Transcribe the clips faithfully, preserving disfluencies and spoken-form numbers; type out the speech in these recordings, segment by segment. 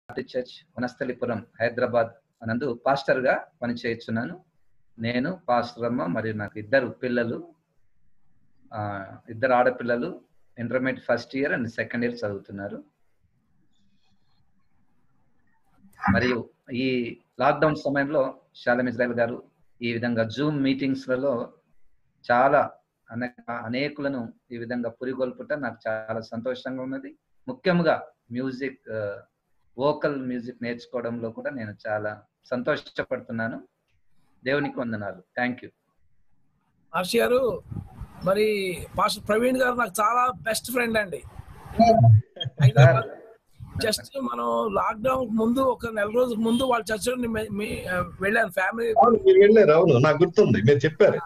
Baptist church Vanasthalipuram Hyderabad నందు pastor గా పనిచేస్తున్నాను. నేను, పాస్టర్ అమ్మ మరియు నాకు ఇద్దరు పిల్లలు, ఇద్దరు ఆడపిల్లలు intermediate first year and second year చదువుతున్నారు. మరియు ఈ లాక్డౌన్ సమయంలో షాలేం ఇజ్రాయెల్ గారు ఈ విధంగా జూమ్ మీటింగ్స్లలో చాలా అనేక అనేకులను ఈ విధంగా పురిగొల్పుట నాకు చాలా సంతోషంగా ఉన్నది. ముఖ్యంగా మ్యూజిక్ వోకల్ మ్యూజిక్ నేర్చుకోవడంలో కూడా నేను చాలా సంతోషపడుతున్నాను. దేవునికి వందనాలు. Thank you. ఆర్షి గారు, మరి పాస్టర్ ప్రవీణ్ గారు నాకు చాలా బెస్ట్ ఫ్రెండ్ అండి. జస్ట్ మనం లాక్డౌన్ ముందు ఒక నెల రోజుల ముందు వాళ్ళ చర్చ్ వెళ్ళాను ఫ్యామిలీ. వెళ్ళారు? అవును, నాకు గుర్తుంది, మీరు చెప్పారు.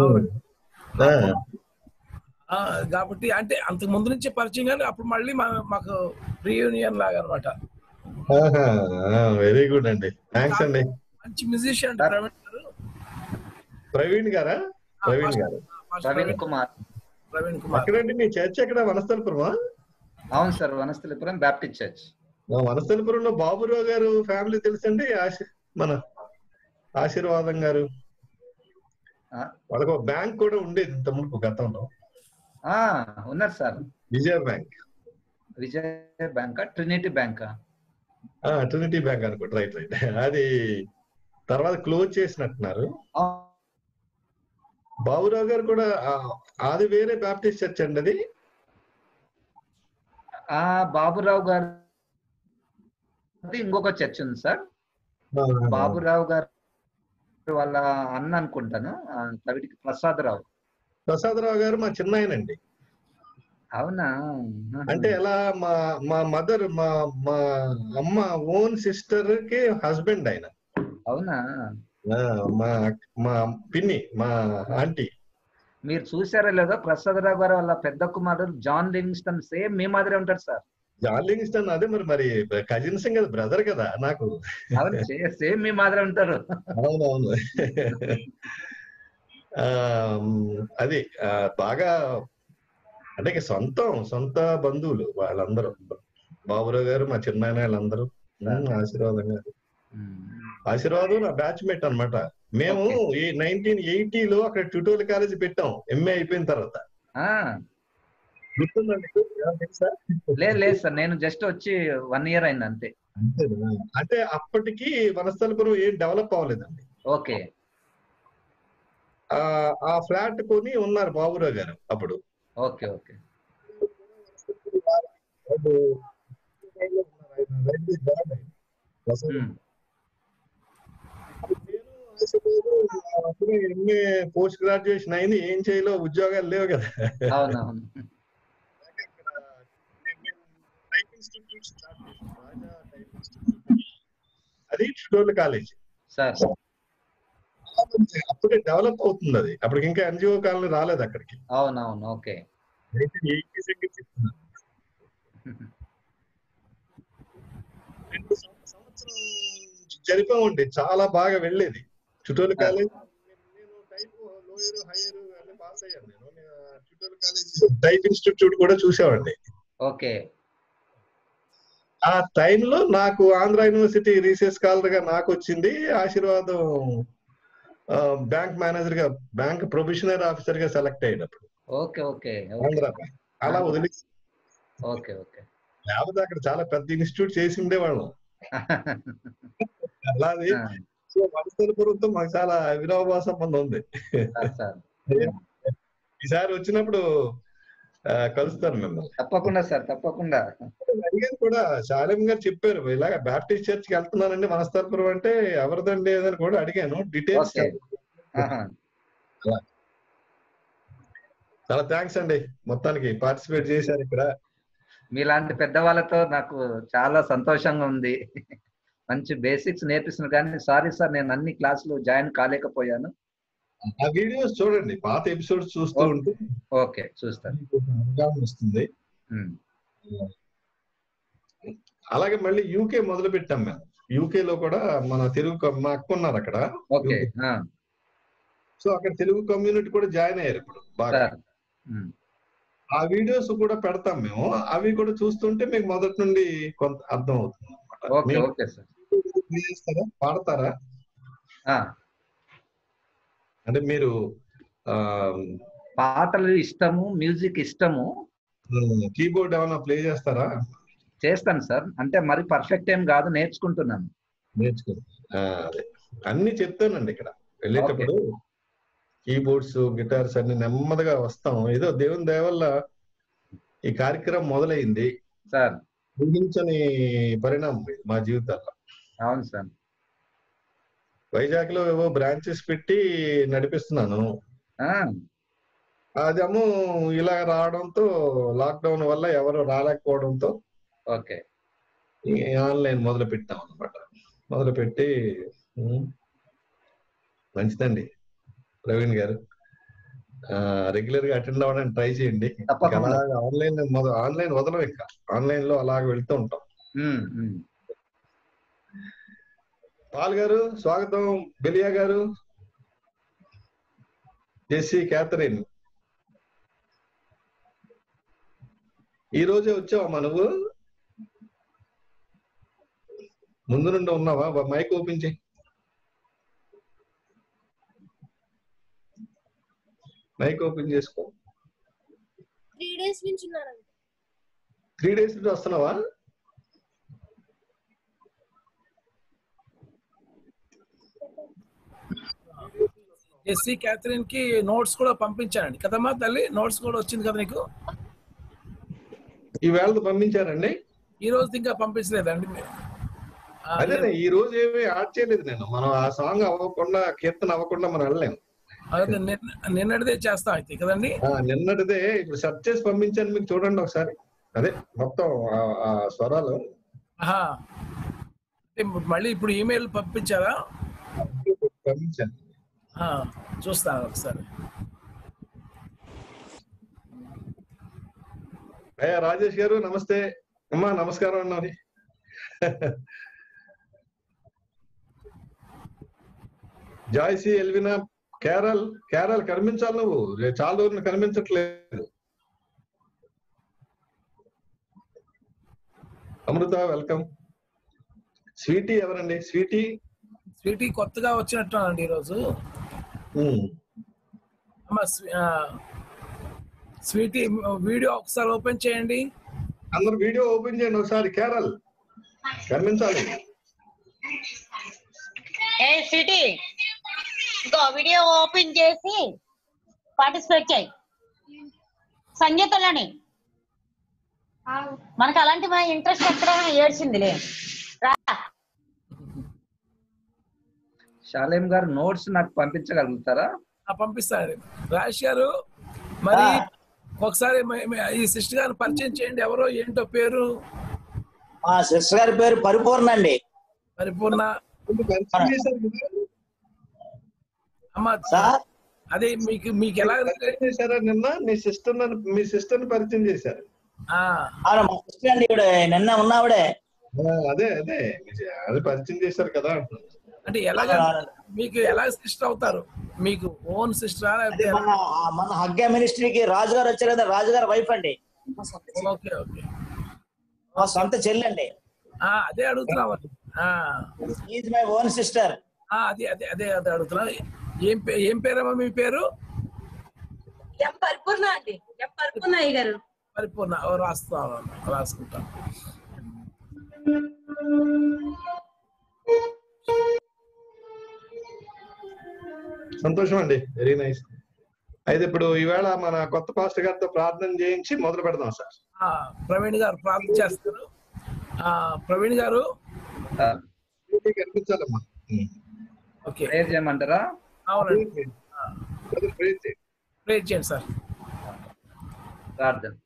కాబట్టి అంటే అంతకు ముందు నుంచే పరిచయం, కానీ అప్పుడు మళ్ళీ మాకు రీయూనియన్ లాగా అనమాట. వెరీ గుడ్ అండి, థ్యాంక్స్ అండి. మంచి మ్యూజిషియన్ ప్రవీణ్ గారు. ప్రవీణ్ గారా? ప్రవీణ్ గారు, ప్రవీణ్ కుమార్. ప్రవీణ్ కుమార్. ఎక్కడండి మీ చర్చ్? ఎక్కడ? వనస్థలిపురమా? అవును సార్, వనస్థలిపురం బ్యాప్టిస్ట్ చర్చ్. వనస్థలిపురంలో బాబురావు గారు ఫ్యామిలీ తెలుసండి, మన ఆశీర్వాదం గారు. వాళ్ళకు ఒక బ్యాంక్ కూడా ఉండేది ఇంత ముందు గతంలో. ఉన్నారు సార్. Vijaya bank. Vijaya bank, Trinity bank. Trinity bank అనుకోండి. రైట్ రైట్ అది తర్వాత క్లోజ్ చేసినట్టున్నారు. బాబురావు గారు కూడా అది వేరే బ్యాప్టిస్ట్ చర్చ్ అండి అది. ఆ బాబురావు గారు ఇంకొక చర్చ్ ఉంది సార్. బాబురావు గారు వాళ్ళ అన్న అనుకుంటాను, కవిటికి ప్రసాదరావు. ప్రసాదరావు గారు మా చిన్నాయనండి. అవునా? అంటే ఎలా, మా మా మదర్, మా మా అమ్మ ఓన్ సిస్టర్ కి హస్బెండ్ ఆయన. అవునా? మా మా పిన్ని, మా ఆంటీ. మీరు చూసారా లేదో, ప్రసాదరావు గారు వాళ్ళ పెద్ద కుమారుడు జాన్ లివింగ్స్టన్ సేమ్ మీ మాదిరే ఉంటాడు సార్. జాన్ లివింగ్స్టన్ అదే మరి మరి కజిన్స్ కదా, బ్రదర్ కదా నాకు. అవును, సేమ్ మీ మాదిరే ఉంటారు. అవునవును. అది బాగా అంటే సొంతం సొంత బంధువులు వాళ్ళందరూ. బాబురావు గారు, మా చిన్నాయన, వాళ్ళందరూ. ఆశీర్వాదం గారు, ఆశీర్వాదం నా బ్యాచ్మేట్ అనమాట. మేము ఈ నైన్టీన్ ఎయిటీలో అక్కడ ట్యూటోరియల్ కాలేజీ పెట్టాం ఎంఏ అయిపోయిన తర్వాత. గుర్తుందండి? లేదు లేదు సార్, నేను జస్ట్ వచ్చి వన్ ఇయర్ అయింది అంతే. అంటే అప్పటికి వనస్థలిపురం ఏం డెవలప్ అవ్వలేదండి. ఓకే. ఆ ఫ్లాట్ కొని ఉన్నారు బాబురావు గారు అప్పుడు. Okay okay. MA post graduation అయింది, ఏం చేయాలో ఉద్యోగాలు లేవు కదా. అవునవును. అది ట్యూటోరియల్ కాలేజ్ సార్. అప్పుడే డెవలప్ అవుతుంది అది. అప్పటికి ఇంకా ఎన్జిఓ కాలనీ రాలేదు అక్కడికి. అవునవును. ఓకే. రెండు సంవత్సరం జరిపామండి, చాలా బాగా వెళ్ళేది ట్యూటోరియల్ కాలేజ్. నేను టైప్ లోయర్ హైయర్ అన్ని పాస్ అయ్యాను. నేను ట్యూటోరియల్ కాలేజ్ టైప్ ఇన్స్టిట్యూట్ కూడా చూసామండి. ఓకే. ఆ టైంలో నాకు ఆంధ్ర యూనివర్సిటీ రీసెర్చ్ స్కాలర్ గా నాకు వచ్చింది. ఆశీర్వాదం బ్యాంక్ మేనేజర్ గా, బ్యాంక్ ప్రొబిషనరీ ఆఫీసర్ గా సెలెక్ట్ అయినప్పుడు. Okay okay. ఆంధ్ర అలా వదిలి. Okay okay. లేకపోతే అక్కడ చాలా పెద్ద ఇన్స్టిట్యూట్ చేసి ఉండేవాళ్ళం. అలాది వనస్థలిపురంతో మాకు చాలా అవినాభావ సంబంధం ఉంది. ఈసారి వచ్చినప్పుడు కలుస్తాను మిమ్మల్ని. తప్పకుండా సార్, తప్పకుండా. అడిగాను కూడా, శాలేం గారు చెప్పారు ఇలాగ బ్యాప్టిస్ట్ చర్చ్ కి వెళ్తున్నానండి వనస్థలిపురం అంటే, ఎవరిదండి అని కూడా అడిగాను. డీటెయిల్స్ చాలా థ్యాంక్స్ అండి, మొత్తానికి పార్టిసిపేట్ చేశారు ఇక్కడ. మీలాంటి పెద్దవాళ్ళతో నాకు చాలా సంతోషంగా ఉంది. మంచి బేసిక్స్ నేర్పిస్తున్నారు. కానీ సారీ సార్, నేను అన్ని క్లాసులు జాయిన్ కాలేకపోయాను. ఆ వీడియోస్ చూడండి, పాత ఎపిసోడ్స్ చూస్తూ ఉంటే ఓకే చూస్తాను, అవగాహన వస్తుంది. అలాగే మళ్ళీ యూకే మొదలు పెట్టాం మేము. యూకే లో కూడా మన తెలుగు మా అక్క ఉన్నారు అక్కడ. ఓకే. సో అక్కడ తెలుగు కమ్యూనిటీ కూడా జాయిన్ అయ్యారు ఇప్పుడు బాగా. ఆ వీడియోస్ కూడా పెడతాం మేము, అవి కూడా చూస్తుంటే మీకు మొదటి నుండి కొంత అర్థం అవుతుంది అన్నమాట. Okay okay sir. చేస్తారా, పాడతారా? అంటే మీరు పాటలు ఇష్టము, మ్యూజిక్ ఇష్టము. కీబోర్డ్ ఏమైనా ప్లే చేస్తారా? చేస్తాను సార్. అంటే మరి పర్ఫెక్ట్ ఏం కాదు, నేర్చుకుంటున్నాను. నేర్చుకో అదే అన్ని చెప్తానండి ఇక్కడ వెళ్ళేటప్పుడు. కీబోర్డ్స్, గిటార్స్ అన్ని నెమ్మదిగా వస్తాం. ఏదో దేవుని దయ వల్ల ఈ కార్యక్రమం మొదలైంది సార్. ఊహించని పరిణామం మా జీవితాల్లో. అవును సార్. వైజాగ్ లో ఏవో బ్రాంచెస్ పెట్టి నడిపిస్తున్నాను. అదేమో ఇలా రావడంతో, లాక్డౌన్ వల్ల ఎవరు రాలేకపోవడంతో ఓకే ఆన్లైన్ మొదలు పెట్టాం అనమాట. మొదలు పెట్టి మంచిదండి ప్రవీణ్ గారు, రెగ్యులర్ గా అటెండ్ అవ్వడానికి ట్రై చేయండి. ఆన్లైన్ ఆన్లైన్ వదలం, ఇంకా ఆన్లైన్ లో అలాగ వెళ్తూ ఉంటాం. పాల్ గారు స్వాగతం, బెలియా గారు, జెస్సీ, క్యాథరిన్, ఈ రోజే వచ్చావమ్మా నువ్వు? ముందు నుండి ఉన్నావా? మైక్ ఓపెన్ చేయి. మైక్ ఓపెన్ చేసుకో. త్రీ డేస్ నుంచి ఉన్నారండి. త్రీ డేస్ నుంచి వస్తున్నావా? జెస్సీ, క్యాథరిన్ కి నోట్స్ కూడా పంపించానండి కదమ్మా తల్లి. నోట్స్ కూడా వచ్చింది కదా నీకు? ఈ వేళ పంపించారండి. ఈ రోజు ఇంకా పంపించలేదండి మీరు? అదే ఈ రోజు ఏమి యాడ్ చేయలేదు నేను. మనం ఆ సాంగ్ అవ్వకుండా, కీర్తన అవ్వకుండా మనం వెళ్ళలేము. అదే నిన్నటిదే చేస్తాం అయితే కదండి. నిన్నటిదే ఇప్పుడు సెర్చ్ చేసి పంపించాను మీకు, చూడండి ఒకసారి. అదే మొత్తం ఆ స్వరాలు. మళ్ళీ ఇప్పుడు ఈమెయిల్ పంపించారా? పంపించాను, చూస్తాను ఒకసారి. అయ్యా రాజేష్ గారు నమస్తే అమ్మా. నమస్కారం అన్నది. జాయ్సీ, ఎల్వినా, కేరల్. కేరల్ కనిపించాలి నువ్వు, చాలా రోజులు కనిపించట్లేదు. అమృత వెల్కమ్. స్వీటీ ఎవరండి? స్వీటీ స్వీటీ కొత్తగా వచ్చినట్టు అండి ఈరోజు. స్వీటీ వీడియో ఒకసారి ఓపెన్ చేయండి. అందరు వీడియో ఓపెన్ చేయండి ఒకసారి. కేరల్ కనిపించాలి. ఏ స్వీటీ, ఇంకో వీడియో ఓపెన్ చేసి పార్టిసిపేట్ చేయి సంగీతంలోని. మనకు అలాంటి మన ఇంట్రెస్ట్ ఎక్కడ ఏడ్చిందిలే. రా శాలేం గారు, నోట్స్ నాకు పంపించగలుగుతారా? పంపిస్తాను. రాజేష్ గారు మరి ఒకసారి ఈ సిస్టర్ గారిని పరిచయం చేయండి. ఎవరో ఏంటో పేరు? మా సిస్టర్ గారి పేరు పరిపూర్ణ అండి. పరిపూర్ణ. అమ్మా అదే మీకు మీకు ఎలా చేశారా? నిన్న మీ సిస్టర్ మీ సిస్టర్ ని పరిచయం చేశారు. మా సిస్టర్ అండి, ఇవిడ నిన్న ఉన్నావిడే. అదే అదే అది పరిచయం చేశారు కదా. అంటే ఎలాగా మీకు ఎలా సిస్టర్ అవుతారు? మీకు ఓన్ సిస్టర్? మన హగ్గ మినిస్ట్రీకి రాజు గారు వచ్చారు కదా, రాజు గారు వైఫ్ అండి. Okay okay. మా సొంత చెల్లి అండి. అదే అడుగుతున్నా. Is my own sister. అదే అదే అదే అదే అడుగుతున్నా. ఏం ఏం పేరమ్మా మీ పేరు? పరిపూర్ణ అండి. పరిపూర్ణ గారు. పరిపూర్ణ. రాస్తాను, రాసుకుంటాను. సంతోషం అండి, వెరీ నైస్. అయితే ఇప్పుడు ఈవేళ మన కొత్త పాస్టర్ గారితో ప్రార్థన చేయించి మొదలు పెడదాం సార్. ప్రవీణ్ గారు ప్రార్థన చేస్తారు. ప్రవీణ్ గారు కనిపించాలమ్మా. ఓకే, ప్రేయర్ చేయమంటారా? అవునండి, ప్రేయర్ చేయండి సార్. ప్రార్థన.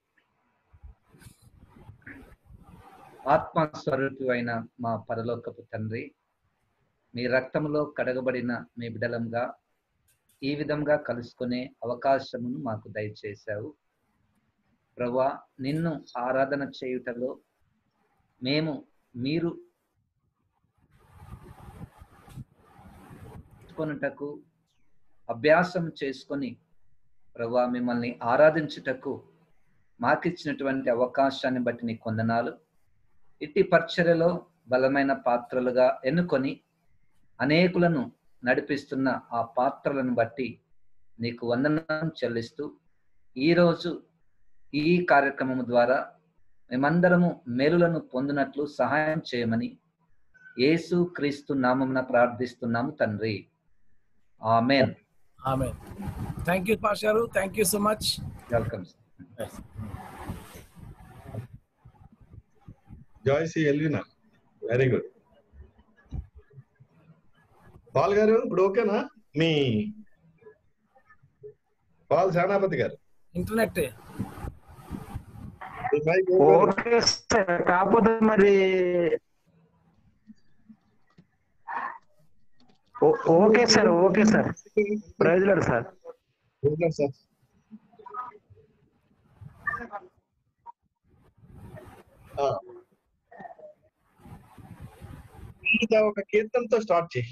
ఆత్మస్వరూపి అయిన మా పరలోకపు తండ్రి, మీ రక్తంలో కడగబడిన మీ బిడ్డలంగా ఈ విధంగా కలుసుకునే అవకాశమును మాకు దయచేశావు ప్రభువా. నిన్ను ఆరాధన చేయుటలో మేము మీరు కొనుటకు అభ్యాసం చేసుకొని ప్రభువా మిమ్మల్ని ఆరాధించుటకు మాకిచ్చినటువంటి అవకాశాన్ని బట్టి నీకు వందనాలు. ఇట్టి పరిచర్యలో బలమైన పాత్రలుగా ఎన్నుకొని అనేకులను నడిపిస్తున్న ఆ పాత్రలను బట్టి నీకు వందనం చెల్లిస్తూ ఈరోజు ఈ కార్యక్రమం ద్వారా మేమందరము మేలులను పొందినట్లు సహాయం చేయమని యేసు క్రీస్తు నామమున ప్రార్థిస్తున్నాము తండ్రి. ఆమేన్. ఆమేన్. Thank you pastor, thank you so much. Welcome. Joycie Elvina, very good. Paul గారు ఇప్పుడు ఓకేనా? మీ పాల్ సేనాపతి గారు ఇంటర్నెట్ ఓకే సార్, కాకపోతే మరి okay sir, okay sir, praise Lord sir. Sir ఒక కీర్తనతో స్టార్ట్ చేయి.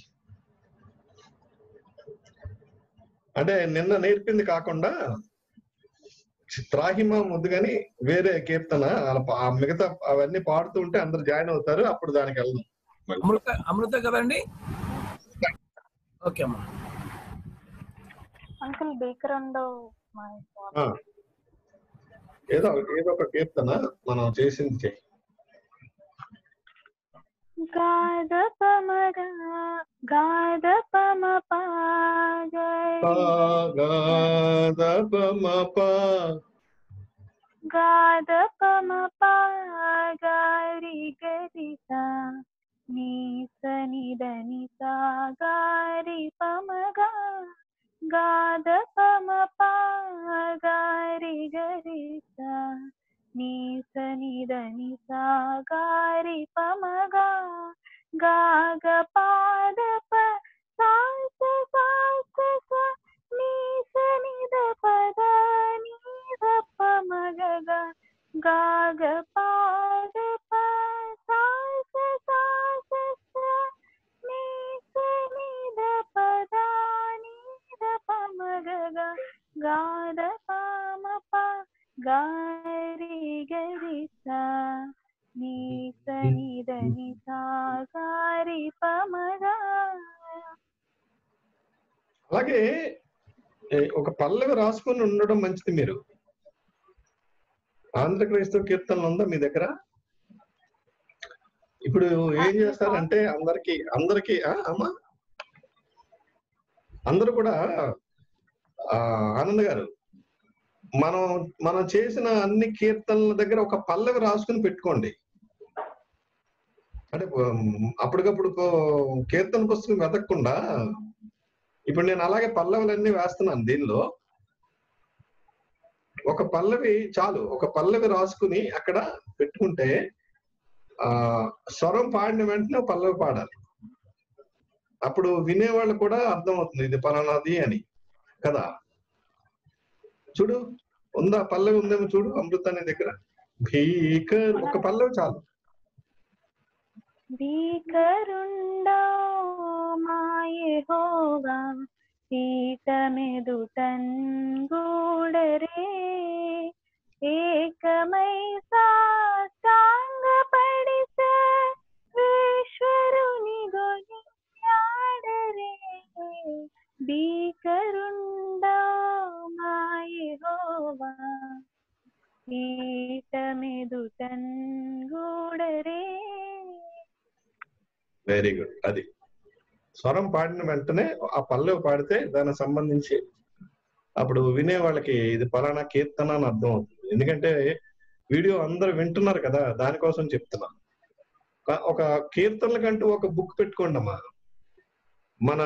అంటే నిన్న నేర్పింది కాకుండా త్రాహిమ ముద్దు కానీ వేరే కీర్తన ఆ మిగతా అవన్నీ పాడుతూ ఉంటే అందరు జాయిన్ అవుతారు. అప్పుడు దానికి వెళ్దాం. అమృత అమృత కదండి? ఓకే అమ్మా. అంకుల్ బ్యాక్గ్రౌండ్ ఏదో ఏదో ఒక కీర్తన మనం చేసింది చెయ్యి. గాద పమగ గాద పమ పా గాద పమ పా గాద పమ పా గారి గరి సా నీ సని దని సా గారి పమగా గాద పమ పా గారి గరి సా నీ సని దని సా గారి పమగా గాగ పాద ప సాస సాస స నీ సని ద పద నీ ద పమగ గాగ పాద ప సాస సాస స నీ సని ద పద నీ ద పమగ గాద పమ ప గారి గరి సా నీ సని దని సా గారి పమగా. అలాగే ఒక పల్లవి రాసుకొని ఉండడం మంచిది. మీరు ఆంధ్ర క్రైస్తవ కీర్తనలు ఉందా మీ దగ్గర? ఇప్పుడు ఏం చేస్తారంటే అందరికి అందరికి అమ్మా అందరూ కూడా ఆ ఆనంద్ గారు మనం మనం చేసిన అన్ని కీర్తనల దగ్గర ఒక పల్లవి రాసుకుని పెట్టుకోండి. అంటే అప్పటికప్పుడు కీర్తన పుస్తకం వెతకకుండా ఇప్పుడు నేను అలాగే పల్లవులన్నీ వేస్తున్నాను. దీనిలో ఒక పల్లవి చాలు. ఒక పల్లవి రాసుకుని అక్కడ పెట్టుకుంటే ఆ స్వరం పాడిన వెంటనే పల్లవి పాడాలి. అప్పుడు వినేవాళ్ళు కూడా అర్థమవుతుంది ఇది పలానాది అని కదా. చూడు ఉందా పల్లవి? ఉందేమో చూడు అమృత నీ దగ్గర. భీకర్ ఒక పల్లవి చాలు. భీకరుండో మా యెహోవా పీఠమెదుటన్ గూడరే ఏకమై సాష్టాంగపడి సర్వేశ్వరుని గొనియాడరే. భీకరుండో మా యెహోవా పీఠమెదుటన్ గూడరే. Very good. అది స్వరం పాడిన వెంటనే ఆ పల్లవి పాడితే దానికి సంబంధించి అప్పుడు వినే వాళ్ళకి ఇది పలానా కీర్తన అని అర్థం అవుతుంది. ఎందుకంటే వీడియో అందరు వింటున్నారు కదా, దానికోసం చెప్తున్నా. ఒక కీర్తనలకంటూ ఒక బుక్ పెట్టుకోండి అమ్మా. మన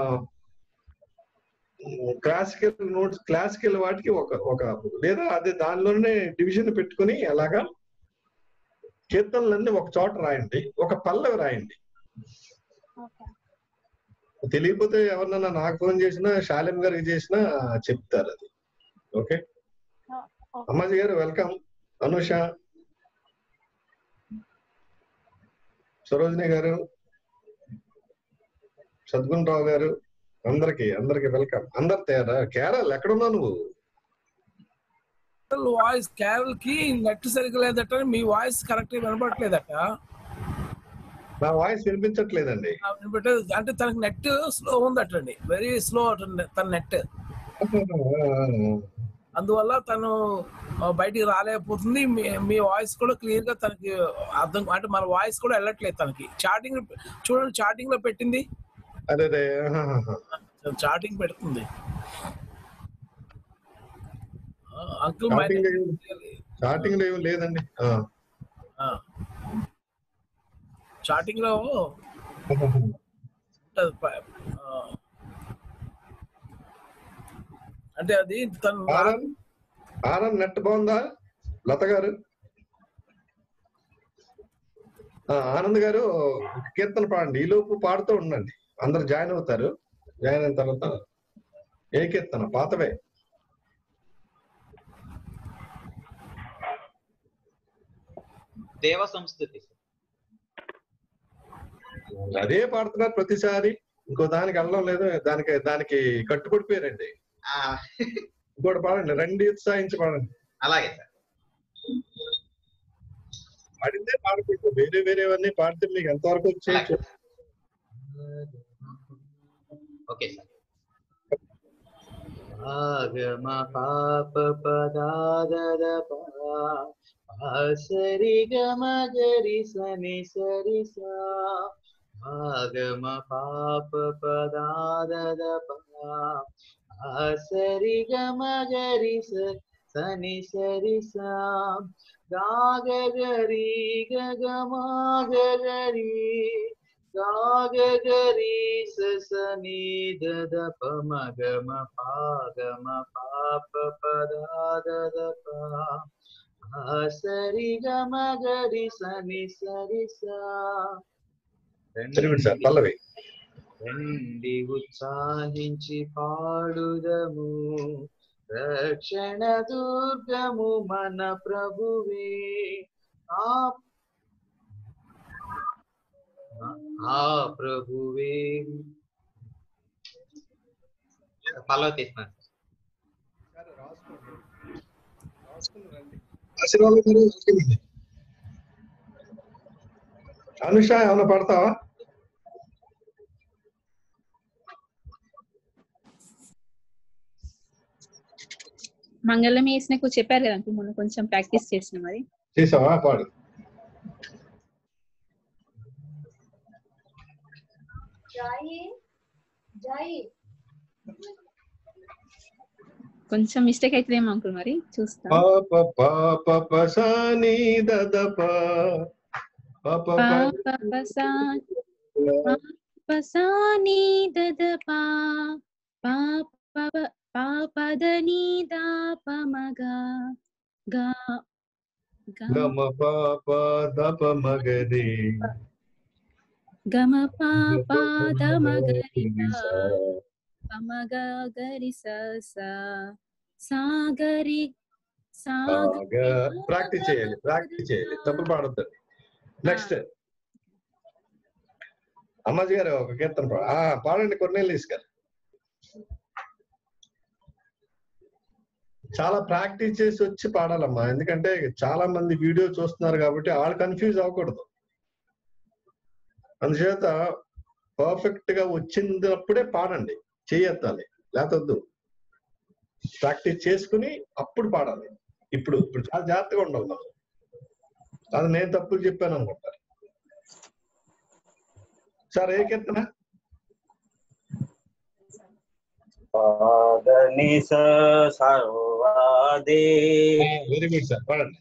క్లాసికల్ నోట్స్ క్లాసికల్ వాటికి ఒక ఒక లేదా అదే దానిలోనే డివిజన్ పెట్టుకుని అలాగా కీర్తనలన్నీ ఒక చోట రాయండి. ఒక పల్లవి రాయండి. తెలియకపోతే ఎవరినన్నా నాకు ఫోన్ చేసినా శాలిం గారికి చేసినా చెప్తారు అది. ఓకే అమ్మాజీ గారు వెల్కమ్. అనుష, సరోజిని గారు, సద్గుణ్ రావు గారు, అందరికి అందరికి వెల్కమ్. అందరు తయారా? కేరళ ఎక్కడున్నావు నువ్వు? వాయిస్ కేరళ కి నెట్ సరిగ్గా లేదట, మీ వాయిస్ కరెక్ట్ వినపడలేదట. నా వాయిస్ వినిపించట్లేదండి. అంటే తనకి నెట్ స్లో ఉందటండి, వెరీ స్లో అటండి తన నెట్. అందువల్ల తను బయటికి రాలేకపోతుంది. మీ వాయిస్ కూడా క్లియర్ గా తనకి అర్థం, అంటే మన వాయిస్ కూడా వెళ్ళట్లేదు తనకి. చాటింగ్ చూడండి, చాటింగ్ లో పెట్టింది, అదే చాటింగ్ పెడుతుంది. అంకుల్ చాటింగ్ లో లేదండి, చాటింగ్ లో అంటే అది తను. ఆనంద్ నెట్ బాగుందా లత గారు? ఆనంద్ గారు కీర్తన పాడండి, ఈ లోపు పాడుతూ ఉండండి, అందరు జాయిన్ అవుతారు. జాయిన్ అయిన తర్వాత ఏ కీర్తన? పాతవే. దేవ సంస్కృతి అదే పాడుతున్నారు ప్రతిసారి, ఇంకో దానికి వెళ్ళడం లేదు. దానికి దానికి కట్టుబడిపోయారండి. ఇంకోటి పాడండి, రండి ఉత్సాహించి పాడండి. అలాగే సార్. పాడిందే పాడకూడదు, వేరే వేరేవన్నీ పాడితే మీకు ఎంతవరకు వచ్చేయచ్చు. Okay sir. ఆగమ పాప పదాదద సరి గమ గరి సని సరి సా. ఆగమ పాప పదాదద సరి గమ గరి సని సరి సా. గాగ గరి గమ గరి గాగ గరి సని దద పమ గమ పాగమ పాప పదాదద సరి గమ గరి సని సరి సా. రండి ఉత్సాహించి పాడుదము, రక్షణ దుర్గము మన ప్రభువే. ఆ ప్రభువే. ఫాలో చేస్తున్నాను. అనుష ఏమైనా పడతావా? మంగళం వేసినకు చెప్పారు కదా అంకుల్, మొన్న కొంచెం ప్రాక్టీస్ చేసిన. మరి చేసావా? పాడు. కొంచెం మిస్టేక్ అవుతుందేమో అంకుల్, మరి చూస్తా. పాప పాప పసాని దద పసాని దద పా పాపదని దాప మగా గా గమ పాప దప మగరి గమ పాప దమగరి పమగ గరి సా సాగరి సాగరి. ప్రాక్టీస్ చేయాలి, ప్రాక్టీస్ చేయాలి, తప్పులు పాడొద్దు. నెక్స్ట్ అమ్మాజీ గారు ఒక కీర్తన పాడండి. కొన్నేళ్ళు గారు చాలా ప్రాక్టీస్ చేసి వచ్చి పాడాలమ్మా, ఎందుకంటే చాలా మంది వీడియో చూస్తున్నారు కాబట్టి వాళ్ళు కన్ఫ్యూజ్ అవ్వకూడదు. అందుచేత పర్ఫెక్ట్ గా వచ్చినప్పుడే పాడండి, చేయెత్తాలి, లేకపోద్దు. ప్రాక్టీస్ చేసుకుని అప్పుడు పాడాలి. ఇప్పుడు ఇప్పుడు చాలా జాగ్రత్తగా ఉండాలి మనం. అది నేను తప్పులు చెప్పాను అనుకుంటారు. సార్ ఏ కీర్తన? వెరీ గుడ్ సార్, పాడండి.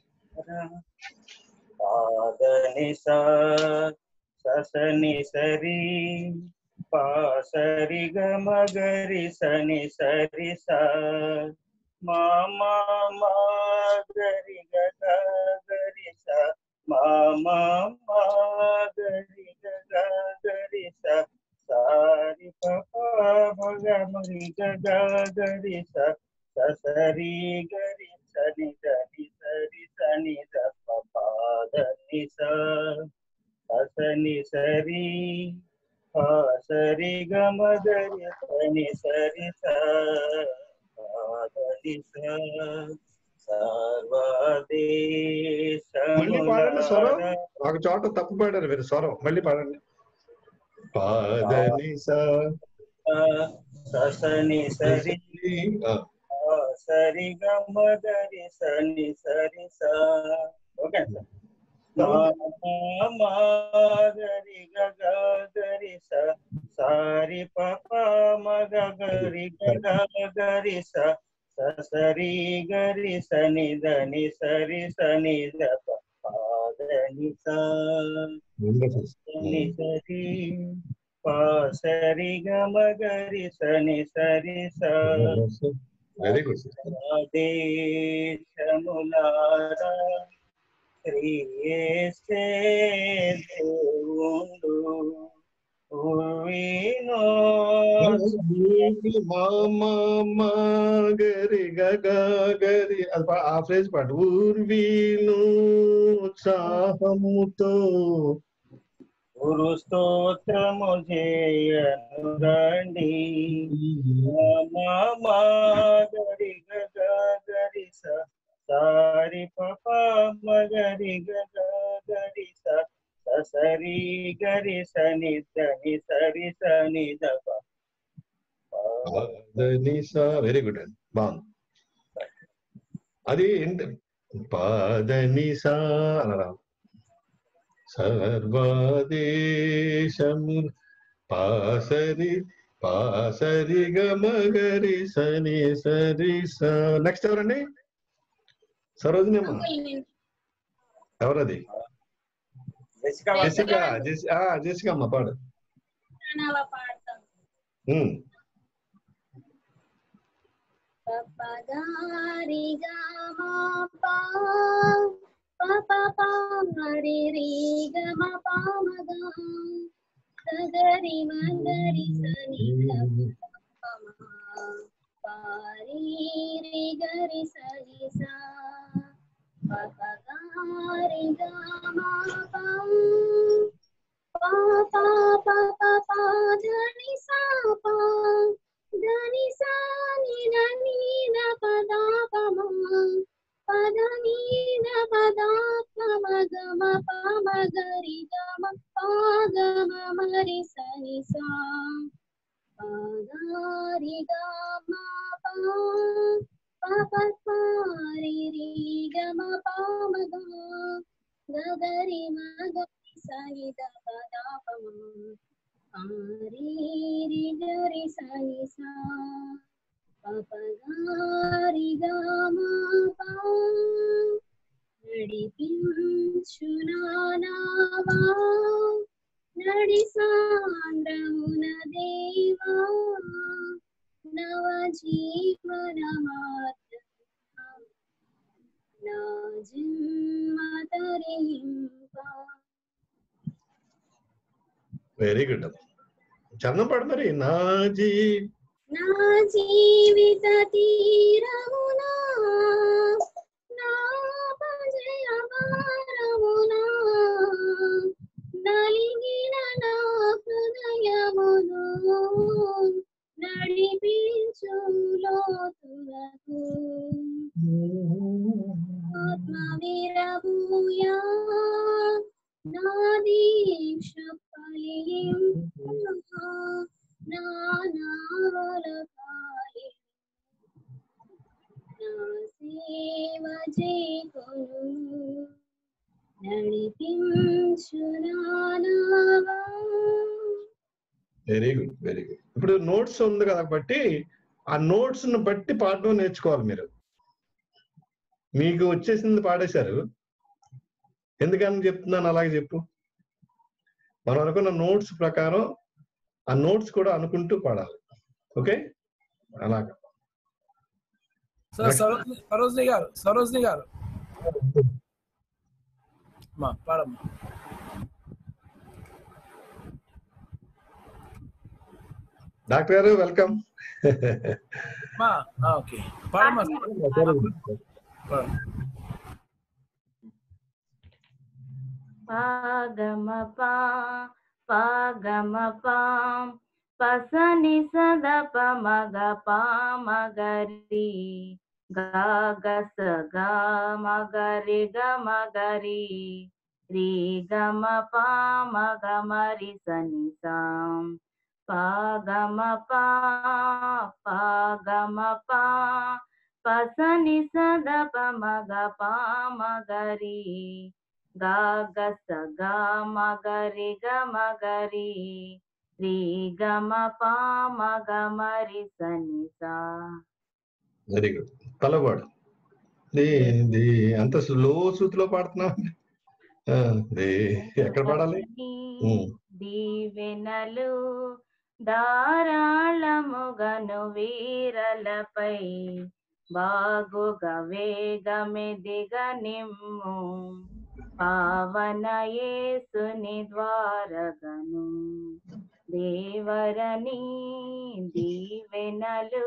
సని సరి పా సరి గమ గరి సని సరి సా మా మా మా గరి గ గరి సా మా మా మా గరి గ గరి సా సారి పగ మరి గ గరి సా సరి గరి సని సరి సరి సని ద పాదని సా సని సరి ఆ సరి గమ గరి సని సరి సని స మళ్ళీ పాడండి స్వరం. సర్వదేశములారా ఒక చోట తప్పు పాడారు మీరు స్వరం. మళ్ళీ పాడండి. పాదని సా సని సరి సరి గమ గరి సని సరి సా. ఓకే గరి గరి స సారి పప మగ గరి గరి స సరి గరి సని దని సరి సని ద పాదని సని సరి పా సరి గమ గరి సని సరి స. Very good. దేశములారా క్రియేసే దేవుండు ఊవినో గరి గరి అది ఆ ఫ్రేజ్ పాట. ఊర్వీను ఉత్సాహముతో గురు స్తోత్రము చేయను రండి. గరి గరి స సారి పప మగరి గరి స సరి గరి సని దని సరి సని దప. వెరీ గుడ్ అండి, బాగుంది. అది ఏంటి పాదనిసా అనరా. సర్వదేశము పాసరి పాసరి గమగరి సని సరి స. నెక్స్ట్ ఎవరండి? సరోజిని అమ్మ. ఎవరది? జెసికా. జెసికా అమ్మ పాడు. పపగారి గమా పా పప పారి రి గమ పామగా సగరి మగరి సని పారి రి గరి సని సా. పపగారి గమా పా పా పా పా ధని సా పా ధని సా ని ని ద పద పమ పద ని ద పద పమ గమ పమ గరి గమ పా గమ మరి సని సా. పగారి గమ పా పప పారి రి గమ పామ గ గరి మగరి సని ద పద పమ పారి రి గరి సని సా. పపగారి గమ పా నడిపించునావా నడి సాంద్రమున దేవా నవ జీవన మార్గం నా జన్మ తరింప. Very good. చరణం పాడు మరి. నా జీ నా జీవిత తీరమునా నా పజయ భారమునా నలిగిన నా హృదయమును నడిపించు లోతులకు. ఆత్మ విరబూయా నా దీక్ష ఫలింపా నా నావల కాలి నా సేవ చేకొను నడిపించు నావా. Very good, very good. ఇప్పుడు నోట్స్ ఉంది కాబట్టి ఆ నోట్స్ ను బట్టి పాడడం నేర్చుకోవాలి మీరు. మీకు వచ్చేసింది పాడేశారు, ఎందుకని చెప్తున్నాను అలాగే చెప్పు. మనం అనుకున్న నోట్స్ ప్రకారం ఆ నోట్స్ కూడా అనుకుంటూ పాడాలి. ఓకే, అలాగా. సరోజిని గారు సరోజిని గారు పాడమ్మా. డాక్టర్ గారు వెల్కమ్. ఓకే పాడమ్మా. పాగమ పా పాగమ పాం పసని సద పమగ పామగరి గా గ స గా మ గ రి గ మ గ రి రి గ మ ప మ గ మ రి స ని సా ప గ మ ప ప గ మ ప ప స ని స ద ప మ గ ప మ గ రి గా గ స గా మ గ రి గ మ గ రి రి గ మ ప మ గ మ రి స ని సా. Very good. తలపాడు దే దే అంత స్లో శృతిలో పాడుతున్నావు. ఆ, దే ఎక్కడ పాడాలి? ఉమ్. దీవెనలు ధారాళముగను వీరలపై బాగుగా వేగమెదిగ నిమ్ము పావన యేసుని ద్వారగను దేవరని దీవెనలు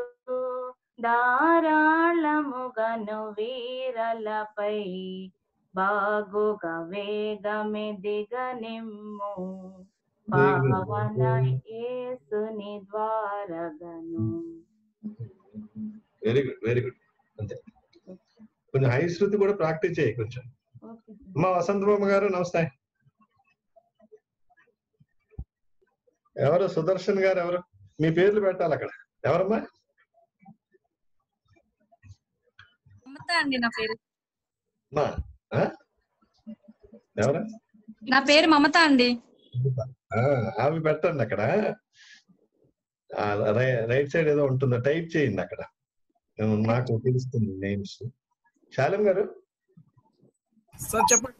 ధారాళముగను వీరలపై బాగుగా వేగమెదిగ నిమ్ము పావన యేసుని ద్వారగను. Very good very good. అంతే, కొంచెం హై శృతి కూడా ప్రాక్టీస్ చేయి కొంచెం. అమ్మా వసంతబాబు గారు నమస్తే. ఎవరు? సుదర్శన్ గారు ఎవరు? మీ పేర్లు పెట్టాలి అక్కడ. ఎవరమ్మా? మమత అండి నా పేరు. అమ్మా ఆ? ఎవరు? నా పేరు మమత అండి. ఆ, అవి పెట్టండి అక్కడ. ఆ, రై- రైట్ సైడ్ ఏదో ఉంటుందో టైప్ చేయండి అక్కడ, నాకు తెలుస్తుంది నేమ్స్. శాలం గారు సార్ చెప్పండి.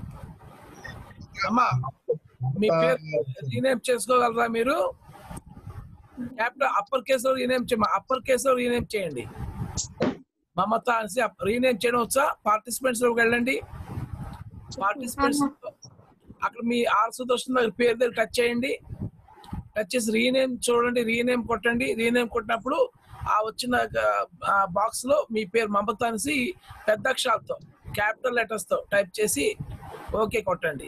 అమ్మా మీ పేరు రీనేమ్ చేసుకోగలరా మీరు? క్యాపిటల్ అప్పర్ కేసులో రీనేమ్ చేయ అప్పర్ కేసులో రీనేమ్ చేయండి. మమత అనేసి రీనేమ్ చేయడం వచ్చా? పార్టిసిపెంట్స్ లోకి వెళ్ళండి. పార్టిసిపెంట్స్ అక్కడ మీ ఆర్ సుదర్శన్ దగ్గర పేరు దగ్గర టచ్ చేయండి. టచ్ చేసి రీనేమ్ చూడండి. రీనేమ్ కొట్టండి. రీనేమ్ కొట్టినప్పుడు ఆ వచ్చిన బాక్స్ లో మీ పేరు మమత అనేసి పెద్ద అక్షరాలతో క్యాపిటల్ లెటర్స్ తో టైప్ చేసి ఓకే కొట్టండి.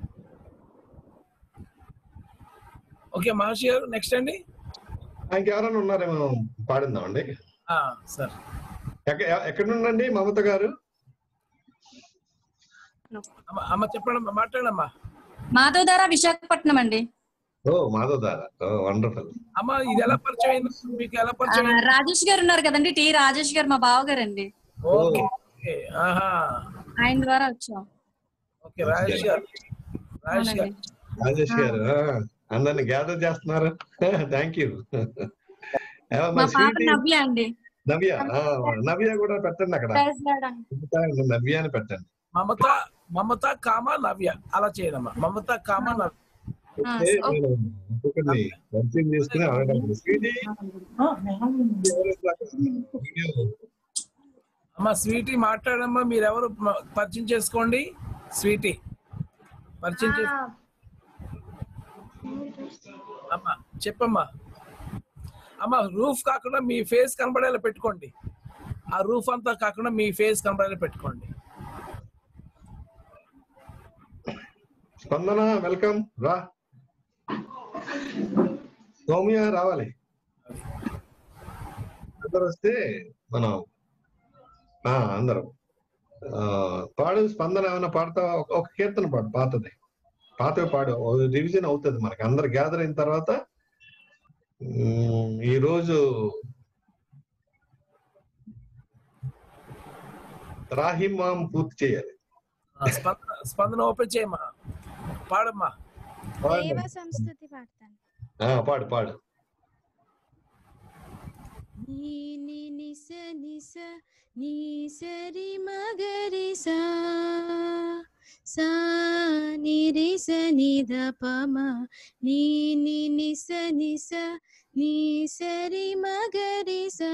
ఓకే మహర్షి గారు నెక్స్ట్ అండి. ఇంకెవరైనా ఉన్నారేమో పాడిందాం అండి. సార్ ఎక్కడ నుండి మమత గారు? అమ్మ చెప్పండి, మాట్లాడండి అమ్మా. మాధవధార విశాఖపట్నం అండి. ఓ మాధవధార, వండర్ఫుల్. అమ్మా ఇది ఎలా పరిచయం అయింది మీకు? ఎలా పరిచయం? రాజేష్ గారు ఉన్నారు కదండి, టి రాజేష్ గారు మా బావ గారు అండి. ఓకే ఆహా ఆయన ద్వారా వచ్చాం. ఓకే రాజేష్ గారు. రాజేష్ గారు రాజేష్ గారు అందరిని గ్యాదర్ చేస్తున్నారు. Thank you. మా పాప నవ్య అండి. నవ్య నవ్య కూడా పెట్టండి అక్కడ. నవ్య అని పెట్టండి. మమత మమత కామా నవ్య అలా చేయడమ్మా. మమత కామా నవ్య. పరిచయం చేసుకుని అమ్మా స్వీటీ మాట్లాడమ్మా. మీరెవరు పరిచయం చేసుకోండి. స్వీటీ పరిచయం చేసుకో అమ్మా. చెప్పమ్మా. అమ్మా రూఫ్ కాకుండా మీ ఫేస్ కనబడేలా పెట్టుకోండి. ఆ రూఫ్ అంతా కాకుండా మీ ఫేస్ కనబడేలా పెట్టుకోండి. స్పందన వెల్కమ్ రా. సౌమ్య రావాలి. అందరు వస్తే మనం అందరం పాడు. స్పందన ఏమైనా పాడతా? ఒక కీర్తన పాడు, పాతది పాతవి పాడు. రివిజన్ అవుతుంది మనకి. అందరు గ్యాదర్ అయిన తర్వాత ఈ రోజు రాహిమాం పూర్తి చేయాలి. స్పందన ఓపెన్ చేయమ్మా. పాడమ్మా. సంస్కృతి పాడతాను. పాడు పాడు. నీ ని నిస నిస నీ సరి మగరి సా సా ని రి స ని ద ప మ నీ ని నిస నిస నీ సరి మగరి సా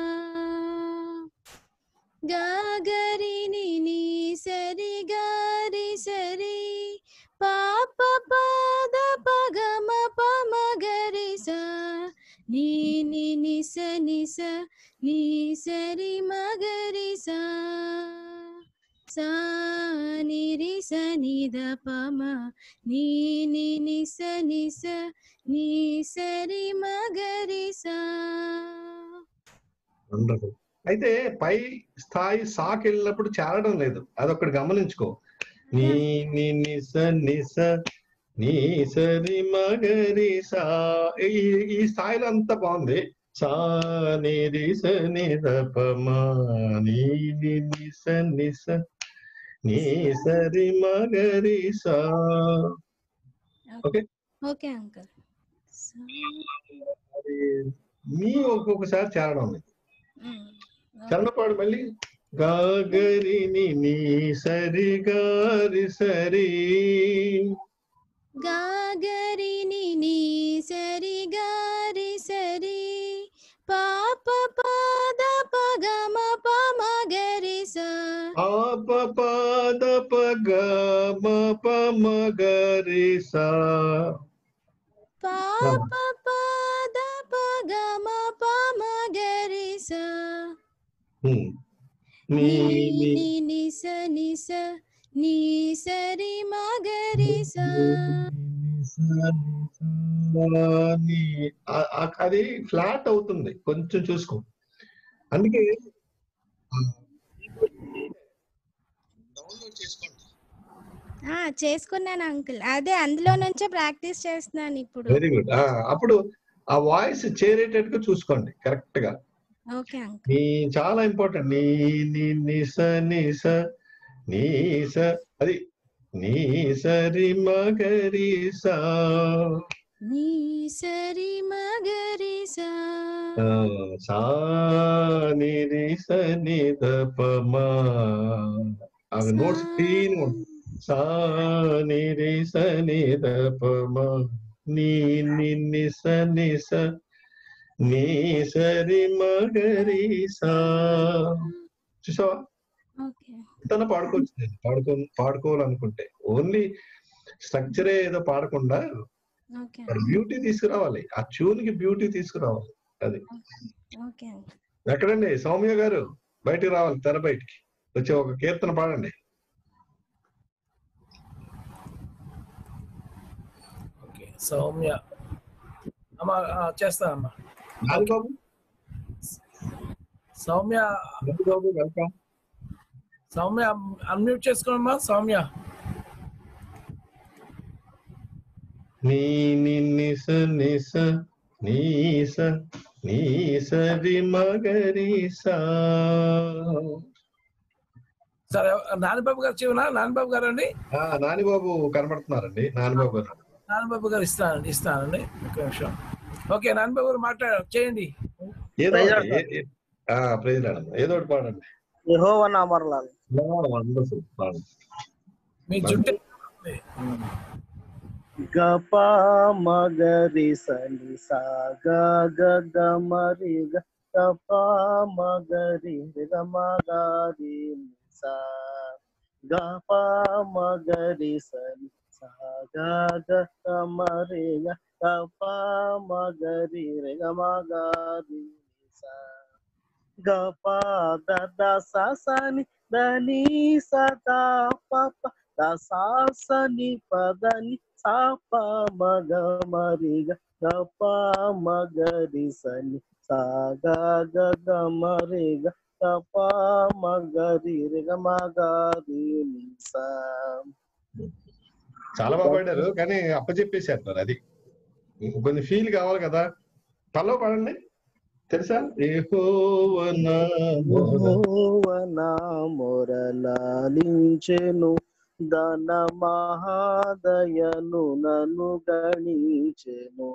గా గరి ని ని సరి గారి సరి పాప పద పగ మ ప మ గరి సా నీ ని ని స ని స నీ సరి మగరి సా సా ని రి స ని ద ప మ నీ ని ని స ని స నీ సరి మగరి సా. అయితే పై స్థాయి సాకి వెళ్ళినప్పుడు చేరడం లేదు, అదొకటి గమనించుకో. నీ ని ని స ని స నీ సరి మగరి సా, ఈ ఈ స్థాయిలో అంతా బాగుంది. సా ని రి స ని ద ప మా నీ ని ని స ని స నీ సరి మగరి సా. Okay okay uncle. అది నీ ఒక్కొక్కసారి చేరడం లేదు. చరణపాడు మళ్ళీ గాగరి ని నీ సరి గారి సరి గాగరి ని నీ సరి గారి సరి పాప పాద పగ మ ప మగరి సా ఆప పాద పగ మ ప మగరి సా పాప పాద పగ మ ప మగరి సా నీ ని ని స ని స నీ సరి మగరి సా. అది ఫ్లాట్ అవుతుంది, కొంచెం చూసుకో. అందుకే డౌన్లోడ్ చేసుకోండి. చేసుకున్నాను అంకుల్, అదే అందులో నుంచే ప్రాక్టీస్ చేస్తున్నాను ఇప్పుడు. Very good. అప్పుడు ఆ వాయిస్ చేరేటట్టుగా చూసుకోండి కరెక్ట్ గా. Okay uncle. నీ చాలా ఇంపార్టెంట్. నీ ని ని స ని స నీ స, అది నీ సరి మగరి సా నీ సరి మగరి సా సా ని రి స ని ద ప మా. అవి నోట్స్ క్లీన్ సా ని రి స ని ద ప మా నీ ని ని స ని స నీ సరి మగరి సా. చూసావా? ఎంతనా పాడుకోవచ్చు. నేను పాడుకో పాడుకోవాలనుకుంటే ఓన్లీ స్ట్రక్చరే ఏదో పాడకుండా బ్యూటీ తీసుకురావాలి, ఆ ట్యూన్ కి బ్యూటీ తీసుకురావాలి. అది ఎక్కడండి సౌమ్య గారు? బయటికి రావాలి, తెర బయటికి వచ్చి ఒక కీర్తన పాడండి. సౌమ్య అమ్మా చేస్తానమ్మా. నానిబాబు సౌమ్య బాబు వెల్కమ్. సౌమ్య అన్మ్యూట్ చేసుకోమ్మా. సౌమ్య నీ ని ని స ని స నీ స నీ సరి మగరి సా. సరే నానిబాబు గారు చెవునా? నానిబాబు గారు అండి. నానిబాబు కనబడుతున్నారండి. నానిబాబు గారు నానిబాబు గారు ఇస్తానండి ఇస్తానండి ఒక నిమిషం. ఓకే నానిబాబు గారు మాట్లాడ చేయండి. ఏదో ప్రైజ్ ఏదో ఒకటి పాడండి. యెహోవా నా మరలాలి. మీ జుట్టు గప మగరి సని సా గ గ మరి గప మగరి గ మగరి సా గప మగరి సని సా గ గ మరి గప మగరి గ మగరి సా గప ద ద స సని దని సదా పప ద సా సని పదని సా ప మగ మరి గప మగరి సని సా గ గ గ మరి గప మగరి గ మగరి సా. చాలా బాగా పాడారు, కానీ అప్పచెప్పేశారు మరి. అది కొంచెం ఫీల్ కావాలి కదా. పల్లవ పాడండి. తెలుసా? యెహోవా నా మొరలాలించెను, దన మహాదయను నన్ను గణించెను.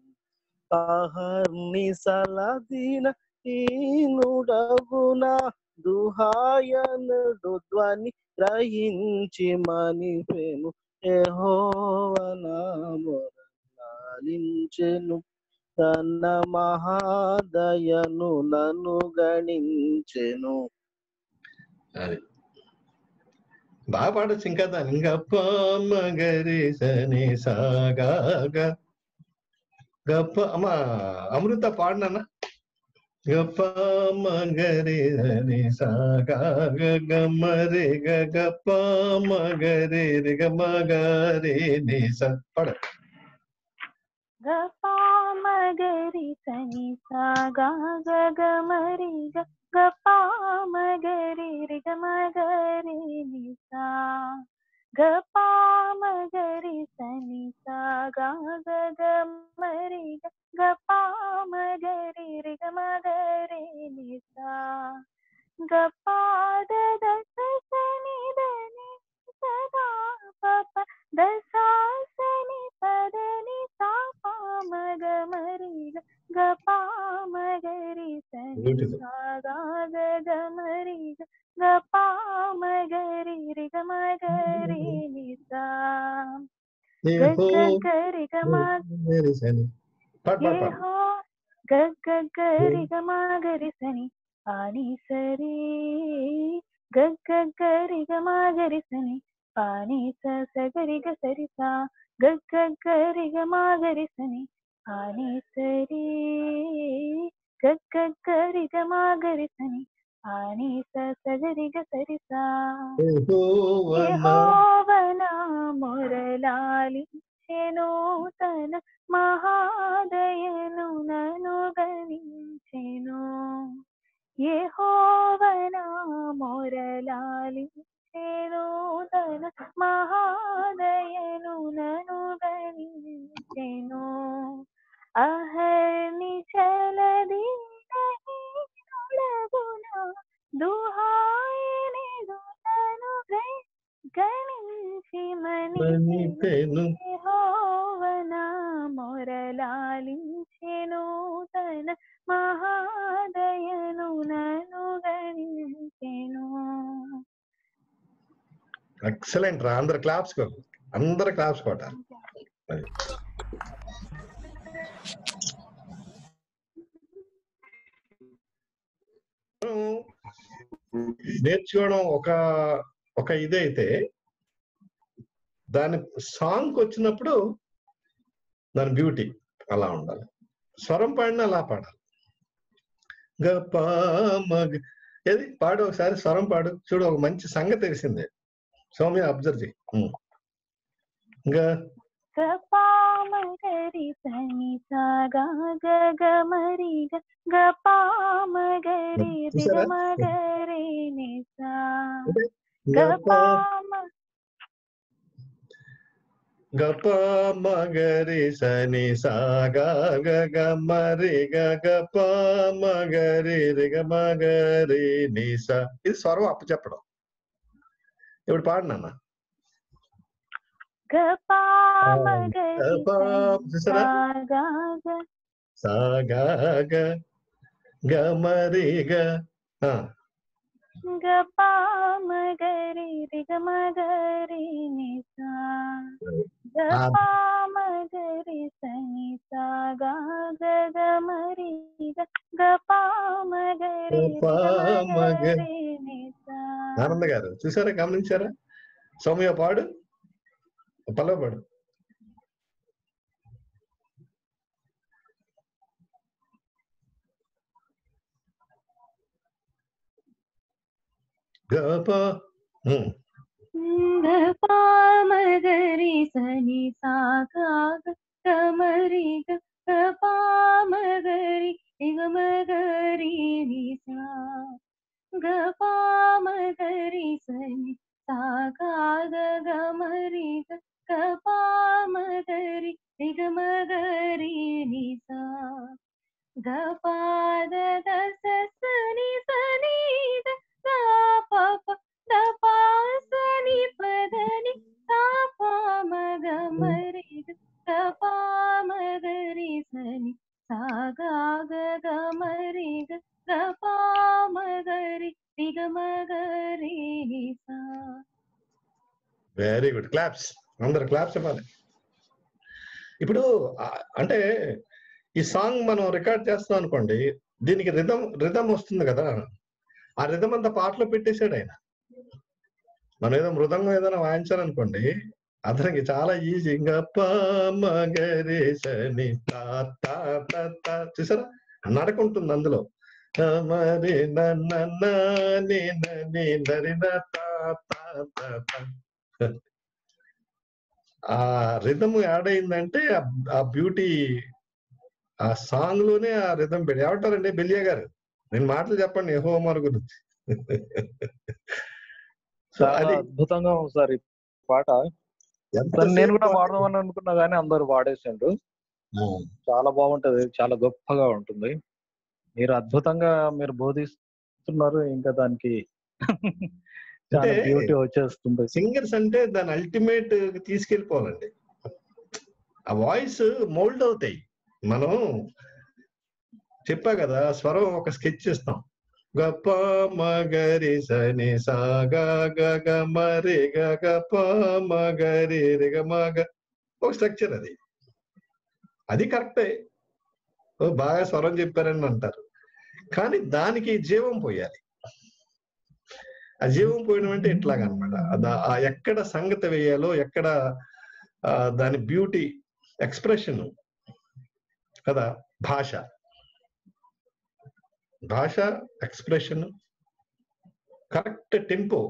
అహర్ని సలదిన ఈనుడగున దుహాయనుడు ధ్వని గ్రహించి మనిపెను. యెహోవా నా మొరలాలించెను, తన మహాదయను నన్ను గణించెను. అది బాగా పాడచ్చు. ఇంకా దాని ఇంకా మగరి సని సాగా గప్ప. అమ్మా అమృత పాడినా. గప్ప మగరి సని సాగా గమరి గప్ప మగరి రిగ మగరి ని స పాడ. గప మగరి సని సా గా గ మరి గ గ ప మ గ రి రి గ మ గ రి ని సా గ ప మ గ రి స ని సా గ గ గ మ రి గ గ ప మ గ రి రి గ మ గ రి ని సా గ ప ద ద స స ని ద ని స ద ప ప ద స స ని ప ద ని సా ప మ గ మ రి గ గ ప మ గ రి స ని సా గ గ గ మ రి గ గ ప మ గ రి రి గ మ గ రి ని సా గ గ గ రి గ మ ఏ హో గ గ గ రి గ మ గ రి స ని పాని సరి గ గ గ రి గ మ గ రి స ని పాని స స గ రి గ సరి సా గ గ గ రి గ మ గ రి స ని పాని సరి గ గ గ రి గ మ గ రి స ని పాని స స గ రి గ సరి సా యెహోవా మొరలాలించెను తన మహాదయను నను గణించెను యెహోవా మొరలాలించెను తన మహాదయను నను గణించెను అహర్ని చలదీనహీనులగున దుహాయనిదు తను గణించి మనిపెను యెహోవా మొరలాలించెను తన మహాదయను నను గణించెను. ఎక్సలెంట్ రా, అందరు క్లాప్స్ అందరు క్లాప్స్ కొట్టాలి. నేర్చుకోవడం ఒక ఒక ఇదైతే దాని సాంగ్ వచ్చినప్పుడు దాని బ్యూటీ అలా ఉండాలి. స్వరం పాడిన అలా పాడాలి. గప మగ ఏది పాడు ఒకసారి స్వరం పాడు చూడు, ఒక మంచి సంగతి తెలిసిందే. సౌమ్య అబ్జర్వ్ చేయి. గపామగరి సని సాగా గగమరి గపామగరి రిగమగరి నిసా గపామ గప మగరి సని సాగా గగమరి గప మగరి రిగమగరి నిసా. ఇది స్వరం అప్పు చెప్పడం. ఇప్పుడు పాడు నాన్న. సాగా గమరి గపామగరి రిగమగరి నిసా గపామగరి సని సాగా గగమరి గపామగరి రిగమగరి నిసా. ఆనంద గారు చూసారా, గమనించారా? సౌమ్య పాడు, పల్లవ పాడు. గపామగరి సని సాగా గమరి గపామగరి రిగమగరి నిసా గపామగరి సని సాగా గమరి గపామగరి రిగమగరి నిసా గపాద దస సని సని గప దపా సని పదని సాపమగమరి గపామగరి సని సాగా గమరి గపామగరి రిగమగరి నిసా. Very good, claps. అందరు క్లాప్స్ ఇవ్వాలి. ఇప్పుడు అంటే ఈ సాంగ్ మనం రికార్డ్ చేస్తాం అనుకోండి, దీనికి రిధం రిధం వస్తుంది కదా, ఆ రిధం అంతా పాటలో పెట్టేశాడు ఆయన. మనం ఏదో మృదంగం ఏదైనా వాయించాలనుకోండి, అతనికి చాలా ఈజీ. చూసారా, నడకుంటుంది అందులో. మరి ఆ రిథమ్ యాడ్ అయిందంటే ఆ బ్యూటీ ఆ సాంగ్ లోనే ఆ రిథమ్ పెట్టి ఏమంటారండి బెల్లియా గారు? నేను మాటలు చెప్పండి యెహోవా గురించి. సో చాలా అది అద్భుతంగా ఉంది సార్ ఈ పాట. దాన్ని నేను కూడా పాడదామని అనుకున్నా కానీ అందరు పాడేసిండ్రు. చాలా బాగుంటది, చాలా గొప్పగా ఉంటుంది. మీరు అద్భుతంగా మీరు బోధిస్తున్నారు. ఇంకా దానికి చాలా బ్యూటీ వచ్చేస్తుంది. సింగర్స్ అంటే దాని అల్టిమేట్ తీసుకెళ్ళిపోవాలండి. ఆ వాయిస్ మోల్డ్ అవుతాయి. మనం చెప్పా కదా, స్వరం ఒక స్కెచ్ ఇస్తాం. గప మగరి సని సాగా గగ మరి గప మగరి రిగ మగ ఒక స్ట్రక్చర్. అది అది కరెక్టే, బాగా స్వరం చెప్పారని అంటారు. కానీ దానికి జీవం పోయాలి. ఆ జీవం పోయడం అంటే ఇట్లాగనమాట. ఆ ఎక్కడ సంగతి వేయాలో, ఎక్కడ దాని బ్యూటీ ఎక్స్ప్రెషన్ కదా, భాష భాష ఎక్స్ప్రెషన్ కరెక్ట్ టెంపో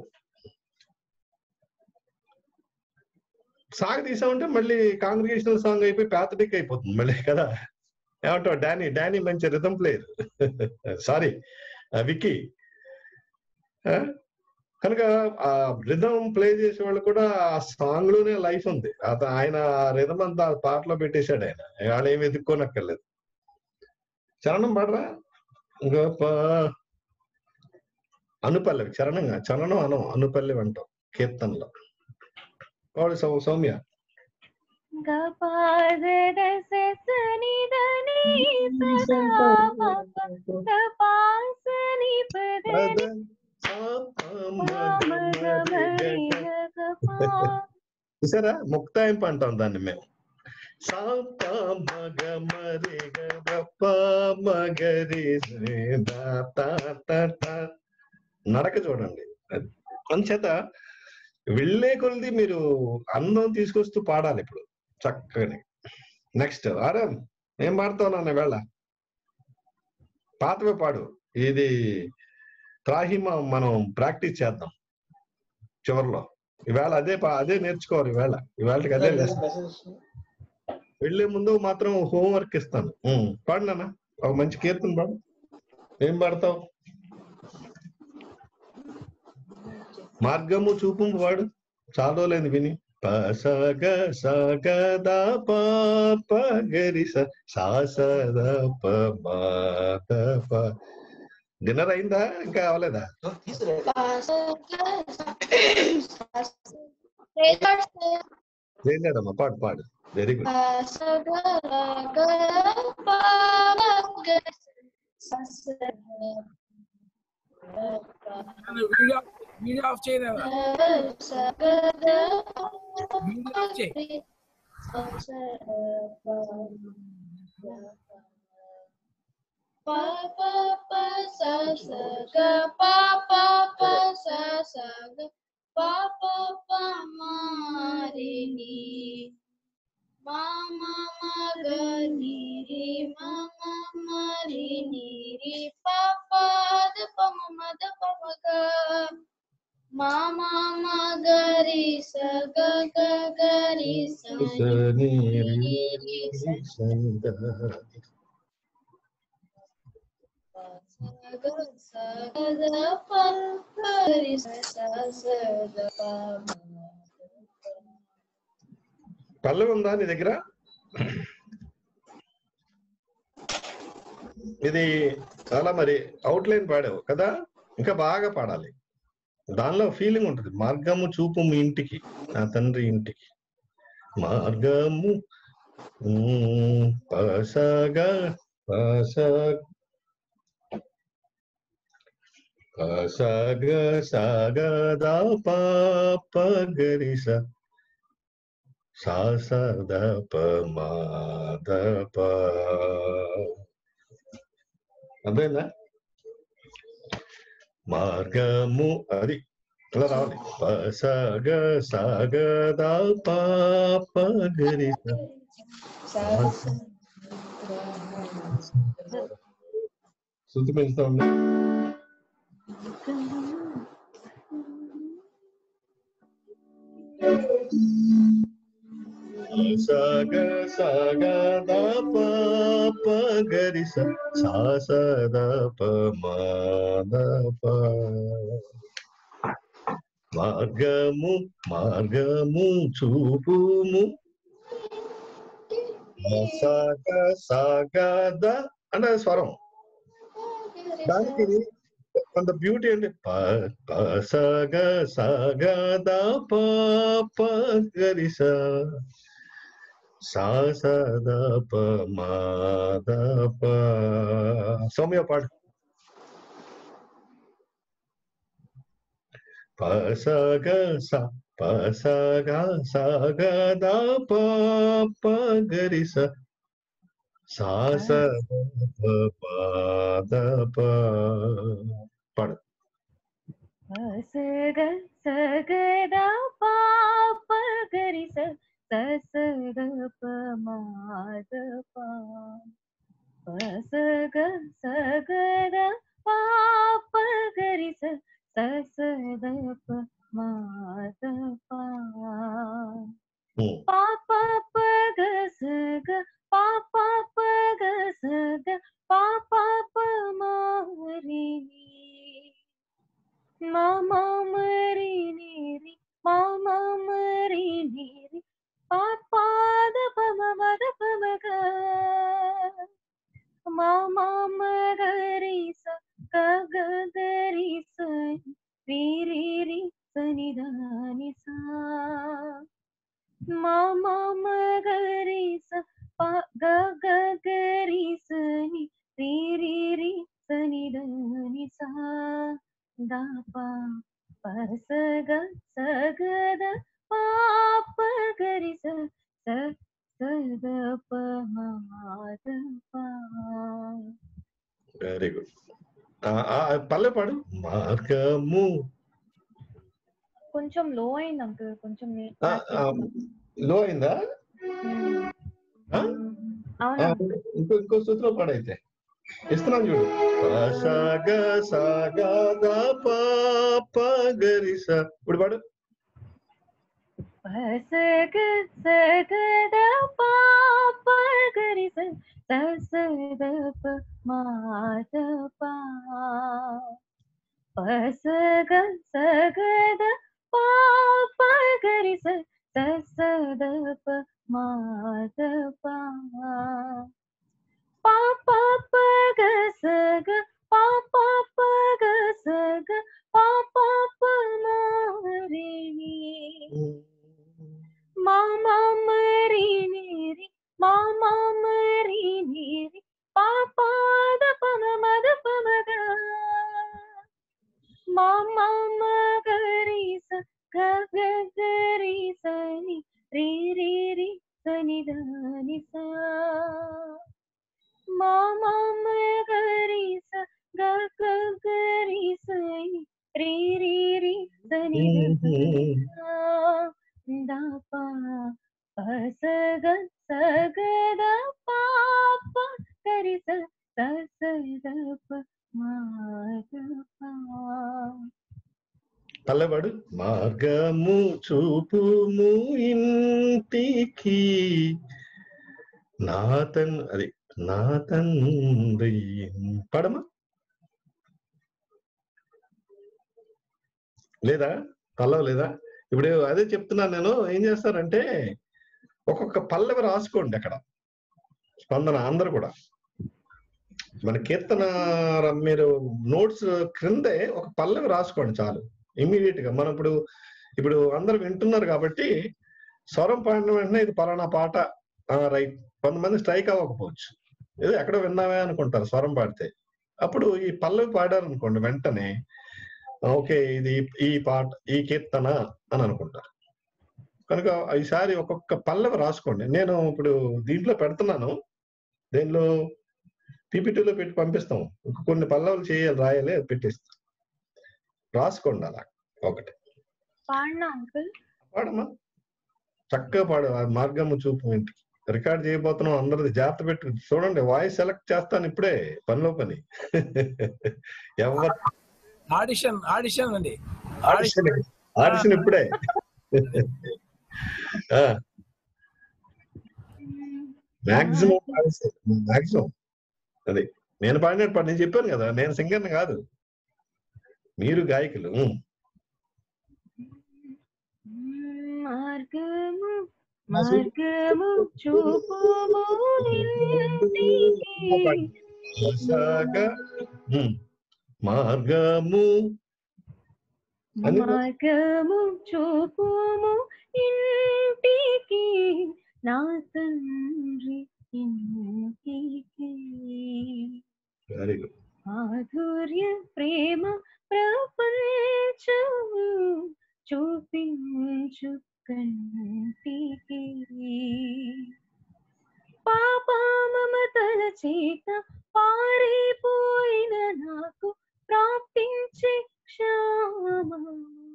సాగు తీసామంటే మళ్ళీ కాంగ్రిగేషనల్ సాంగ్ అయిపోయి ప్యాథటిక్ అయిపోతుంది మళ్ళీ కదా. ఏమంటావు డానీ? డానీ మంచి రిథం ప్లేయర్, సారీ విక్కీ. కనుక ఆ రిథం ప్లే చేసే వాళ్ళు కూడా ఆ సాంగ్ లోనే లైఫ్ ఉంది. అతను ఆయన రిథం అంతా పాటలో పెట్టేశాడు ఆయన. వాళ్ళు ఏమి ఎదుక్కోనక్కర్లేదు. చరణం పాడరా? గొప్ప అనుపల్లవి చరణంగా, చరణం అనం అనుపల్లవి అంటాం కీర్తనలో. వాడు సౌ సౌమ్య చూసారా, ముక్తాయింపు అంటాం దాన్ని మేము. నడక చూడండి. కొంచేత వెళ్ళే కొలిది మీరు అందం తీసుకొస్తూ పాడాలి ఇప్పుడు చక్కని. నెక్స్ట్ ఆరాం ఏం పాడతావు నాన్న వేళ? పాతవే పాడు. ఇది త్రాహిమ మనం ప్రాక్టీస్ చేద్దాం చివరిలో. ఈవేళ అదే అదే నేర్చుకోవాలి. ఈవేళ ఈవేళకి అదే వెళ్లే ముందు మాత్రం హోంవర్క్ ఇస్తాను. పాడు నాన్న, ఒక మంచి కీర్తన పాడు. ఏం పాడతావు? మార్గము చూపు వాడు. చాలా లేదు విని. పసగ సగద పగరి సాసద ప. డిన్నర్ అయిందా? ఇంకా అవలేదా? లేదమ్మా, పాడు పాడు. Very good. వీడియో ఆఫ్ చేయరా? వీడియో ఆఫ్ చేయి. pa pa pa sa sa ga pa pa pa sa sa ga pa pa pa ma re ni ma ma ma ga ni re ma ma ma re ni re pa pa da pa ma ma da pa ma ga ma ma ma ga re sa ga ga ga re sa ni re sa ga పల్లవి ఉందా నీ దగ్గర? ఇది చాలా మరి outline పాడావు కదా, ఇంకా బాగా పాడాలి. దానిలో ఫీలింగ్ ఉంటుంది. మార్గము చూపు మీ ఇంటికి, నా తండ్రి ఇంటికి. మార్గము పసగా పసగ సగ సగద పగరి సద పద ప. అదేనా మార్గము? అది అలా రావాలి. సగ సగద పగరి శృతి పెంచుతా ఉండే. సగ సగ ద ప గరి స సా స ద ప మా ద ప. మార్గము మార్గము చూపుము సాగ సాగద అంటే స్వరం. దానికి కొంత బ్యూటీ అంటే ప సగ సగద ప ప గరి స సా స ద ప మా ద ప. సౌమ్య పాడు. ప సగ స ప సగ సగ ద ప ప గరి స సా స ద ప ద ప. పాడు. సగ సగ ద ప ప గరి స స స ద ప మా ద ప. సగ సగ ద ప ప గరి స స స ద ప మా ద ప. ప ప ప గ స గ ప ప ప గ స గ ప ప ప మా రి ని మా మా మ రి ని రి మా మా మ రి ని రి ప ప ద ప మ మ ద ప మ గ మా మా మ గ రి స గ గ గ రి స రి రి రి స ని ద ని స. మా మా మ గ రి స ప గ గ గ రి స ని రి రి రి స ని ద ని స ద ప ప స గ స గ ద ప ప గ రి స స స ద ప మా ద ప. Very good. పల్లె పాడు. మార్గము కొంచెం లో అయింది అంకుల్, కొంచెం లో అయిందా? ఇంకో ఇంకో సూత్రం పాడైతే ఇస్తున్నాను చూడు. సగ సగ ద ప ప గరి స. ఇప్పుడు పాడు. సగ సగ ద ప ప గరి స స స ద ప మా ద ప. సగ సగ ద ప ప గరి స స స ద ప మా ద ప. ప ప ప గ స గ ప ప ప గ స గ ప ప ప మా రి ని మా మా మ రి ని రి మా మా మ రి ని రి ప ప ద ప మ మ ద ప మ గ మా మా మ గ రి స గ గ గ రి స ని రి రి రి స ని ద ని స. మా మా మ గ రి స గ గ గ రి స ని రి రి రి స ని ద ద ప. ప స గ స గ ద ప ప గరి స స స ద ప మా ద ప. పల్లెవాడు. మార్గము చూపుము ఇంటికి నా తన్ అది నా తండ్రి. పడమా లేదా? పల్లవ లేదా? ఇప్పుడు అదే చెప్తున్నాను నేను. ఏం చేస్తారంటే ఒక్కొక్క పల్లవి రాసుకోండి అక్కడ. స్పందన అందరు కూడా మన కీర్తన మీరు నోట్స్ క్రిందే ఒక పల్లవి రాసుకోండి చాలు. ఇమ్మీడియట్ గా మనం ఇప్పుడు ఇప్పుడు అందరు వింటున్నారు కాబట్టి స్వరం పాడిన వెంటనే ఇది పలానా పాట రైట్. కొంతమంది స్ట్రైక్ అవ్వకపోవచ్చు, ఏదో ఎక్కడో విన్నామే అనుకుంటారు స్వరం పాడితే. అప్పుడు ఈ పల్లవి పాడారు అనుకోండి వెంటనే ఓకే ఇది ఈ పాట ఈ కీర్తన అని అనుకుంటారు. కనుక ఈసారి ఒక్కొక్క పల్లవి రాసుకోండి. నేను ఇప్పుడు దీంట్లో పెడుతున్నాను, దీనిలో పీపీటీలో పెట్టి పంపిస్తాం. కొన్ని పల్లవులు చేయాలి, రాయాలి, అది పెట్టిస్తాం. రాసుకోండి అలా ఒకటి. పాడమ్మా చక్కగా పాడు. మార్గము చూపు ఇంటికి రికార్డ్ చేయబోతున్నాం. అందరిది జాగ్రత్త పెట్టి చూడండి. వాయిస్ సెలెక్ట్ చేస్తాను ఇప్పుడే, పనిలో పని. ఎవరు ఆడిషన్ ఆడిషన్ అండి, ఆడిషన్ ఆడిషన్ ఇప్పుడే. మాక్సిమం మాక్సిమం అది నేను పాడినట్టు పాడు. నేను చెప్పాను కదా నేను సింగర్ని కాదు, మీరు గాయకులు. మార్గము మార్గము చూపుము ఇంటికి మార్గము మార్గము చూపుము ఇంటికి నా తండ్రి ఇంటికి వెరీ గుడ్. మాధుర్య ప్రేమ ప్రపంచము చూపించు కంటికి పాప మమతల చేత పారిపోయిన నాకు ప్రాప్తించే క్షామము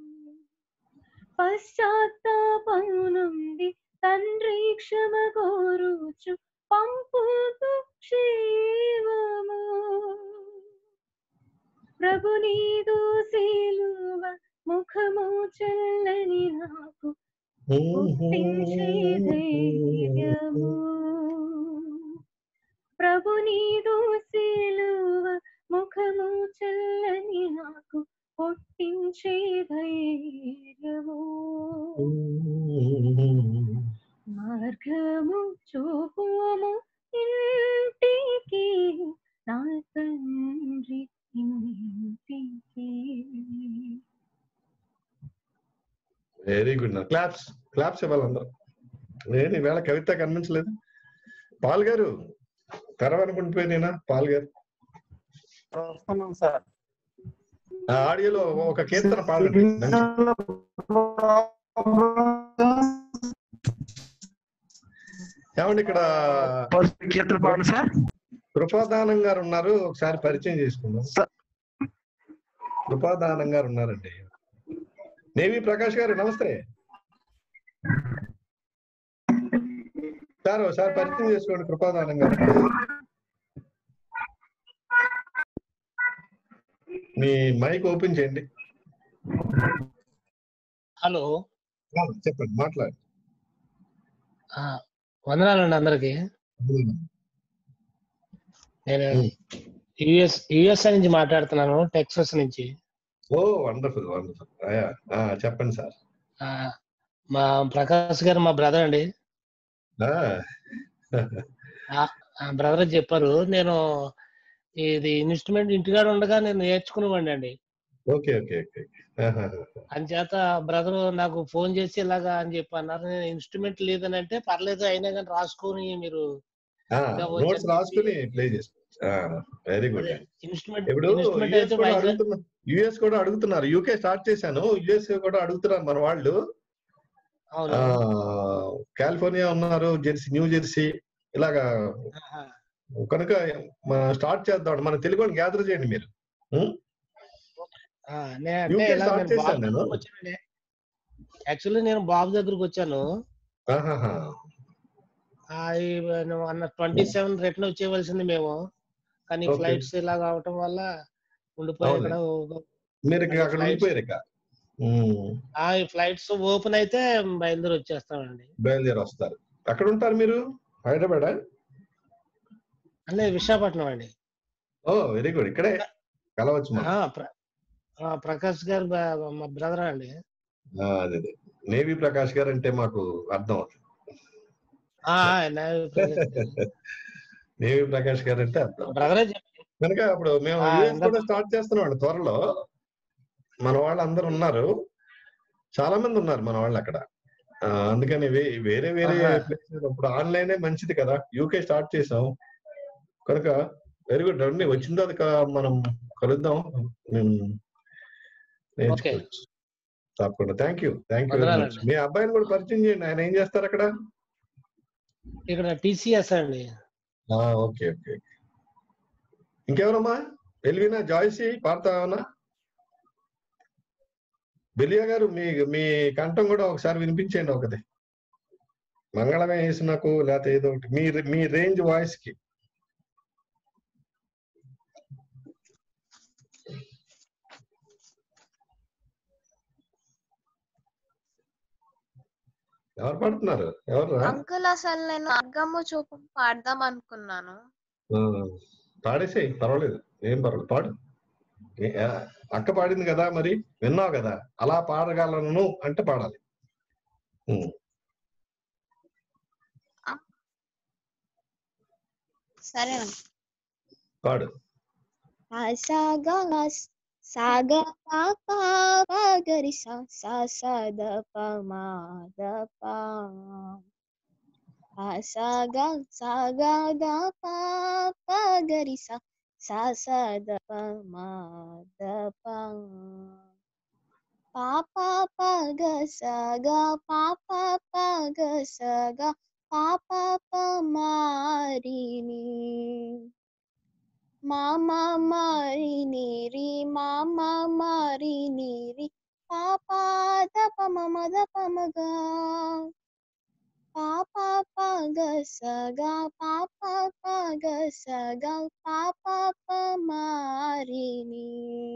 పశ్చాత్తాపము నుండి తండ్రి క్షమ కోరుచు పంపుతు క్షేమము ప్రభు నీదు సిలువ ముఖము చల్లని నాకు పుట్టించే ధైర్యము ప్రభు నీదు సిలువ ముఖము చల్లని నాకు పుట్టించే ధైర్యము మార్గము చూపుము ఇంటికి నా తండ్రి ఇంటికి. Very good. నా క్లాప్స్ క్లాప్స్ ఇవ్వాలి అందరూ. నేను ఈవేళ కవిత కనిపించలేదు. పాల్ గారు తెరవనుకుంటుపోయినా పాల్ గారు సార్ ఆ ఆడియోలో ఒక కీర్తన పాడండి. ఏమండి ఇక్కడ కీర్తన పాడండి సార్. కృపాదానం గారు ఉన్నారు, ఒకసారి పరిచయం చేసుకుందాం. కృపాదానం గారు ఉన్నారండి. నేవి ప్రకాష్ గారు నమస్తే సార్. ఒకసారి పరిచయం చేసుకోండి కృపాదానం గారు. మీ మైక్ ఓపెన్ చేయండి. హలో చెప్పండి, మాట్లాడండి. వందనాలండి అందరికి. నేను యుఎస్ యుఎస్ఏ నుంచి మాట్లాడుతున్నాను, టెక్సస్ నుంచి. ఓ వండర్ఫుల్ వండర్ఫుల్. చెప్పండి సార్. మా ప్రకాష్ గారు మా బ్రదర్ అండి. బ్రదర్ చెప్పారు, నేను ఇది ఇన్స్ట్రుమెంట్ ఇంటికాడ ఉండగా నేను నేర్చుకునేవాడిని అండి. Okay okay okay. అంచేత బ్రదర్ నాకు ఫోన్ చేసి ఇలాగా అని చెప్పి అన్నారు. నేను ఇన్స్ట్రుమెంట్ లేదని అంటే పర్లేదు, అయినా కానీ రాసుకొని మీరు నోట్స్ రాసుకుని ప్లే చేసుకో. Very good. ఇన్స్ట్రుమెంట్ ఇప్పుడు యుఎస్ కూడా అడుగుతున్నారు. యూకే స్టార్ట్ చేశాను, యుఎస్ కూడా అడుగుతున్నారు మన వాళ్ళు. కాలిఫోర్నియా ఉన్నారు, జెర్సీ, న్యూ జెర్సీ ఇలాగా. కనుక స్టార్ట్ చేద్దాం. మన తెలుగు వాళ్ళు గ్యాదర్ చేయండి మీరు. యాక్చువల్లీ నేను బాబు దగ్గరకు వచ్చాను. అన్న ట్వంటీ సెవెన్ రిటర్న్ వచ్చేవలసింది మేము, కానీ ఫ్లైట్స్ ఇలా కావటం వల్ల ఉండిపోయారు. ఫ్లైట్స్ ఓపెన్ అయితే బయలుదేరి వచ్చేస్తామండి. బయలుదేరి వస్తారు. ఎక్కడ ఉంటారు మీరు? హైదరాబాద్ అంటే విశాఖపట్నం అండి. ఓ వెరీ గుడ్. ఇక్కడే కలవచ్చు. ప్రకాష్ గారు మా బ్రదర్ అండి. అదే నేవి ప్రకాష్ గారు అంటే మాకు అర్థం అవుతుంది. నేవి ప్రకాష్ గారు అంటే అర్థం బ్రదరే. కనుక అప్పుడు మేము యూఎస్ కూడా స్టార్ట్ చేస్తున్నాం అండి త్వరలో. మన వాళ్ళు అందరు ఉన్నారు, చాలా మంది ఉన్నారు మన వాళ్ళు అక్కడ. అందుకని వేరే వేరే ప్లేసెస్ ఇప్పుడు ఆన్లైనే మంచిది కదా. యూకే స్టార్ట్ చేసాం కనుక వెరీ గుడ్ అండి. వచ్చిన తర్వాత మనం కలుద్దాం, మేము నేర్చుకోవచ్చు తప్పకుండా. Thank you thank you very much. మీ అబ్బాయిని కూడా పరిచయం చేయండి. ఆయన ఏం చేస్తారు అక్కడ? ఇక్కడ టీసీఎస్ అండి. Okay okay. ఇంకెవరమ్మా? ఎల్వినా, జాయ్సీ పాడతావన్నా? బెలియా గారు మీ మీ కంఠం కూడా ఒకసారి వినిపించండి. ఒకటి మంగళమే వేసి నాకు, లేకపోతే ఏదో ఒకటి మీ మీ రేంజ్ వాయిస్ కి. ఎవరు పాడుతున్నారు? ఎవరు? అంకుల్ అసలు నేను అగ్గమ్మ చూపు పాడదాం అనుకున్నాను. పాడేసేయి, పర్వాలేదు, ఏం పర్వాలేదు, పాడు. ఏ- ఆ, అక్క పాడింది కదా, మరి విన్నావు కదా, అలా పాడగలను అంటే పాడాలి. ఉమ్, సరే పాడు. సాగా సాగా పాపా గరి సా సా సా ద ప మా ద పా సాగా సాగా ద పా పా గరి సా సా సా ద ప మా ద పా పాపా ప గ సా గ పాపా ప గ సా గ పాపా ప మా రి ని మామా మారి నీరి మామా మారి నీరి పాపా ద ప మ మ ద ప మ గ పాపా ప గ స గ పాపా ప గ స గ పాపా ప మారి ని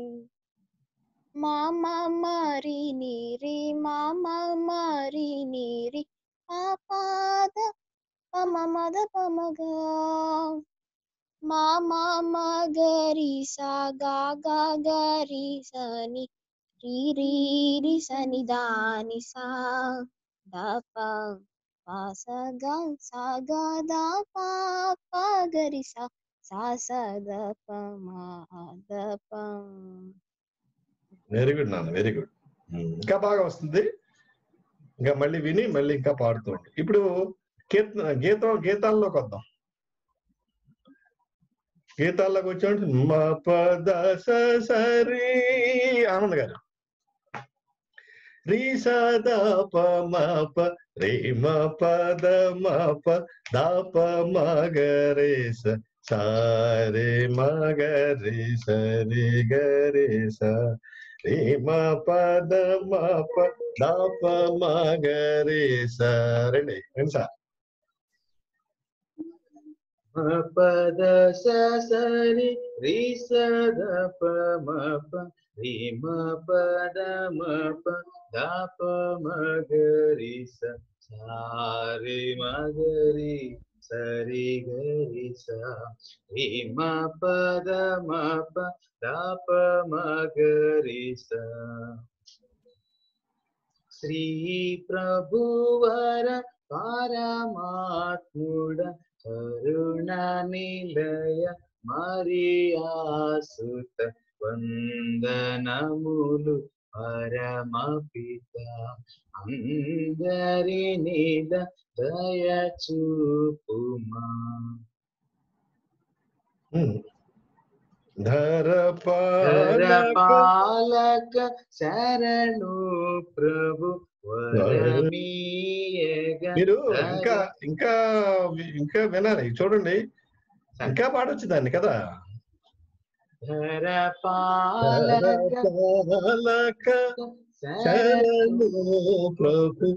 మామా మారి నీరి మామా మారి నీరి పాపా ద ప మ మ ద ప మ గ మామా మగరి సా గా గా గరి సని రి రి రి సని దాని సా ద ప పా స గ సా గ ద ప ప గరి సా సా స ద ప మా ద ప. వెరీ గుడ్ నాన్న, వెరీ గుడ్. ఇంకా బాగా వస్తుంది. ఇంకా మళ్ళీ విని మళ్ళీ ఇంకా పాడుతూ ఉండు. ఇప్పుడు కీర్తన గీతం గీతాల్లోకి వద్దాం. గీతాల్లోకి వచ్చామంటే మా పద స సరి ఆనంద్ గారు, రీ సద ప మ ప రే మ పద మ ప ద ప మ గ రే స సా రే మ గ రే స రే గ రే స రే మ పద మ ప ద ప మ గ రే స. రండి రండి సార్. పద స సరి రి స ద ప మ ప రి మ పద మ ప ద ప మ గ రి స సా రి మ గ రి స రి గ రి స రి మ పద మ ప ద ప మ గ రి స. శ్రీ ప్రభువర పరమాత్ముడ కరుణ నిలయ మరియాసుత వందనములు పరమ పిత అందరినీ దయ చూపుమా. ధర ధర పాలక పాలక శరణు ప్రభు వరమీయగ మీరు ధర ఇంకా ఇంకా ఇంకా వినాలి. చూడండి, ఇంకా పాడొచ్చు దాన్ని కదా. ధర పాలక పాలక శరణు ప్రభు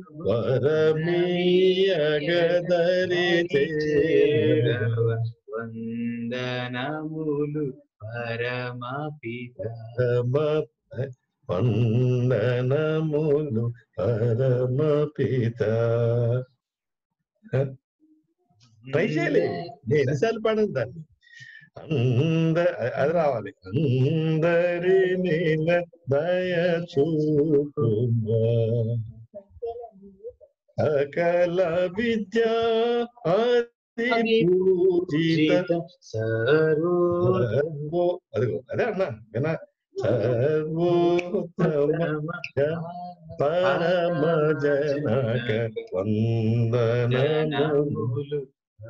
వరమీయగదరి చేరవ వందనములు పరమ పిత వందనములు పరమ పిత. ట్రై చేయాలి, నేను ఎన్నిసార్లు పాడను దాన్ని. అంద అది రావాలి. అందరినీ దయ చూపుమా సకల విద్య ఆది పూజిత సర్వో అదిగో అదే అన్నా వినా సర్వోత్తమ పరమ జనక వందనములు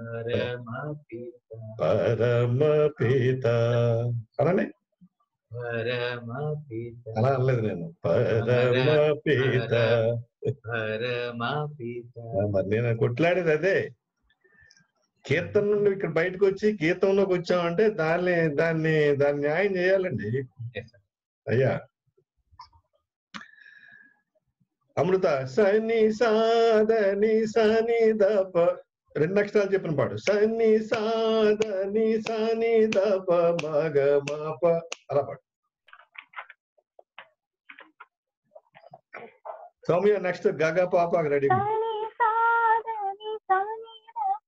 పరమ పిత అనండి. పరమ పిత అలా అనలేదు నేను. పరమ పిత పరమ పిత. మరి నేను కొట్లాడేది అదే. కీర్తన నుండి ఇక్కడ బయటకు వచ్చి గీతంలోకి వచ్చామంటే దాన్ని దాన్ని దాన్ని న్యాయం చేయాలండి అయ్యా. అమృత సని సాదని సని దప రెండు అక్షరాలు చెప్పిన పాడు. సని సాదని సని దప మగ మాప అలా పాడు. సౌమ్య నెక్స్ట్ గగ పాప రెడీ.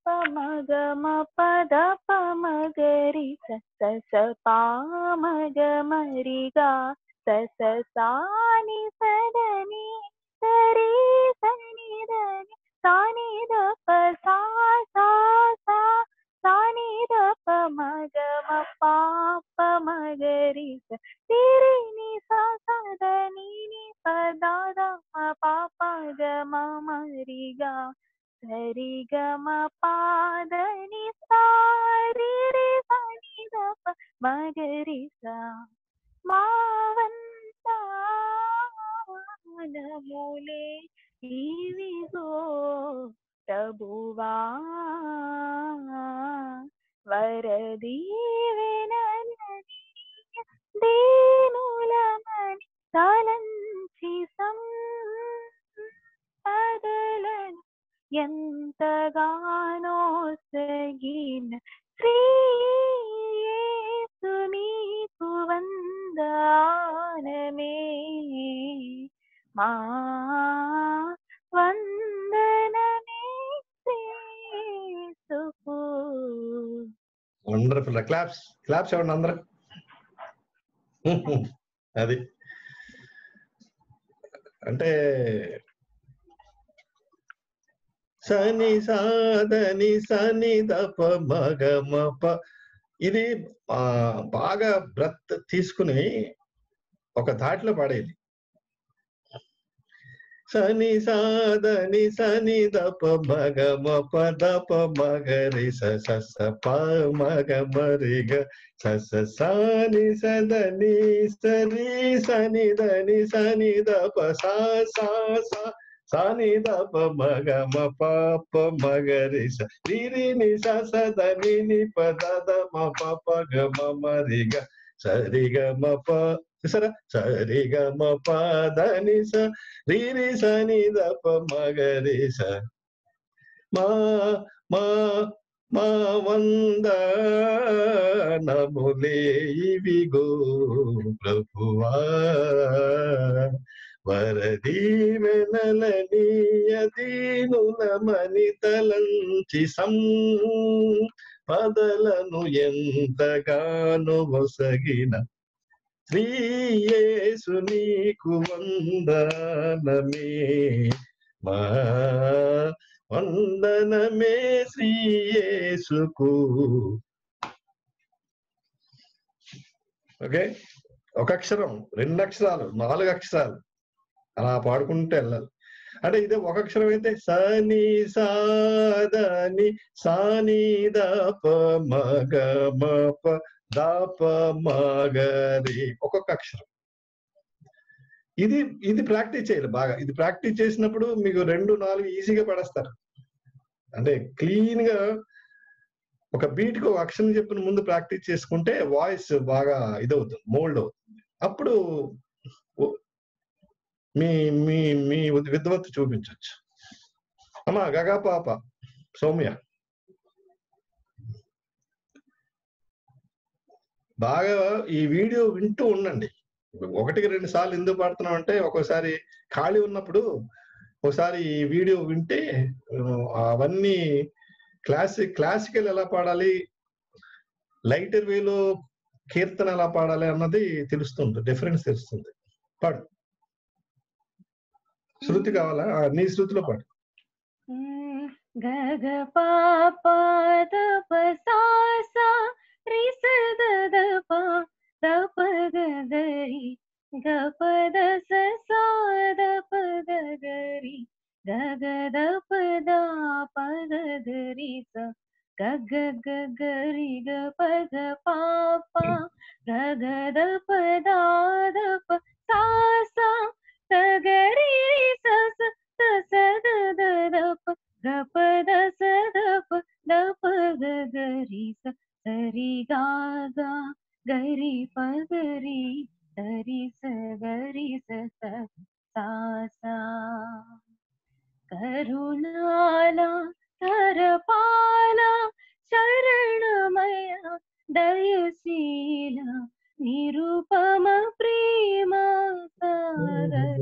పమగమ పద పమగరి సస పామగమరిగా సస సాని సదని సరి సని దని సాని దప సా సా సా సాని దప మగమ పాప మగరి సిరి ని సా సదని ని పదాద పాప గమ మరిగా సరి గమ పాదని సారి రి సని దప మగరి సా మావంతానములే ఇవిగో ప్రభువా వరదీవెనని దీనులమని తలంచి సంపదలను ఎంతగానో సగిన శ్రీ యేసు నీకు వందనమే మా వందనమే యేసుకు. వండర్ఫుల్. క్లాప్స్ క్లాప్స్ ఇవ్వండి అందరూ. అది అంటే సని సాదని సని దప మగ మప ఇది ఆ బాగా బ్రత్ తీసుకుని ఒక ధాటిలో పాడేది. సని సాదని సని దప మగ మప దప మగరి స స ప మగ మరిగ స స సాని సదని సరి సని దని సని దప సా సా సా సాని దప మగ మప ప మగరి స రి ని స స దని ని ప ద ద మ ప ప గ మ మరిగ సరి గ మ ప సర సరి గ మ ప దని స రి రి స ని ద ప మగరి స మా మా మా వందనములే ఇవిగో ప్రభువా వరదీవెనలనీయదీనులమని తలంచి సంపదలను ఎంతగానో వసగిన శ్రీ యేసు నీకు వందనమే మా వందనమే శ్రీ యేసుకు. ఓకే, ఒక అక్షరం, రెండు అక్షరాలు, నాలుగు అక్షరాలు అలా పాడుకుంటూ వెళ్ళాలి. అంటే ఇదే ఒక అక్షరం అయితే సని సాదని సాని దప మగ మప దప మగరి ఒక్కొక్క అక్షరం. ఇది ఇది ప్రాక్టీస్ చేయాలి బాగా. ఇది ప్రాక్టీస్ చేసినప్పుడు మీకు రెండు నాలుగు ఈజీగా పడేస్తారు. అంటే క్లీన్ గా ఒక బీట్ కు ఒక అక్షరం చెప్పిన ముందు ప్రాక్టీస్ చేసుకుంటే వాయిస్ బాగా ఇదవుతుంది, మోల్డ్ అవుతుంది. అప్పుడు మీ మీ మీ విద్వత్తు చూపించవచ్చు. అమ్మా గగా పాప సౌమ్య బాగా ఈ వీడియో వింటూ ఉండండి. ఒకటికి రెండు సార్లు ఎందుకు పాడుతున్నాం అంటే ఒక్కోసారి ఖాళీ ఉన్నప్పుడు ఒకసారి ఈ వీడియో వింటే అవన్నీ క్లాసిక్ క్లాసికల్ ఎలా పాడాలి, లైటర్ వేలో కీర్తన ఎలా పాడాలి అన్నది తెలుస్తుంది, డిఫరెన్స్ తెలుస్తుంది. పాడు. శృతి కావాలా? నీ శృతిలో పాడు. గగ పాప దప సా సా రి స ద ద ప దప గగరి గ ప ద స సా ద ప గగరి గగ ద ప ద ప గగరి స గగ గగరి గ ప గ పాప గగ ద ప ద ద ప సా సా గగరి స స త స ద ద ద ప గ ప ద స ద ప ద ప గగరి స సరి గా గా గరి ప గరి సరి స గరి స స సా సా కరుణాల తరపాల శరణమయ దయశీల నిరుపమ ప్రేమ సాగర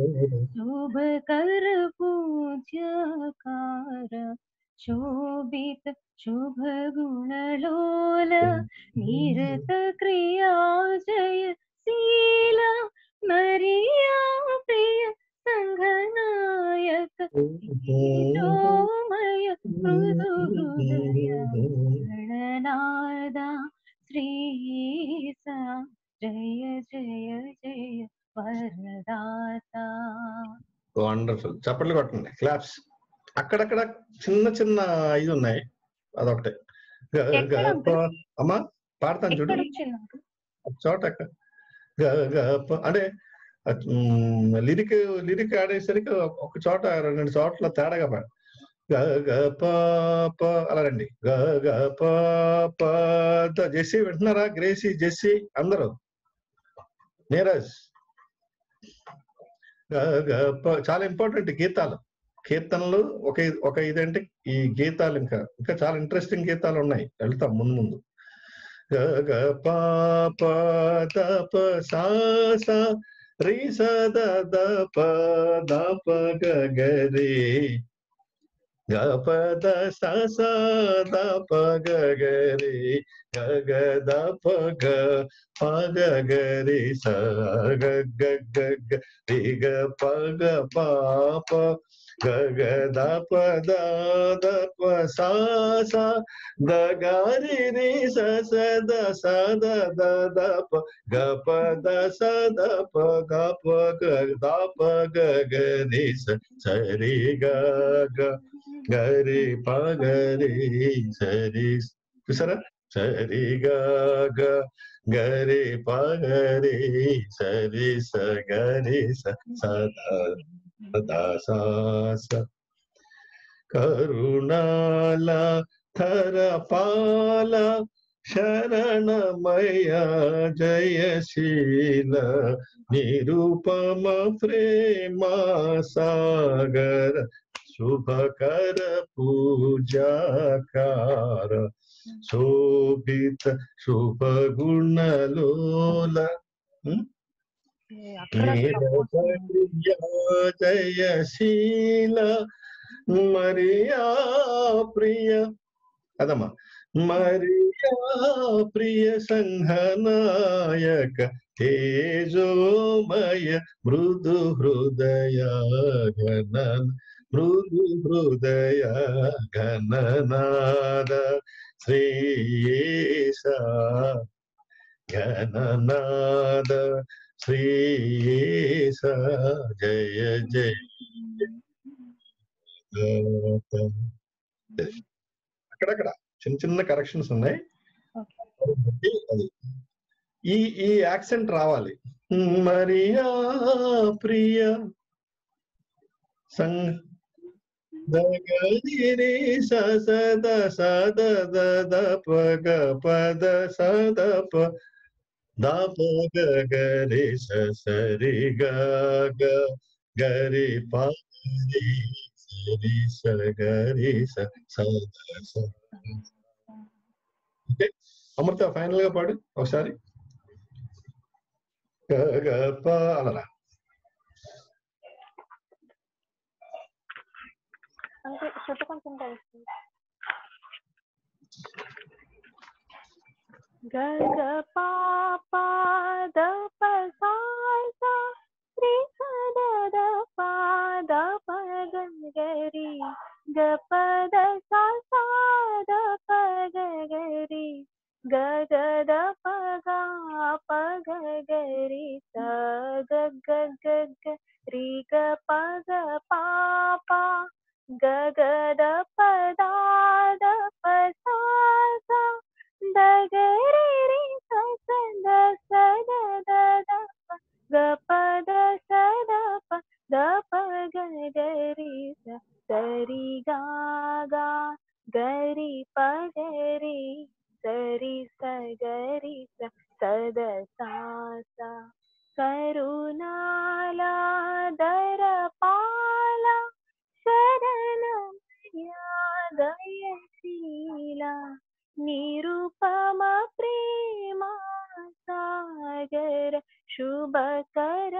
శుభకర పూజ్యకార శోభిత शुभ गुणलोल निरत क्रिया जयशीला मरिया प्रिय संघनायक तेजोमय मृदु हृदय गणनादा श्रीसा जय जय जय वरदाता. వండర్ఫుల్. చప్పట్లు కొట్టండి, క్లాప్స్. అక్కడక్కడ చిన్న చిన్న ఇది ఉన్నాయి, అదొకటి. అమ్మా పాడతాను చూడు చోట అంటే లిరిక్ లిరిక్ ఆడేసరికి ఒక చోట రెండు చోట్ల తేడాగా పాడు. గ గ ప ప అలా రండి. గ గ ప ప జెస్సీ వింటున్నారా? గ్రేసీ, జెస్సీ అందరూ, నీరజ్. గ గ ప చాలా ఇంపార్టెంట్ గీతాలు, కీర్తనలు ఒక ఒక ఇదేంటి ఈ గీతాలు. ఇంకా ఇంకా చాలా ఇంట్రెస్టింగ్ గీతాలు ఉన్నాయి, వెళ్తాం ముందు ముందు. గ గ ప ప ద ప సా సా రి స ద ద ప ద ప గ గ రే గ ప ద స స ద ప గ గ రే గ గ ద ప గ ప గ గ రే స గ గ గ గ రే గ ప గ ప ప గ గ ద ప ద ద ప సా సా ద గ రి రి స స ద స ద ద ద ప గ ప ద స ద ప గ ప గ ద ప గ గ రి స స రి గ గ గ రి ప గ రి స రి. చూసారా? స రి గ గ గ రి ప గ రి స రి స గ రి స స ద స స. కరుణాల ధరపాల శరణమయ జయశీల నిరుపమ ప్రేమ సాగర శుభకర పూజాకార శోభిత శుభగుణలోల జయశీల మరియా ప్రియ అదమ్మా మరియా ప్రియ సంఘనాయక తేజోమయ మృదు హృదయ ఘన మృదు హృదయ ఘననాద శ్రీయేశ ఘననాద శ్రీయేశ జయ జయ. అక్కడక్కడ చిన్న చిన్న కరెక్షన్స్ ఉన్నాయి, అది ఈ ఈ యాక్సెంట్ రావాలి. మరియా ప్రియ సంగ దగరి సద సద ద ప గ పద సద ప ద ప గ గరి స సరి గ గ గరి ప గరి సరి స గరి స సద స. ఓకే అమృత ఫైనల్ గా పాడు ఒకసారి. గ గ ప అలరా. అంటే శృతి కొంచెం తెలుసు. గ గ పా పా ద ప సా సా రి స ద ద పా ద ప గ గ రి గ ప ద సా సా ద ప గ గ రి గ గ ద ప గ ప గ గ రి స గ గ గ గ రి గ ప గ పా పా గ గ ద ప ద ద ప సా సా ద గ రి రి స స ద స ద ద ద ప గ ప ద స ద ప ద ప గ గ రి స స రి గ గ గ రి ప గ రి స రి స గ రి స స ద సా సా. కరుణాల దర పాల శరణమయ దయశీల నిరుపమ ప్రేమ సాగర శుభకర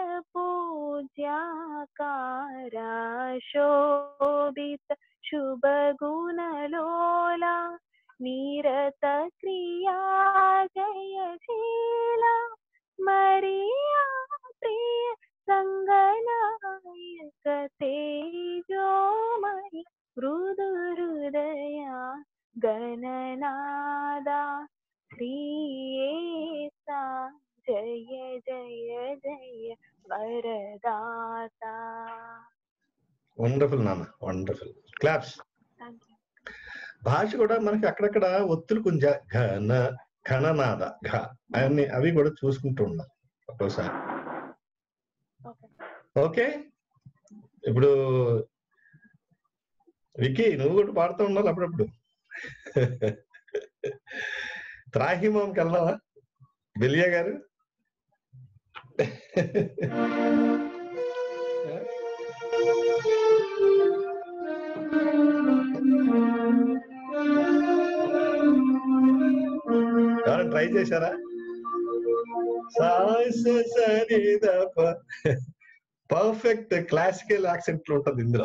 పూజ్యాకార శోభిత శుభగుణలోల నిరత క్రియా జయశీల మరియా ప్రియ సంగనాయక తేజోమయ మృదు హృదయ గణనాదా శ్రీయేసా జయ జయ జయ వరదాత. వండర్ఫుల్ నాన్న, వండర్ఫుల్. క్లాప్స్. భాష కూడా మనకి అక్కడక్కడ ఒత్తులు కొంచెం ఘన ఘననాద ఘ అన్ని అవి కూడా చూసుకుంటూ ఉండాలి ఒక్కోసారి. ఓకే, ఇప్పుడు వికీ నువ్వు కూడా పాడుతూ ఉండాలి అప్పుడప్పుడు. త్రాహిమాంకి వెళ్దామా బెలియా గారు? ఎవరైనా ట్రై చేశారా? పర్ఫెక్ట్ క్లాసికల్ యాక్సెంట్ లో ఉంటది ఇందులో.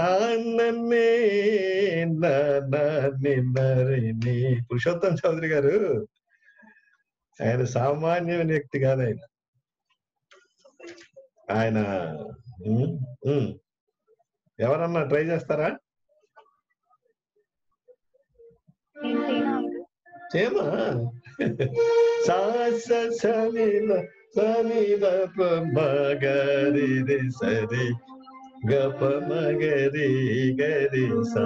పురుషోత్తం చౌదరి గారు ఆయన సామాన్యమైన వ్యక్తి కాదు. ఆయన ఆయన ఎవరన్నా ట్రై చేస్తారా? చేయమా? సాస సనిద సనిద మగరి సరి గప మగరి గరి సా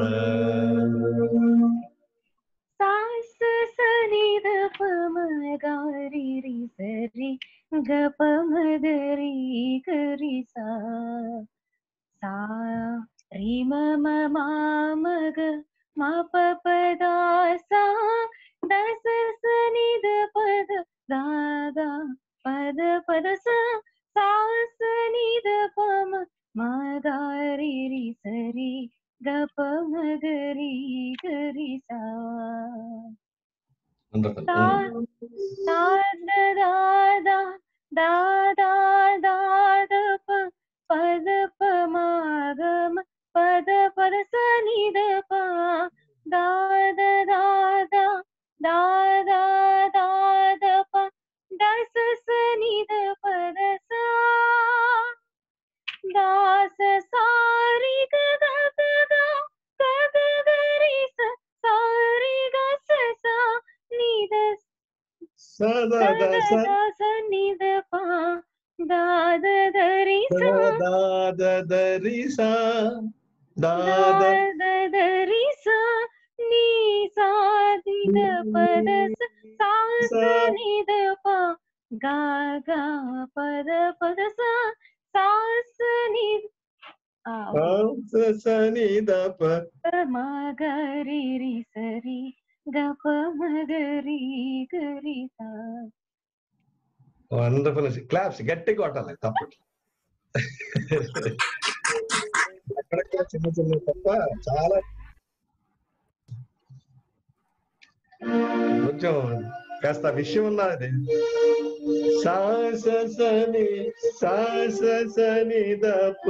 సాస సనిద పమగరి రి సరి గప మగరి గరి సా సా రి మమ మామగ మా పపదా సా దస సనిద పద దాదా పద పద సా సనిద పమ మగరి రి సరి గప మగరి గరి సా దాదా దాదా దాద పద పమగమ పద పద సనిద ప దాద దాద దాదా దాద ప దస సనిద పద సా దాస సారి గ గ గ గ గ గరి స సారి గ స సా నిద సద స నిద ప దాద దరి సా దాద దరి సా దాద దరి సా నీ సా నిద పద సా సా నిద ప గా గా పద పద సా సా స నిద సనిద ప మగరి రి సరి గప మగరి గరి సా. వండర్ఫుల్. క్లాప్స్ గట్టిగా కొట్టాలి తప్పట్లు. అక్కడక్కడ చిన్న చిన్న తప్ప చాలా కొంచెం కాస్త విషయం ఉన్నది. సాస సని సాస సని దప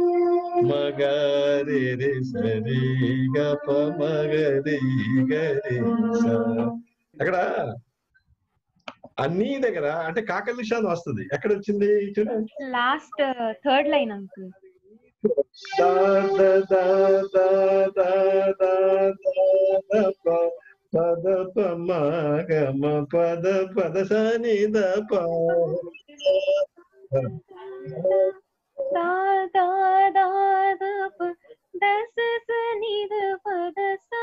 మగరి రి సరి గప మగరి గరి సా. అక్కడ అన్ని దగ్గర అంటే కాకల నిషాదం వస్తుంది. ఎక్కడ వచ్చింది చూడండి, లాస్ట్ థర్డ్ లైన్ అంకుల్. పద పమగమ పద పద సని దప దాదా దాద ప దస సనిద పద సా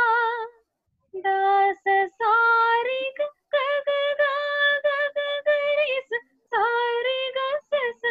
దాస సారి గ గ గ గ గ గరి స సారి గ స సా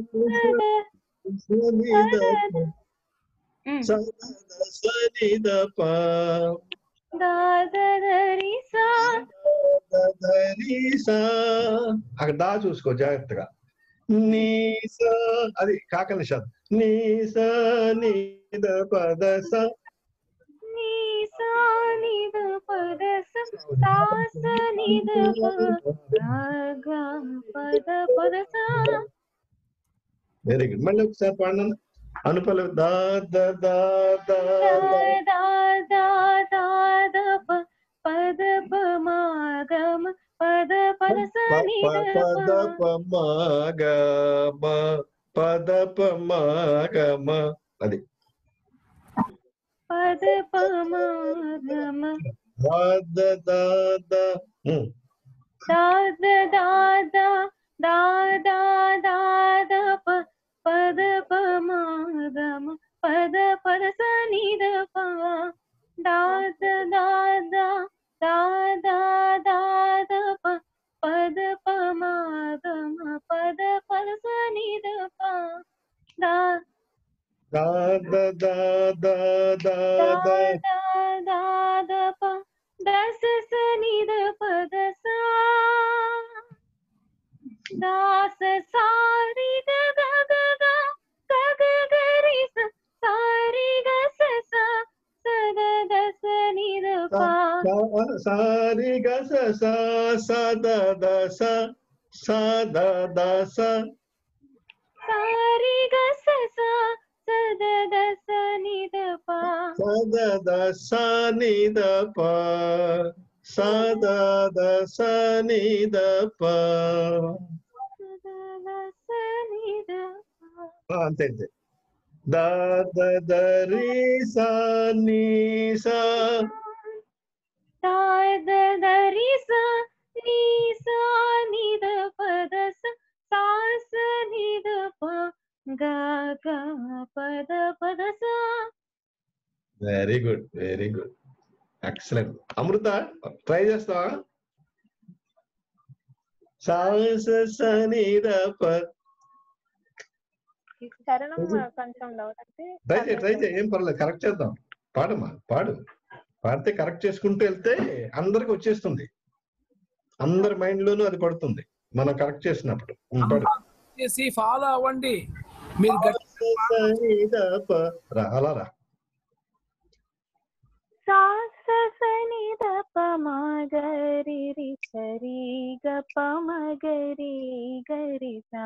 సని దప దాద దరి సా దరి సా. అక్కడ దా చూసుకో జాగ్రత్తగా. నీ సా అది కాకల నిషాదం. నీ సా నిద పద స నీ సా నిద పద స సా స నిద ప గా పద పద సా. Very good. మళ్ళీ ఒకసారి పాడినా అనుపల్లవి. దా ద దా దా దా దా దా ద ప పద పమ గమ పద పద సని పద పమ గమ పద పమ గమ అది పద పమ గమ దాద దాద దాద దాద దాద దాద ప పద పమ గమ పద పద సని ద ప దాద దాద దాద దాద ప పద పమ గమ పద పద సని ద ప దా దాద దాద దాద దాద ప దస సని ద పద సా దాస సారి గ గ గ గ గ గ గ రి స సారి గ స స స ద ద స ని ద ప సారి గ స స స ద ద స స ద ద స సారి గ స స స ద ద స ని ద ప స ద ద స ని ద ప స ద ద స ని ద ప అంతే అంతే ద ద ద రి స ని స ద ద ద రి స ని స ని ద ప ద స సా స ని ద ప గ గ ప ద ప ద స very good very good excellent. Amrita try చేస్తావా? సా స స ని ద ప చరణం కొంచెం డౌట్ అంటే ట్రై చేయి ట్రై చేయి ఏం పర్లేదు, కరెక్ట్ చేద్దాం. పాడమ్మా పాడు. పాడితే కరెక్ట్ చేసుకుంటూ వెళ్తే అందరికి వచ్చేస్తుంది, అందరి మైండ్ లోనూ అది పడుతుంది మనం కరెక్ట్ చేసినప్పుడు. పాడు. చేసి ఫాలో అవ్వండి మీరు. రా అలా రా. సా స స ని ద ప మ గ రి రి స రి గ ప మ గ రి గ రి సా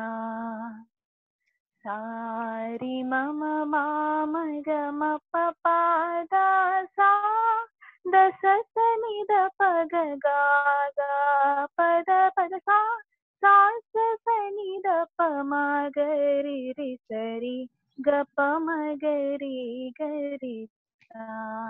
సారి మమ మామ గ మ ప ప ద సా ద స స ని ద ప గ గ గ ప ద ప ద సా సా స స ని ద ప మ గ రి రి స రి గ ప మ గ రి గ రి సా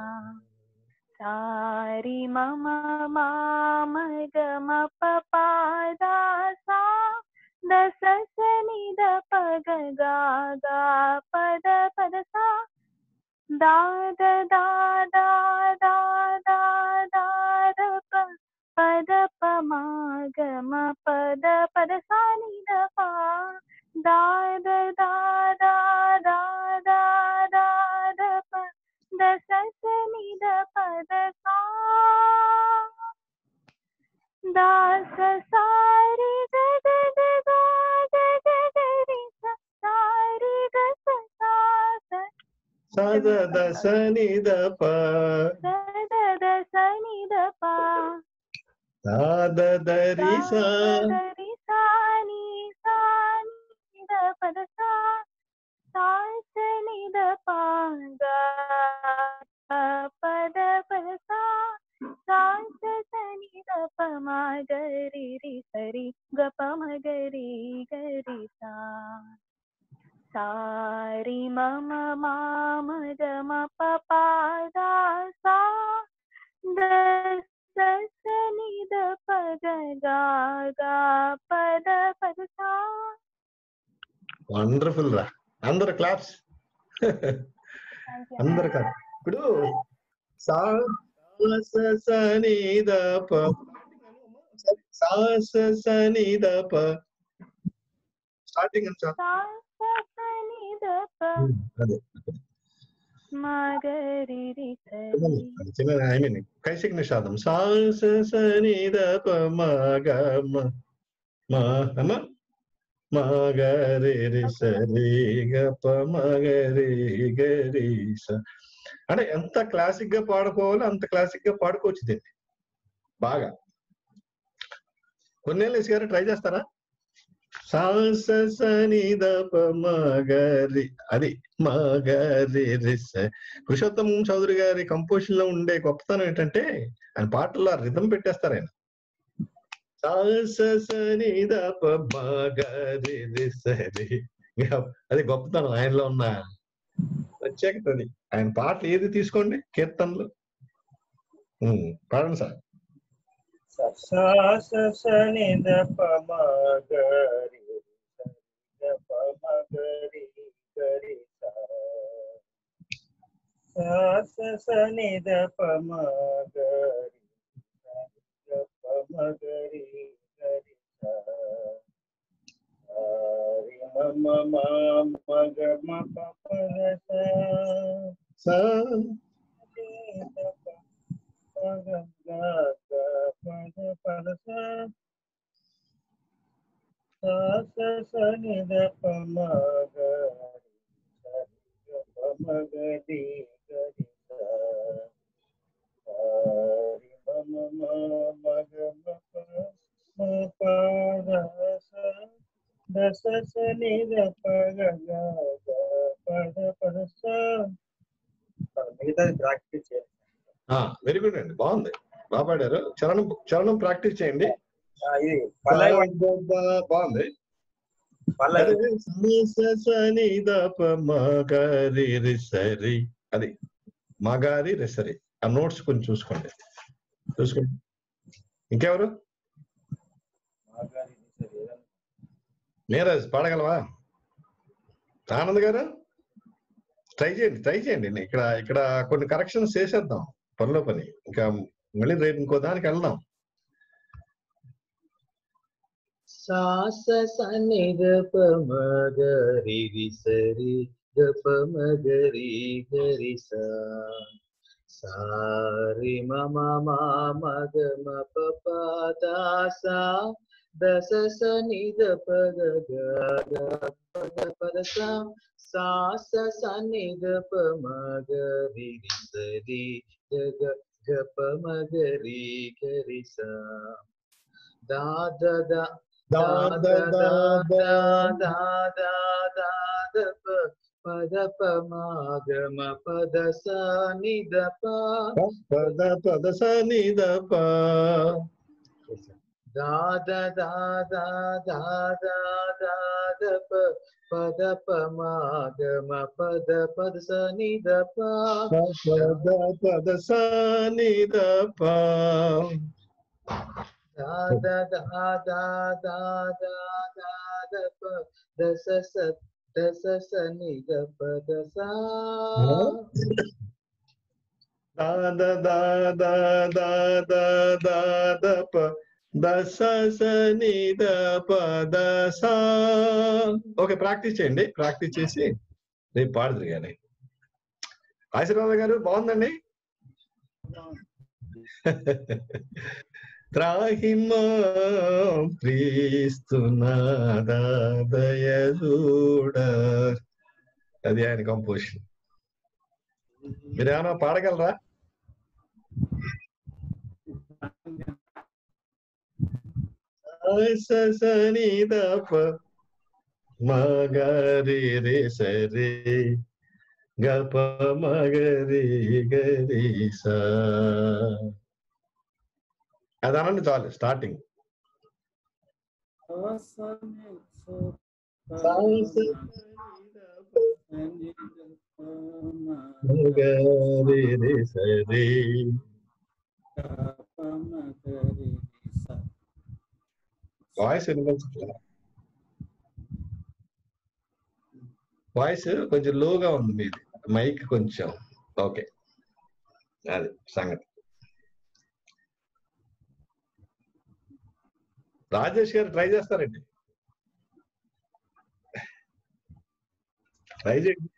సారి మమ మామ గ మ ప ప ద సా ద స స ని ద ప గ గ గ ప ద ప ద సా దా ద దా దా దా దా దా ద ప ప ద ప మ గ మ ప ద ప ద సా ని ద ప దా ద దా దా దా దా దా ద ప ద స స ని ద ప ద సా దా స సా రి గ గ గ గ గ గ గ రి స సా రి గ స సా స స ద ద స ని ద ప ద ద ద స ని ద ప దా ద ద రి స ద రి సా ని సా ని ద ప ద సా సా స ని ద ప గ ప ద ప ద సా సా స స ని ద ప మ గ రి రి స రి గ ప మ గ రి గ రి సా సారి మమ మామ గ మ ప ప ద సా ద స స ని ద ప గ గ గ ప ద ప ద సా. వండర్ఫుల్ రా. అందరు క్లాప్స్. అందరు క్లాప్. ఇప్పుడు సా స స ని ద ప సా స స ని ద ప స్టార్టింగ్ అని సా స స ని ద ప అదే మ గ రి రి స రి చిన్న ఐ మీన్ కైసిక్ నిషాదం. సా స స ని ద ప మ గ మ మ మ మ గ రి రి స రి గ ప మ గ రి గ రి స. అంటే ఎంత క్లాసిక్ గా పాడుకోవాలో అంత క్లాసిక్ గా పాడుకోవచ్చు దీన్ని బాగా. కొన్నేళ్ళు గారు ట్రై చేస్తారా? సాస సని దప మగరి అది మగరి రిస. పురుషోత్తం చౌదరి గారి కంపోజిషన్ లో ఉండే గొప్పతనం ఏంటంటే ఆయన పాటల్లో రిథం పెట్టేస్తారు ఆయన. సాస సని దప మగరి రిసరి, అది గొప్పతనం ఆయనలో ఉన్న ప్రత్యేకత. అది ఆయన పాటలు ఏది తీసుకోండి కీర్తనలు పాడండి సార్. సాస సని దప మగరి దప మగరి గరి సా. సాస సని దప మగరి దప మగరి గరి సా. హరి మమ మగ మప పద సా. పద పద సా. సాస సని దప మగరి దప మగరి గరి సా. హరి మమ మగ మప పద సా. దశ సని దప గ పద పద సా. మిగతాది ప్రాక్టీస్ చేయాలి. వెరీ గుడ్ అండి, బాగుంది, బాగా పాడారు. చరణం చరణం ప్రాక్టీస్ చేయండి. ఇది బాగుంది. సని దప మగరి రిసరి, అది మగారి రిసరి. ఆ నోట్స్ కొంచెం చూసుకోండి చూసుకోండి. ఇంకెవరు? నీరజ్ పాడగలవా? ఆనంద్ గారు ట్రై చేయండి ట్రై చేయండి. ఇక్కడ ఇక్కడ కొన్ని కరెక్షన్స్ చేసేద్దాం పనిలో పని. ఇంకా మళ్ళీ రేపు ఇంకో దానికి వెళ్దాం. సాస సని దప మగరి రిసరి దప మగరి గరి సా. సారి మమ మగ మప పద సా. దశ సని దప గ పద పద సా. సాస సని దప మగరి రిసరి గ గప మగరి గరి సా. దా ద ద దా ద ద దా దా దా దా దప పద ప మగ మ పద సా ని దప పద పద సని దప. దా ద దా దా దా దా దా దప పద ప మగ మ పద పద సని దప పద పద సని దప. దా ద దా దా దా దా దా దప దశ స దశ సని దప దసా. దా ద దా దా దా దా దా దప దశ సని దప దసా. ఓకే, ప్రాక్టీస్ చేయండి. ప్రాక్టీస్ చేసి రేపు పాడుదురు కానీ. ఆశీర్వాద గారు బాగుందండి. త్రాహిమా క్రీస్తునాదా దయదూడ, అది ఆయన కంపోజిషన్. మీరేమన్నా పాడగలరా? సని దప మగరి రే సరి గప మగరి గరి సా. అదనండి చాలు స్టార్టింగ్. మగరి రే సరి వాయిస్ వినిపించట్లేదు. వాయిస్ కొంచెం లోగా ఉంది మీది, మైక్ కొంచెం. ఓకే, అది సంగతి. రాజేష్ గారు ట్రై చేస్తారండి, ట్రై చేయండి.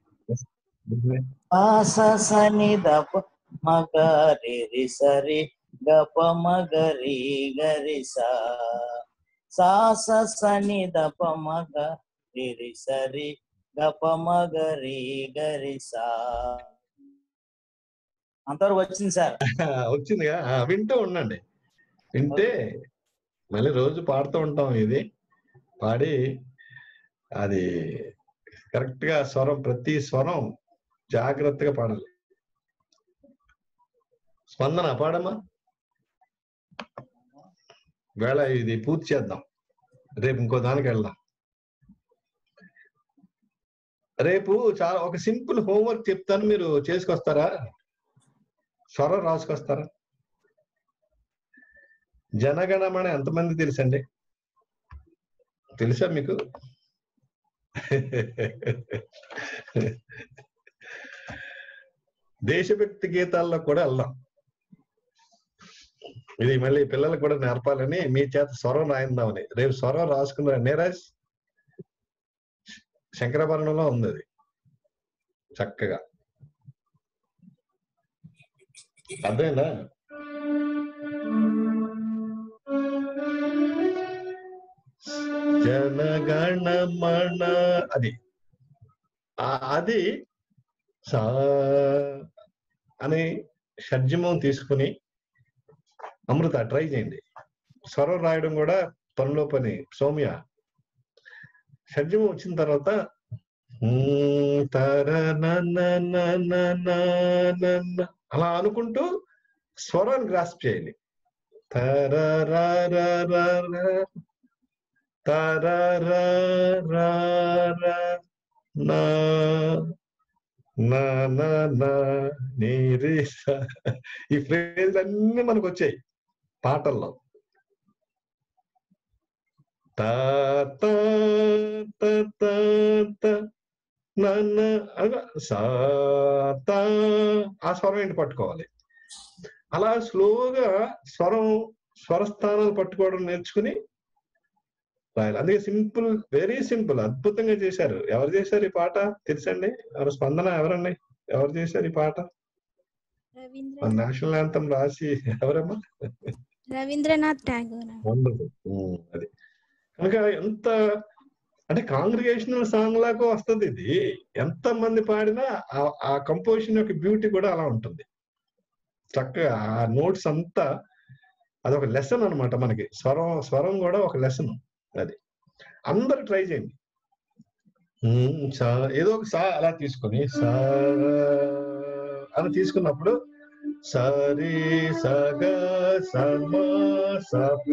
సని దప మగరి రిసరి గప మగరి గరి సా. సాస సని దప మగరి రిసరి గప మగరి గరి సా. అంతవరకు వచ్చింది సార్. వచ్చిందిగా, వింటూ ఉండండి. వింటే మళ్ళీ రోజు పాడుతూ ఉంటాం ఇది. పాడి అది కరెక్ట్ గా స్వరం, ప్రతి స్వరం జాగ్రత్తగా పాడాలి. స్పందన పాడమ్మా. వేళ ఇది పూర్తి చేద్దాం, రేపు ఇంకో దానికి వెళ్దాం. రేపు చాలా ఒక సింపుల్ హోంవర్క్ చెప్తాను, మీరు చేసుకొస్తారా? స్వరం రాసుకొస్తారా? జనగణమన ఎంతమంది తెలుసండి? తెలుసా మీకు? దేశభక్తి గీతాల్లో కూడా వెళ్దాం. ఇది మళ్ళీ పిల్లలకు కూడా నేర్పాలని మీ చేత స్వరం రాయిందామని. రేపు స్వరం రాసుకున్నారు నీరజ్, శంకరాభరణంలో ఉంది అది చక్కగా. అర్థమైందా? జనగణమన అది అది సా అని షడ్జమం తీసుకుని అమృత ట్రై చేయండి. స్వరం రాయడం కూడా పనిలో పని. సౌమ్య షడ్జమం వచ్చిన తర్వాత తర అలా అనుకుంటూ స్వరాన్ని గ్రాస్ప్ చేయాలి. తర ఈ ఫ్రేజ్ అన్ని మనకు వచ్చాయి పాటల్లో. ఆ స్వరం ఏంటి పట్టుకోవాలి. అలా స్లోగా స్వరం స్వరస్థానాలు పట్టుకోవడం నేర్చుకుని రాయాలి. అందుకే సింపుల్, వెరీ సింపుల్, అద్భుతంగా చేశారు. ఎవరు చేశారు ఈ పాట తెలుసండి? ఎవరు? స్పందన ఎవరండి? ఎవరు చేశారు ఈ పాట? నేషనల్ యాంథమ్ రాసి ఎవరమ్మా? రవీంద్రనాథ్ ఠాగూర్. అది కనుక ఎంత అంటే కాంగ్రిగేషనల్ సాంగ్ లాగా వస్తుంది ఇది. ఎంత మంది పాడినా ఆ కంపోజిషన్ యొక్క బ్యూటీ కూడా అలా ఉంటుంది. చక్కగా ఆ నోట్స్ అంతా అదొక లెసన్ అనమాట మనకి. స్వరం స్వరం కూడా ఒక లెసన్. అది అందరు ట్రై చేయండి. ఏదో ఒక సా అలా తీసుకొని సా అని తీసుకున్నప్పుడు సరి సగ సమ సప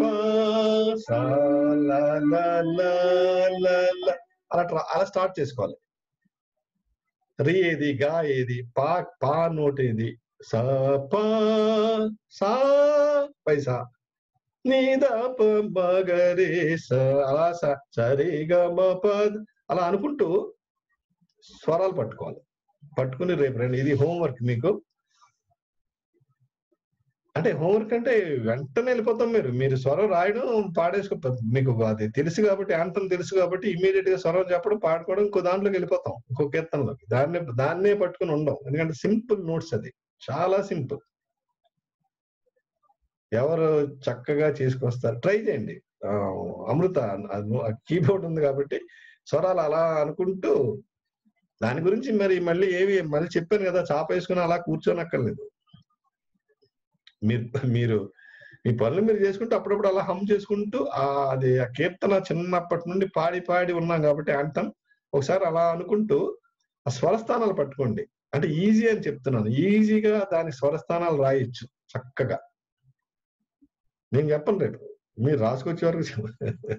అలా అలా స్టార్ట్ చేసుకోవాలి. రీ ఏది, గా ఏది, పా పా నోట్ ఏది, స ప సా పైసా నీదా పగరే స అలా సరి గ మ పద్ అలా అనుకుంటూ స్వరాలు పట్టుకోవాలి. పట్టుకుని రేపు రండి. ఇది హోంవర్క్ మీకు. అంటే హోంవర్క్ అంటే వెంటనే వెళ్ళిపోతాం. మీరు మీరు స్వరం రాయడం పాడేసుకో, మీకు అది తెలుసు కాబట్టి, యాంతం తెలుసు కాబట్టి ఇమీడియట్ గా స్వరం చెప్పడం, పాడుకోవడం, ఇంకో దాంట్లోకి వెళ్ళిపోతాం, ఇంకో కీర్తనలోకి. దాన్నే దాన్నే పట్టుకుని ఉండం. ఎందుకంటే సింపుల్ నోట్స్, అది చాలా సింపుల్. ఎవరు చక్కగా చేసుకొస్తారు, ట్రై చేయండి. అమృత కీబోర్డ్ ఉంది కాబట్టి స్వరాలు అలా అనుకుంటూ దాని గురించి మరి మళ్ళీ ఏవి మళ్ళీ చెప్పాను కదా, చాప వేసుకుని అలా కూర్చోనక్కర్లేదు. మీరు మీరు మీ పనులు మీరు చేసుకుంటూ అప్పుడప్పుడు అలా హమ్ చేసుకుంటూ ఆ అది ఆ కీర్తన చిన్నప్పటి నుండి పాడి పాడి ఉన్నాం కాబట్టి యాంతం ఒకసారి అలా అనుకుంటూ ఆ స్వరస్థానాలు పట్టుకోండి. అంటే ఈజీ అని చెప్తున్నాను. ఈజీగా దాని స్వరస్థానాలు రాయొచ్చు చక్కగా. నేను చెప్పను, రేపు మీరు రాసుకొచ్చే వరకు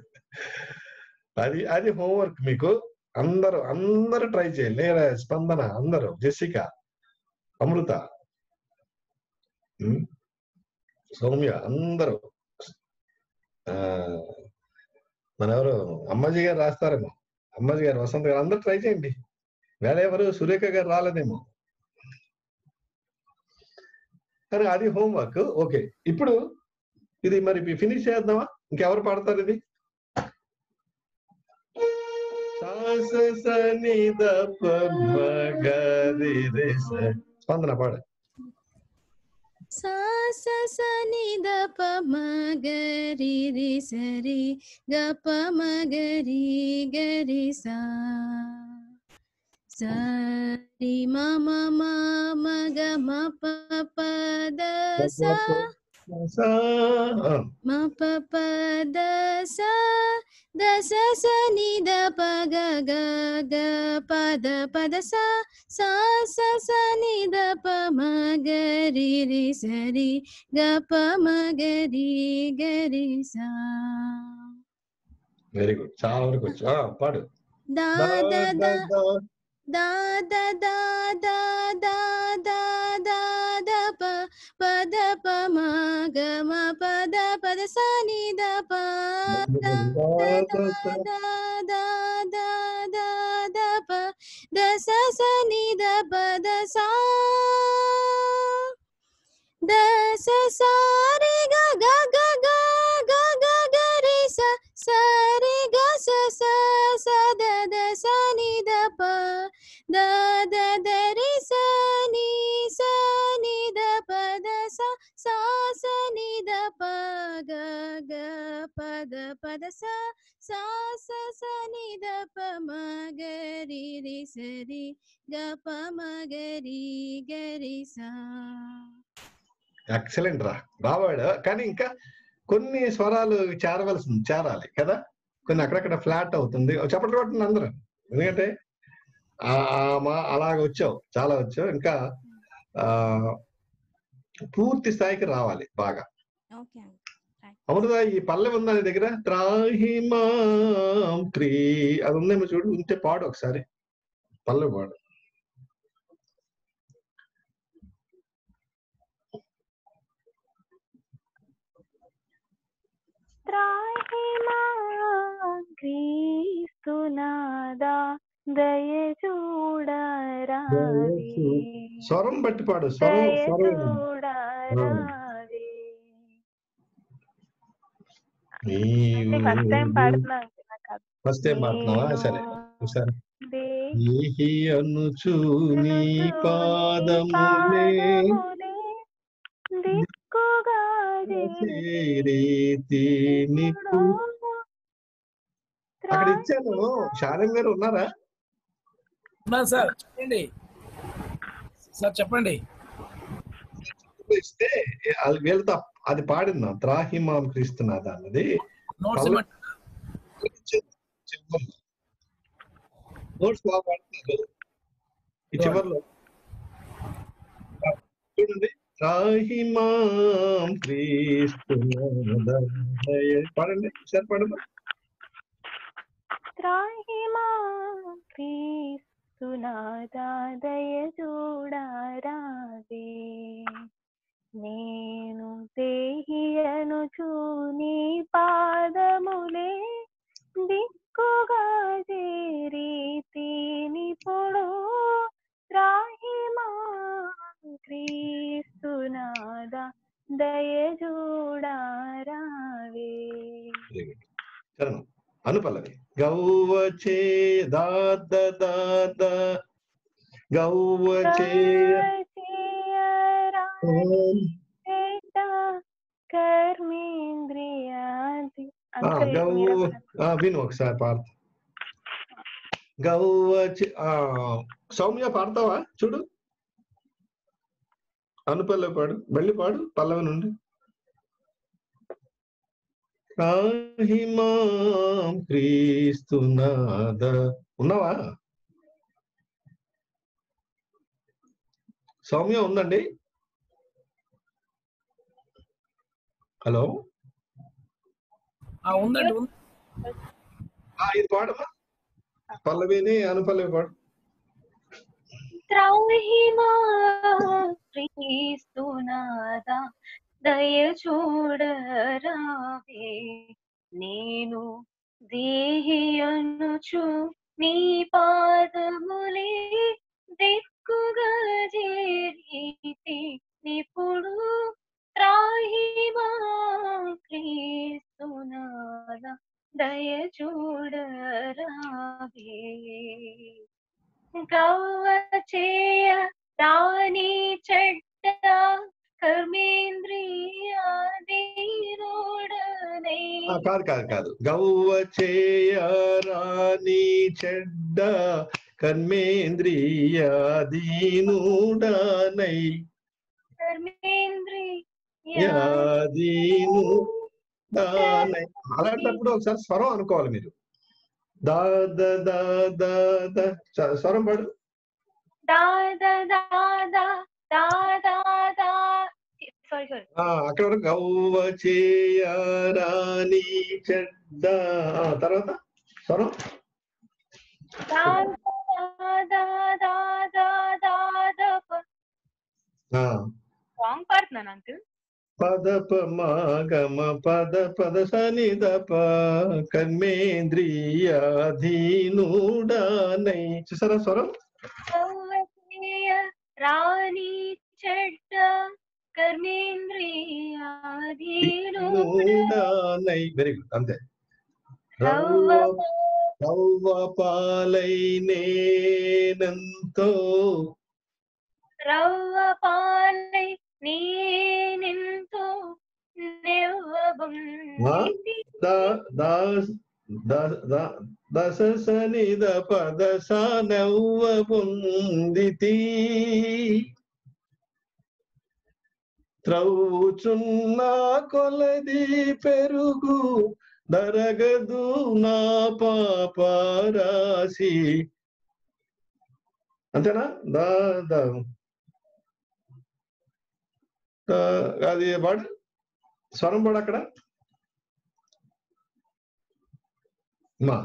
అది అది హోంవర్క్ మీకు. అందరూ అందరూ ట్రై చేయండి. స్పందన, అందరూ, జెసిక, అమృత, సౌమ్య, అందరూ. ఆ మన ఎవరు అమ్మాజీ గారు రాస్తారేమో, అమ్మాజీ గారు, వసంత్ గారు, అందరూ ట్రై చేయండి. వేళ ఎవరు సురేఖ గారు రాలేదేమో, కానీ అది హోంవర్క్. ఓకే, ఇప్పుడు ఇది మరి ఫినిష్ చేద్దామా? ఇంకెవరు పాడతారు ఇది? స్పందన పాడ. సా స స ని ద ప మ గ రి రి స రి గ ప మ గ రి గ రి సా స రి మ మ మ మ గ మ ప ప ద స మ ప ప ద స ద స స ని ద ప గ గ గ ప ద ప ద స స స స ని ద ప మ గ రి రి స రి గ ప మ గ రి గ రి స. వెరీ గుడ్, చాలా వరకు వచ్చు. ఆ, పాడు. దా దా ద ద ద ద దా ద ద ద ద ద ద ద ప ప ద ప మ గ మ ప ద ప ద స ని ద ప ద ద ద ద ద ద ద ద ప ద స స ని ద ప ద స ద స స రి గ గ గ గ గ గ గ రి స స రి గ స స స ద ద స ని ద ప ద ద ద రి స ని స ని ద ప ద స స స ని ద ప గ గ ప ద ప ద స స స స ని ద ప మ గ రి రి స రి గ ప మ గ రి గ రి స. ఎక్సలెంట్ రా, బావాడు. కానీ ఇంకా కొన్ని స్వరాలు చేరవలసింది, చేరాలి కదా. కొన్ని అక్కడక్కడ ఫ్లాట్ అవుతుంది. చెప్పట్లు కొట్టండి అందరూ, ఎందుకంటే ఆ మా అలాగ వచ్చావు, చాలా వచ్చావు. ఇంకా ఆ పూర్తి స్థాయికి రావాలి బాగా. అవునుదా, ఈ పల్లె ఉందా నీ దగ్గర? త్రాహిమాం క్రీ అది ఉందేమో చూడు, ఉంటే పాడు ఒకసారి, పల్లె పాడు. క్రీస్తునాదా దయ చూడరావే, స్వరం బట్టి పాడు, స్వరం దయ స్వరం చూడరావే. ఫస్ట్ టైం పాడుతున్నాను, ఫస్ట్ టైం పాడుతున్నావా? సరే సరే. దేహి అనుచు నీ పాదములే దిక్కుగా రీతి నీకు. అక్కడ ఇచ్చాను, శాలం గారు ఉన్నారా? ఉన్నాను సార్, చెప్పండి సార్, చెప్పండి. ఇస్తే అది వీళ్ళతో అది పాడిందా, త్రాహిమాం క్రీస్తునాదా అన్నది. నోట్స్ బాగా పాడుతున్నారు ఈ చివరిలో చూడండి. త్రాహిమాం క్రీస్తునాదా పాడండి, సార్ పాడమ్మా. త్రాహిమాం క్రీస్తునాదా దయ చూడరావే, నేను దేహియనుచు నీ పాదములే దిక్కుగా చేరీతి నిపుడు. త్రాహిమాం క్రీస్తునాదా దయ చూడరావే. చరణం అనుపల్లవి. గౌవచే దాద దాద గౌవచే కర్మేంద్రియాది. విను ఒకసారి పాడతా. గౌవచే సౌమ్య పాడతావా? చూడు, అనుపల్లవి పాడు, మళ్ళీ పాడు పల్లవి నుండి. త్రాహిమాం క్రీస్తునాదా. ఉన్నావా సౌమ్య? ఉందండి. హలో, ఉందండి. ఇది పాడమ్మా, పల్లవిని అనుపల్లవి పాడు. త్రాహిమాం క్రీస్తునాదా దయ చూడరావే, నేను దేహియనుచు నీ పాదములే దిక్కుగా చేరీతి నిపుడు. త్రాహిమాం క్రీస్తునాదా దయ చూడరావే. గవ్వ చేయ రాని చెడ్డ కర్మేంద్రియాధీనుడనై. కాదు కాదు కాదు గవ్వ చేయరాని చెడ్డ కర్మేంద్రియాధీనుడనై. కర్మేంద్రియ యాదీను దానై. అలాంటప్పుడు ఒకసారి స్వరం అనుకోవాలి మీరు. దా ద దా దా ద స్వరం పడు. అక్కడ వరకు గౌవ చేయరాని చెడ్డ. తర్వాత స్వరం సాంగ్ పాడుతున్నాను అంకుల్. పదప మాగమ పద పద సనిదప కర్మేంద్రియాధీనుడానై. చూసారా స్వరం? రాణి చెడ్డ కర్మేంద్రియాధీనుడానై. వెరీ గుడ్, అంతే. రవ్వ రవ్వ పాలై నేనంతో రవ్వ పాలై నేనెంతో నెవ్వబొంది దశ సనిద పదస నవ్వ పొందితి. త్రౌచున్నా కొలది పెరుగు దరగదు నా పాపరాశి. అంతేనా? దా అది పాడు, స్వరం పాడు అక్కడ. మా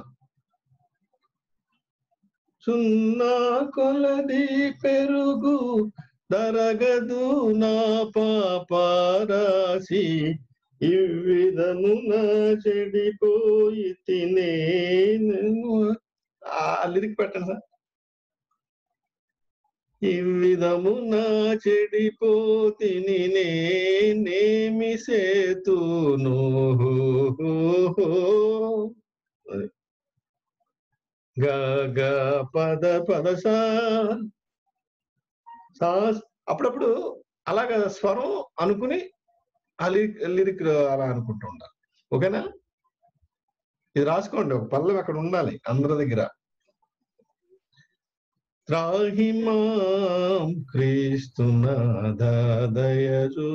సున్నా కొలది పెరుగు దరగదు నా పాపరాశి. ఇవ్విధమున చెడిపోయి తినే. ఆ లిరిక్ పెట్టండి సార్. ఇవ్విధమున చెడిపోతిని నేనేమి సేతును. గ గ పద పద సా. అప్పుడప్పుడు అలాగా స్వరం అనుకుని ఆ లిరిక్ లిరిక్ అలా అనుకుంటూ ఉండాలి. ఓకేనా? ఇది రాసుకోండి, ఒక పల్లవి అక్కడ ఉండాలి అందరి దగ్గర. త్రాహిమాం క్రీస్తునాథ దయ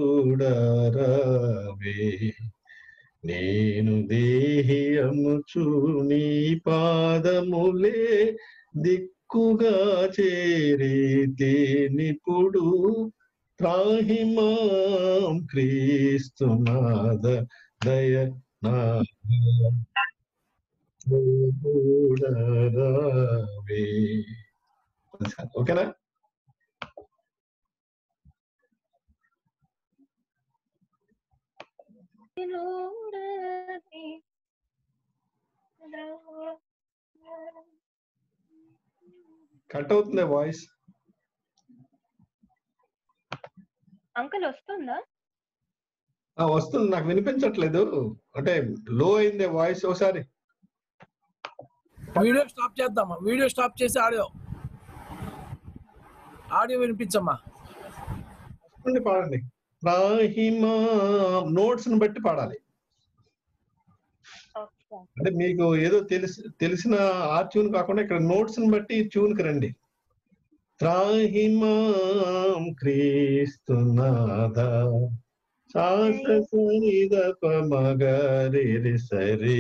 చూడరావే. నేను దేహియముచు నీ పాదములే దిక్కుగా చేరితే నిపుడు. త్రాహిమాం క్రీస్తునాథ దయ చూడరావే. ఓకేనా? కట్ అవుతుంది వాయిస్. అంకుల్ వస్తుందా? వస్తుంది, నాకు వినిపించట్లేదు. అంటే లో అయిందే వాయిస్. ఒకసారి వీడియో స్టాప్ చేద్దామా? వీడియో స్టాప్ చేసి ఆడియో ఆడియో వినిపించమ్మా. పాడండి. రాహిమా నోట్స్ ని బట్టి పాడాలి. అంటే మీకు ఏదో తెలిసి తెలిసిన ఆ ట్యూన్ కాకుండా ఇక్కడ నోట్స్ ని బట్టి ట్యూన్ కి రండి. త్రాహిమాం క్రీస్తునాథ శాసరిదప మగరి సరి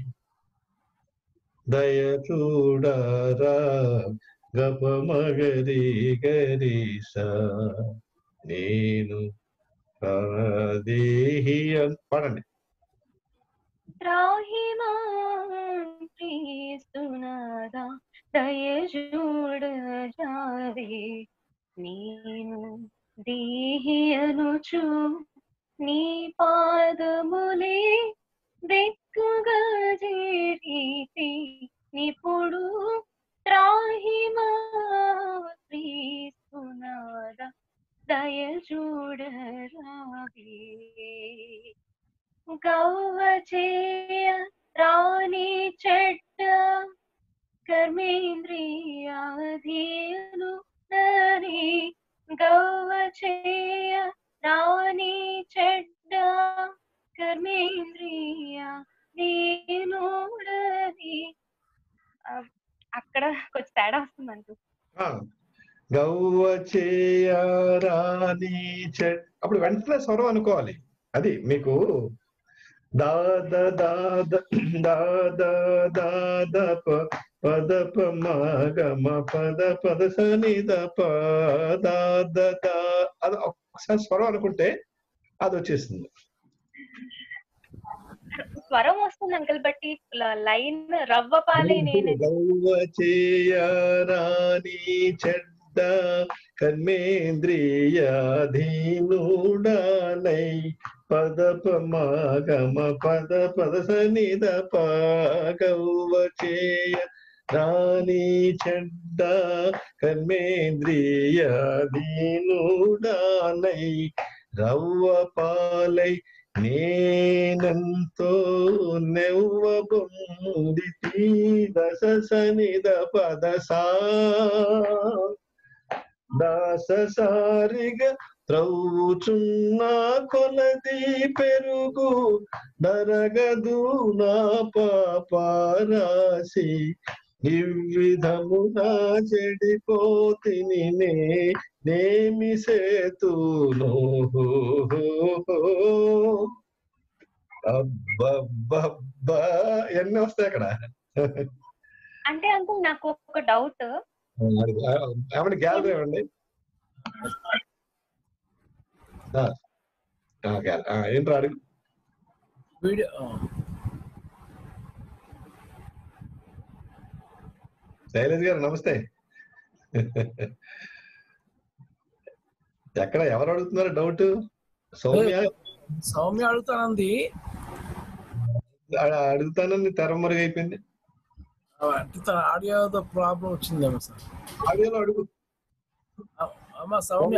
దయ చూడరా గప మగరి గరి సా. నేను దేహి అని పాడండి. క్రీస్తునాథ దయ చూడరావే. నేను దేహియనుచు నీ పాదములే దిక్కుగా చేరితి నిపుడు. త్రాహిమా క్రీస్తునాథ దయ చూడరావే. గౌవ చేయ రాణి చెడ్డ కర్మేంద్రియాధీను నరి. గౌవ చేయ రాణి చెడ్డ కర్మేంద్రియాధీనుడని. అక్కడ కొంచెం తేడా వస్తుందంటూ. గౌవ చేయరాని చెడ్డ అప్పుడు వెంటనే స్వరం అనుకోవాలి. అది మీకు దాద దాద దాద దాద ప పద ప మ గ మ పద పద స ని ద ప దాద దా అది ఒకసారి స్వరం అనుకుంటే అది వచ్చేస్తుంది. స్వరం వస్తుంది అంకుల్, బట్టి లైన్ రవ్వ పాలే నేను గౌవ చేయరాని చెడ్డ కర్మేంద్రియాధీనుడానై పద ప మ గ మ పద పద స ని ద ప గౌవ చేయ రాని చెడ్డ కర్మేంద్రియాధీనుడానై రవ్వ పాలై నేనంతో నెవ్వ బొందితి దశ సనిద పద సా దాస సారిగ త్రౌచున్నా కొలది పెరుగు దరగదు నా పాపారాసి ఇవ్విధమున చెడిపోతిని నే నేమి సేతును అబ్బబ్బబ్బా ఎన్ని వస్తాయి అక్కడ. అంటే అంకుల్ నాకు ఒక డౌట్, ఏమండి గ్యాలరీ ఏమండి ఏంట్రా అడుగు. వీడియో శైలేష్ గారు నమస్తే. ఎక్కడ ఎవరు అడుగుతున్నారు డౌట్? సౌమ్య సౌమ్య అడుగుతానంది. అడుగుతానని తెరమరుగు అయిపోయింది. ఆడియో ప్రాబ్లం వచ్చిందేమో సార్. ఆడియోలో అడుగు అమ్మా సౌమ్య.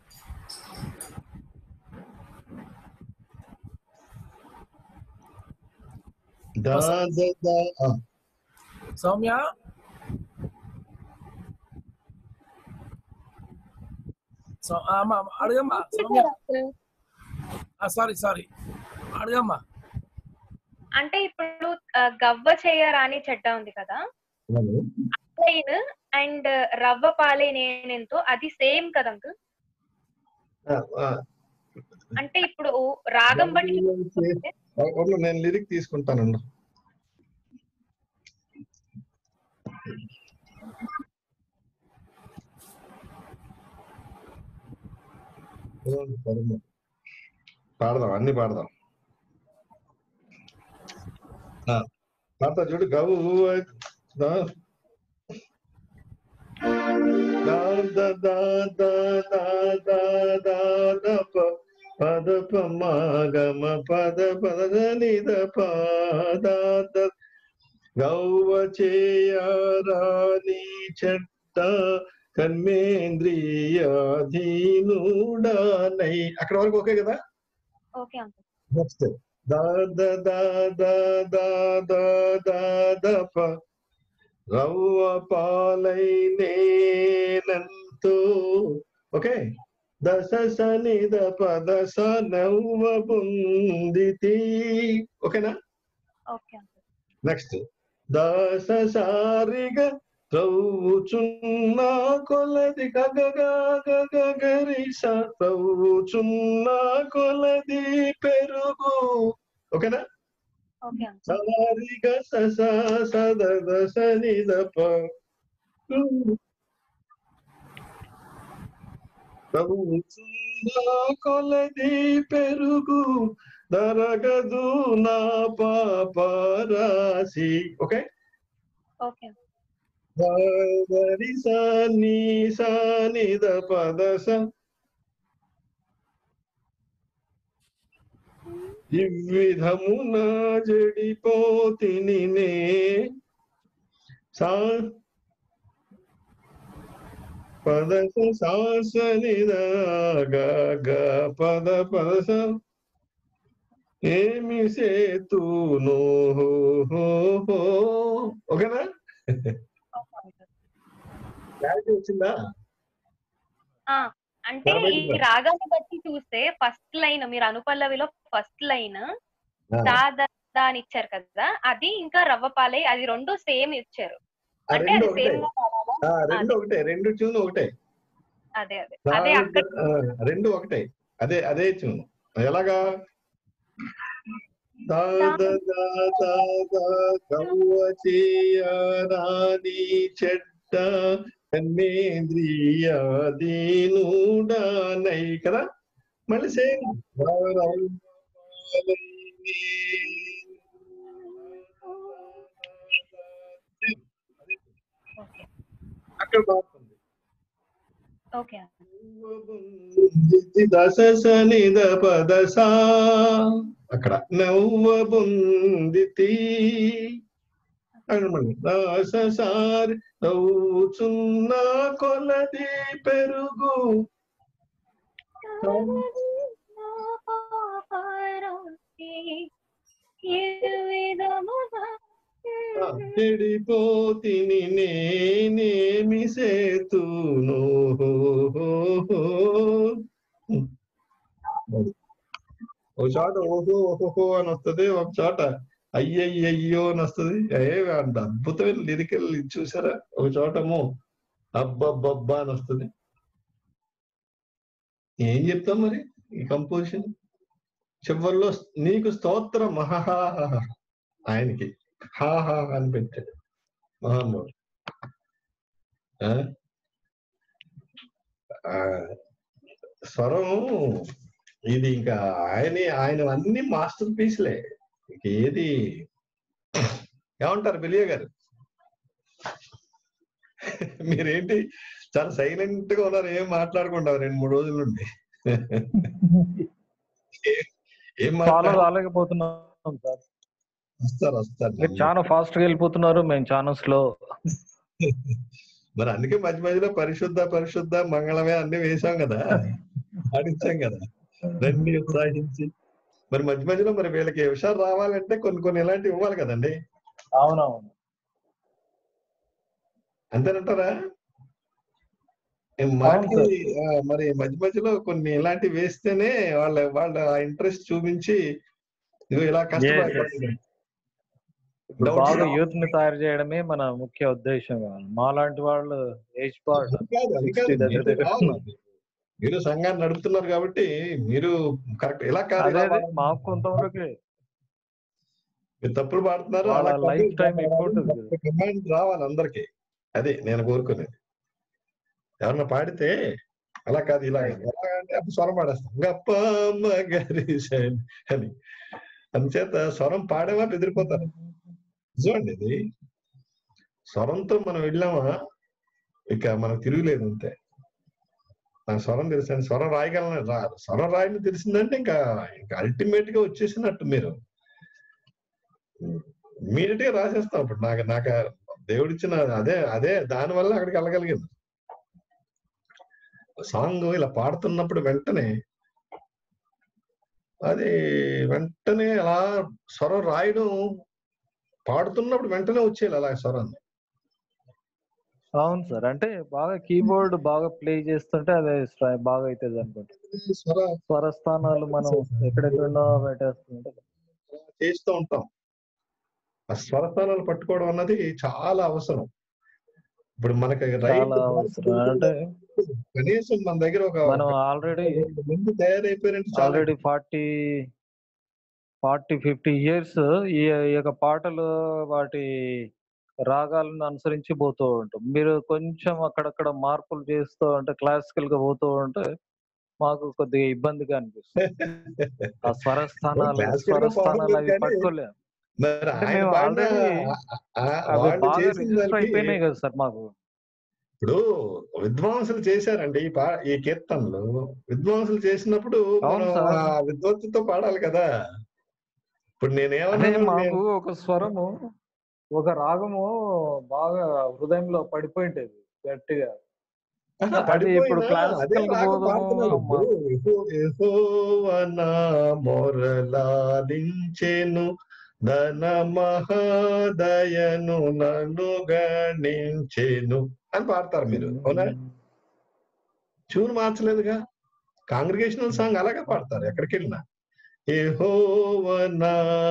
సౌమ్య అడగమ్మా సౌమ్య. సారీ సారీ అడగమ్మా. అంటే ఇప్పుడు గవ్వ చేయరాని చెడ్డ ఉంది కదా, లైన్ అండ్ రవ్వ పాలే నేనెంతో అది సేమ్ కదా అంకుల్? అంటే ఇప్పుడు రాగం బట్టి నేను లిరిక్ తీసుకుంటానండి. పాడదాం, అన్ని పాడదాం. పాడతా చూడు. గవు పద ప మ గ మ పద పద నిద పద గౌవ చేయరాని చెట్ట కర్మేంద్రియాధీనుడానై. అక్కడ వరకు ఓకే కదా? Okay uncle. నెక్స్ట్ దాద దాద దాద దాద ప రవ్వ పాలై నేనంతో. ఓకే. దశ సనిద పద స నవ్వ బొందితి. ఓకేనా? ఓకే. నెక్స్ట్ దశ సారిగ త్రౌచున్నా కొలది గగ గగ గరి స త్రౌచున్నా కొలది పెరుగు. ఓకేనా? సారిగ స స సద దశ నిద ప కొలది పెరుగు దరగదు నా పాపరాసి. ఓకే. ఓకే. సాని సానిద పద స ఇవ్విధమున జడిపోతిని నే సా పద సాసనిద గ గ పద పద స ఏమి సేతును. ఓకేనా? వచ్చిందా? అంటే ఈ రాగాన్ని బట్టి చూస్తే ఫస్ట్ లైన్ మీరు అనుపల్లవిలో ఫస్ట్ లైన్ దాదా అని ఇచ్చారు కదా, అది ఇంకా రవ్వపాలై అది రెండు సేమ్ ఇచ్చారు. అంటే అది సేమ్ రెండు ఒకటే, రెండు ట్యూన్ ఒకటే, అదే అదే అదే అక్కడ రెండు ఒకటే. అదే అదే ట్యూన్. ఎలాగా దాదీ చెడ్డ కన్నేంద్రియ దీనుడానై కదా. మళ్ళీ సేమ్ అక్కడ బాగుంది. ఓకే దశ సని ద పదసా అక్కడ నవ్వబుందితి సారి నవ్వుచున్న కొలది పెరుగు చెడిపోతిని నేనేమి సేతును. ఒక చోట ఓహో ఓహో అని వస్తుంది, ఒక చోట అయ్యయ్యో అని వస్తుంది. ఏ అంత అద్భుతమైన లిరికల్ చూసారా. ఒక చోటమో అబ్బబ్బబ్బా అని వస్తుంది. ఏం చెప్తాం మరి ఈ కంపోజిషన్. చివరిలో నీకు స్తోత్రం మహాహా ఆయనకి హాహా అని పెట్టాడు మహానుభావుడు. స్వరం ఇది ఇంకా ఆయన ఆయన అన్ని మాస్టర్ పీస్లే. ఇంక ఏది ఏమంటారు బిలియ గారు? మీరేంటి చాలా సైలెంట్ గా ఉన్నారు, ఏం మాట్లాడుకుంటారు రెండు మూడు రోజుల నుండి? ఏం రాలేకపోతున్నాం సార్. వస్తారు వస్తారు మీరు చాలా ఫాస్ట్ గా వెళ్ళిపోతున్నారు, మేము చాలా స్లో. మరి అందుకే మధ్య మధ్యలో పరిశుద్ధ పరిశుద్ధ మంగళమే అన్ని వేసాం కదా, ఆడించాం కదా రెండు ఉత్సాహించి. మరి మధ్య మధ్యలో మరి వీళ్ళకి విషయాలు రావాలంటే కొన్ని కొన్ని ఇలాంటివి ఇవ్వాలి కదండి. అవునవును, అంతేనంటారా? మాటకి మరి మధ్య మధ్యలో కొన్ని ఇలాంటివి వేస్తేనే వాళ్ళ వాళ్ళ ఇంట్రెస్ట్ చూపించి ఇలా కష్టపడి బాగా యూత్ ని తయారు చేయడమే మన ముఖ్య ఉద్దేశం. మాలాంటి వాళ్ళు ఏజ్ పార్ట్ మీరు సంఘాన్ని నడుపుతున్నారు కాబట్టి మీరు కరెక్ట్. ఇలా కాదు, మాకు కొంతవరకు మీరు తప్పులు పాడుతున్నారు. అలా లైఫ్ టైం కమాండ్ రావాలి అందరికి. అది నేను కోరుకునేది. ఎవరన్నా పాడితే అలా కాదు ఇలా అంటే అప్పుడు స్వరం పాడేస్తాం గప్ప గరి అని. అందుచేత స్వరం పాడేవా బెదిరిపోతారు. నిజమండి ఇది. స్వరంతో మనం వెళ్ళామా ఇక మనకు తిరుగులేదు అంతే. నాకు స్వరం తెలుసండి, స్వరం రాయగలను. రా స్వరం రాయని తెలిసిందంటే ఇంకా ఇంకా అల్టిమేట్ గా వచ్చేసినట్టు. మీరు ఇమీడియట్ గా రాసేస్తాం. ఇప్పుడు నాకు నాకు దేవుడిచ్చిన అదే అదే దానివల్ల అక్కడికి వెళ్ళగలిగింది. సాంగ్ ఇలా పాడుతున్నప్పుడు వెంటనే అది వెంటనే అలా స్వరం రాయడం, పాడుతున్నప్పుడు వెంటనే వచ్చేయాలి అలా స్వరాన్ని. అవును సార్, అంటే బాగా కీబోర్డ్ బాగా ప్లే చేస్తుంటే అదే బాగా అవుతుంది అనుకుంటా. స్వరస్థానాలు మనం ఎక్కడెక్కడో పెట్టేస్తుంటే చేస్తూ ఉంటాం. ఆ స్వరస్థానాలు పట్టుకోవడం అన్నది చాలా అవసరం. ఇప్పుడు మనకి అంటే కనీసం మన దగ్గర ఒక మనం ఆల్రెడీ ముందు తయారైపోయినట్టు already forty forty fifty years ఈ యొక్క పాటలు వాటి రాగాలను అనుసరించి పోతూ ఉంటాం. మీరు కొంచెం అక్కడక్కడ మార్పులు చేస్తూ ఉంటే క్లాసికల్ గా పోతూ ఉంటే మాకు కొద్దిగా ఇబ్బందిగా అనిపిస్తుంది. ఆ స్వరస్థానాలు స్వరస్థానాలు అవి పట్టుకోలేము. మేము ఆల్రెడీ అవి బాగా రిజిస్టర్ అయిపోయినాయి కదా సార్ మాకు. ఇప్పుడు విద్వాంసులు చేశారండి ఈ పా ఈ కీర్తనలు. విద్వాంసులు చేసినప్పుడు మనం ఆ విద్వత్తుతో పాడాలి కదా. ఇప్పుడు నేనేమన్నా మాకు ఒక స్వరము ఒక రాగము బాగా హృదయంలో పడిపోయింటది గట్టిగా. అది ఇప్పుడు క్లాసికల్ మొరలాలించెను ధన మహాదయను నన్ను గణించెను అని పాడతారు మీరు, అవునా? ట్యూన్ మార్చలేదుగా. కాంగ్రిగేషనల్ సాంగ్ అలాగే పాడతారు ఎక్కడికి వెళ్ళినా. యెహోవా నా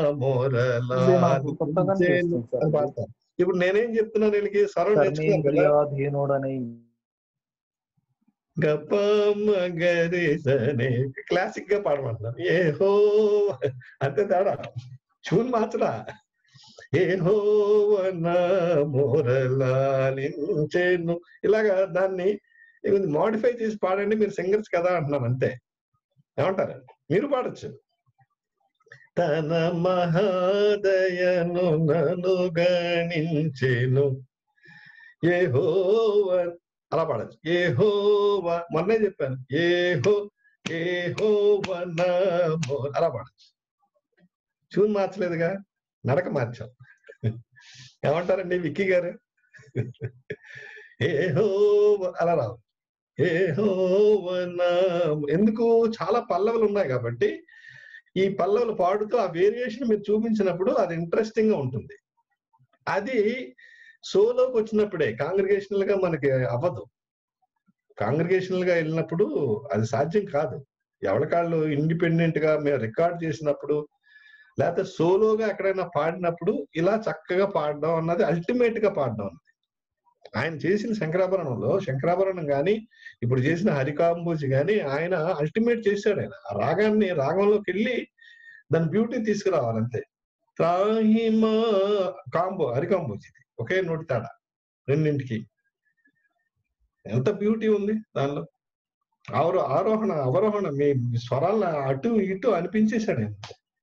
మొరలాలించెను అని పాడతారు. ఇప్పుడు నేనేం చెప్తున్నాను వీళ్ళకి స్వరం నేర్చుకున్నాను కదా. గప మగరి సని క్లాసిక్ గా పాడమంటున్నారు. ఏ హో అంతే తేడా, చూన్ మార్చరా. ఏ హోవన మోరలాలించెను ఇలాగా దాన్ని మోడిఫై చేసి పాడండి, మీరు సింగర్స్ కదా అంటున్నాను అంతే. ఏమంటారు? మీరు పాడచ్చు. తన మహాదయను నను గణించెను యెహోవా అలా పాడచ్చు. యెహోవా మొన్నే చెప్పాను, ఏహో యెహోవా నమో అలా పాడచ్చు. చూన్ మార్చలేదుగా, నడక మార్చాం. ఏమంటారండి విక్కీ గారు? యెహోవా అలా రావు. యెహోవా నమో ఎందుకు? చాలా పల్లవులు ఉన్నాయి కాబట్టి ఈ పల్లవులు పాడుతూ ఆ వేరియేషన్ మీరు చూపించినప్పుడు అది ఇంట్రెస్టింగ్ గా ఉంటుంది. అది సోలోకి వచ్చినప్పుడే, కాంగ్రిగేషనల్ గా మనకి అవ్వదు. కాంగ్రిగేషనల్ గా వెళ్ళినప్పుడు అది సాధ్యం కాదు. ఎవరికాళ్ళు ఇండిపెండెంట్ గా మేము రికార్డ్ చేసినప్పుడు లేకపోతే సోలోగా ఎక్కడైనా పాడినప్పుడు ఇలా చక్కగా పాడడం అన్నది అల్టిమేట్ గా పాడడం అన్నది. ఆయన చేసిన శంకరాభరణంలో శంకరాభరణం కానీ ఇప్పుడు చేసిన హరికాంబోజి కానీ ఆయన అల్టిమేట్ చేశాడు. ఆయన ఆ రాగాన్ని రాగంలోకి వెళ్ళి దాని బ్యూటీ తీసుకురావాలంతే. త్రాహిమా కాంబో హరికాంబోజి ఒకే నోటి తేడా రెండింటికి. ఎంత బ్యూటీ ఉంది దానిలో. ఆరో ఆరోహణ అవరోహణ మీ స్వరాలను అటు ఇటు అనిపించేశాడు ఆయన.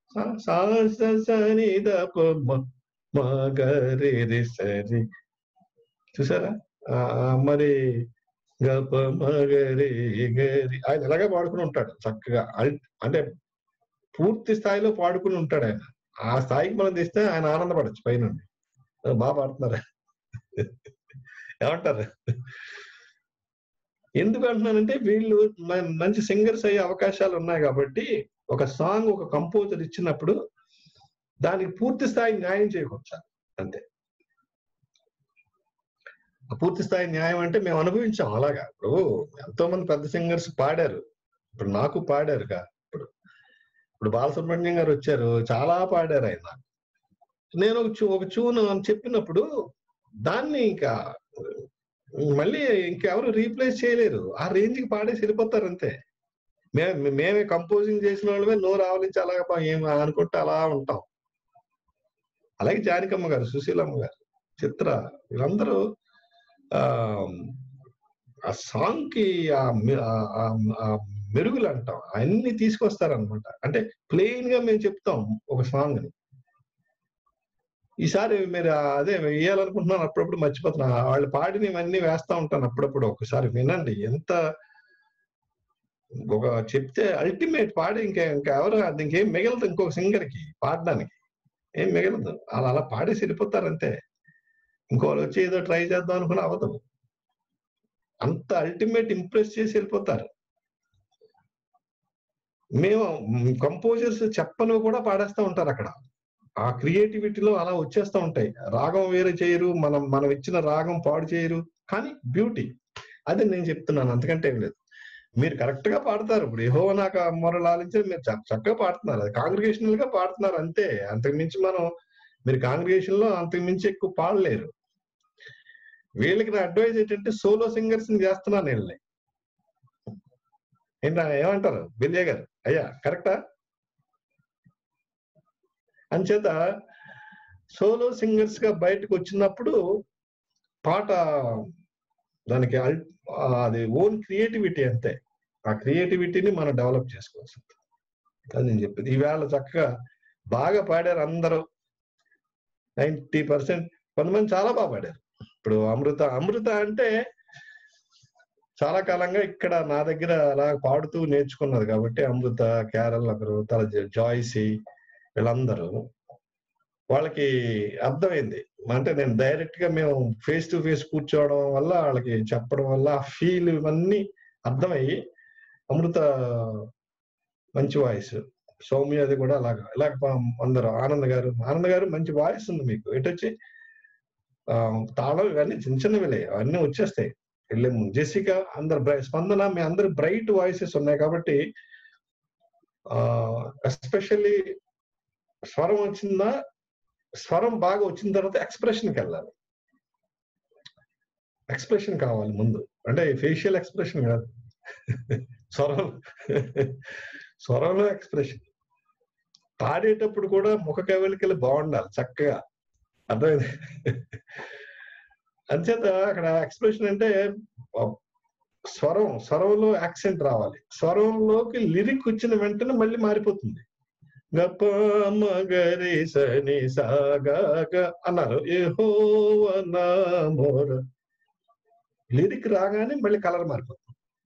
సరి చూసారా? మరి గప మగరి గరి ఆయన ఎలాగే పాడుకుని ఉంటాడు చక్కగా. అంటే పూర్తి స్థాయిలో పాడుకుని ఉంటాడు ఆయన. ఆ స్థాయికి మనం తెస్తే ఆయన ఆనందపడచ్చు పైన. బాగా పాడుతున్నారా? ఏమంటారు? ఎందుకు అంటున్నానంటే వీళ్ళు మంచి సింగర్స్ అయ్యే అవకాశాలు ఉన్నాయి కాబట్టి ఒక సాంగ్ ఒక కంపోజర్ ఇచ్చినప్పుడు దానికి పూర్తి స్థాయి న్యాయం చేయవచ్చు అంతే. పూర్తి స్థాయి న్యాయం అంటే మేము అనుభవించాం అలాగా. ఇప్పుడు ఎంతో మంది పెద్ద సింగర్స్ పాడారు, ఇప్పుడు నాకు పాడారుగా. ఇప్పుడు ఇప్పుడు బాలసుబ్రహ్మణ్యం గారు వచ్చారు, చాలా పాడారు ఆయన. నేను ఒక చూ ఒక చూను అని చెప్పినప్పుడు దాన్ని ఇంకా మళ్ళీ ఇంకెవరు రీప్లేస్ చేయలేరు. ఆ రేంజ్ కి పాడేసి వెళ్ళిపోతారు అంతే. మేము మేమే కంపోజింగ్ చేసిన వాళ్ళమే నోరు ఆవలించి అలాగ ఏం అనుకుంటే అలా ఉంటాం. అలాగే జానకమ్మ గారు, సుశీలమ్మ గారు, చిత్ర, వీళ్ళందరూ ఆ ఆ సాంగ్ కి ఆ మెరుగులు అంటాం అన్ని తీసుకొస్తారనమాట. అంటే ప్లెయిన్ గా మేము చెప్తాం ఒక సాంగ్ ని. ఈసారి మీరు అదే వేయాలనుకుంటున్నాను, అప్పుడప్పుడు మర్చిపోతున్నా. వాళ్ళు పాడినవన్నీ వేస్తా ఉంటాను అప్పుడప్పుడు. ఒకసారి వినండి, ఎంత ఒక చెప్తే అల్టిమేట్ పాడి ఇంకా ఇంకా ఎవరు ఇంకేం మిగలదు ఇంకొక సింగర్ కి పాడడానికి, ఏం మిగలదు. అలా అలా పాడేసి వెళ్ళిపోతారంతే. ఇంకోళ్ళు వచ్చి ఏదో ట్రై చేద్దాం అనుకుని అవ్వదు. అంత అల్టిమేట్ ఇంప్రెస్ చేసి వెళ్ళిపోతారు. మేము కంపోజర్స్ చెప్పను కూడా పాడేస్తూ ఉంటారు అక్కడ. ఆ క్రియేటివిటీలో అలా వచ్చేస్తూ ఉంటాయి. రాగం వేరే చేయరు, మనం మనం ఇచ్చిన రాగం పాడు చేయరు, కానీ బ్యూటీ అది నేను చెప్తున్నాను, అంతకంటే ఏం లేదు. మీరు కరెక్ట్ గా పాడతారు. ఇప్పుడు యెహోవా నాకు మొరలు ఆలించి మీరు చక్కగా పాడుతున్నారు, అది కాంగ్రిగేషనల్ గా పాడుతున్నారు అంతే. అంతకు మించి మనం మీరు కాంగ్రిగేషన్ లో అంతకు మించి ఎక్కువ పాడలేరు. వీళ్ళకి నా అడ్వైజ్ ఏంటంటే సోలో సింగర్స్ ని చేస్తున్నాను వీళ్ళని. ఏంటా ఏమంటారు బిల్లియా గారు? అయ్యా కరెక్టా? అంచేత సోలో సింగర్స్ గా బయటకు వచ్చినప్పుడు పాట దానికి అది ఓన్ క్రియేటివిటీ అంతే. ఆ క్రియేటివిటీని మనం డెవలప్ చేసుకోవచ్చు. అది నేను చెప్పింది. ఈవేళ చక్కగా బాగా పాడారు అందరూ, నైంటీ పర్సెంట్. కొంతమంది చాలా బాగా పాడారు. ఇప్పుడు అమృత అమృత అంటే చాలా కాలంగా ఇక్కడ నా దగ్గర అలా పాడుతూ నేర్చుకున్నది కాబట్టి అమృత, క్యారల్, ఒకరు తల జాయ్సీ, వీళ్ళందరూ వాళ్ళకి అర్థమైంది. అంటే నేను డైరెక్ట్ గా మేము ఫేస్ టు ఫేస్ కూర్చోవడం వల్ల వాళ్ళకి చెప్పడం వల్ల ఆ ఫీల్ ఇవన్నీ అర్థమయ్యి అమృత మంచి వాయిస్, సౌమ్య అది కూడా అలాగా ఇలాగ అందరూ. ఆనంద్ గారు ఆనంద్ గారు మంచి వాయిస్ ఉంది మీకు. ఎటొచ్చి ఆ తాళం ఇవన్నీ చిన్న చిన్నవిలే, అవన్నీ వచ్చేస్తాయి వెళ్ళే ముందు. జెసికా, అందరు స్పందన, మీ అందరు బ్రైట్ వాయిసెస్ ఉన్నాయి కాబట్టి ఆ ఎస్పెషల్లీ స్వరం వచ్చిందా, స్వరం బాగా వచ్చిన తర్వాత ఎక్స్ప్రెషన్కి వెళ్ళాలి. ఎక్స్ప్రెషన్ కావాలి ముందు, అంటే ఫేషియల్ ఎక్స్ప్రెషన్ కాదు, స్వరం స్వరంలో ఎక్స్ప్రెషన్. పాడేటప్పుడు కూడా ముఖ కవలికలు బాగుండాలి చక్కగా, అర్థమైంది. అంచేత అక్కడ ఎక్స్ప్రెషన్ అంటే స్వరం, స్వరంలో యాక్సెంట్ రావాలి. స్వరంలోకి లిరిక్ వచ్చిన వెంటనే మళ్ళీ మారిపోతుంది. గప మగరి సని సాగా అన్నారు, యెహోవా నామోర. లిరిక్ రాగానే మళ్ళీ కలర్ మారిపోతుంది.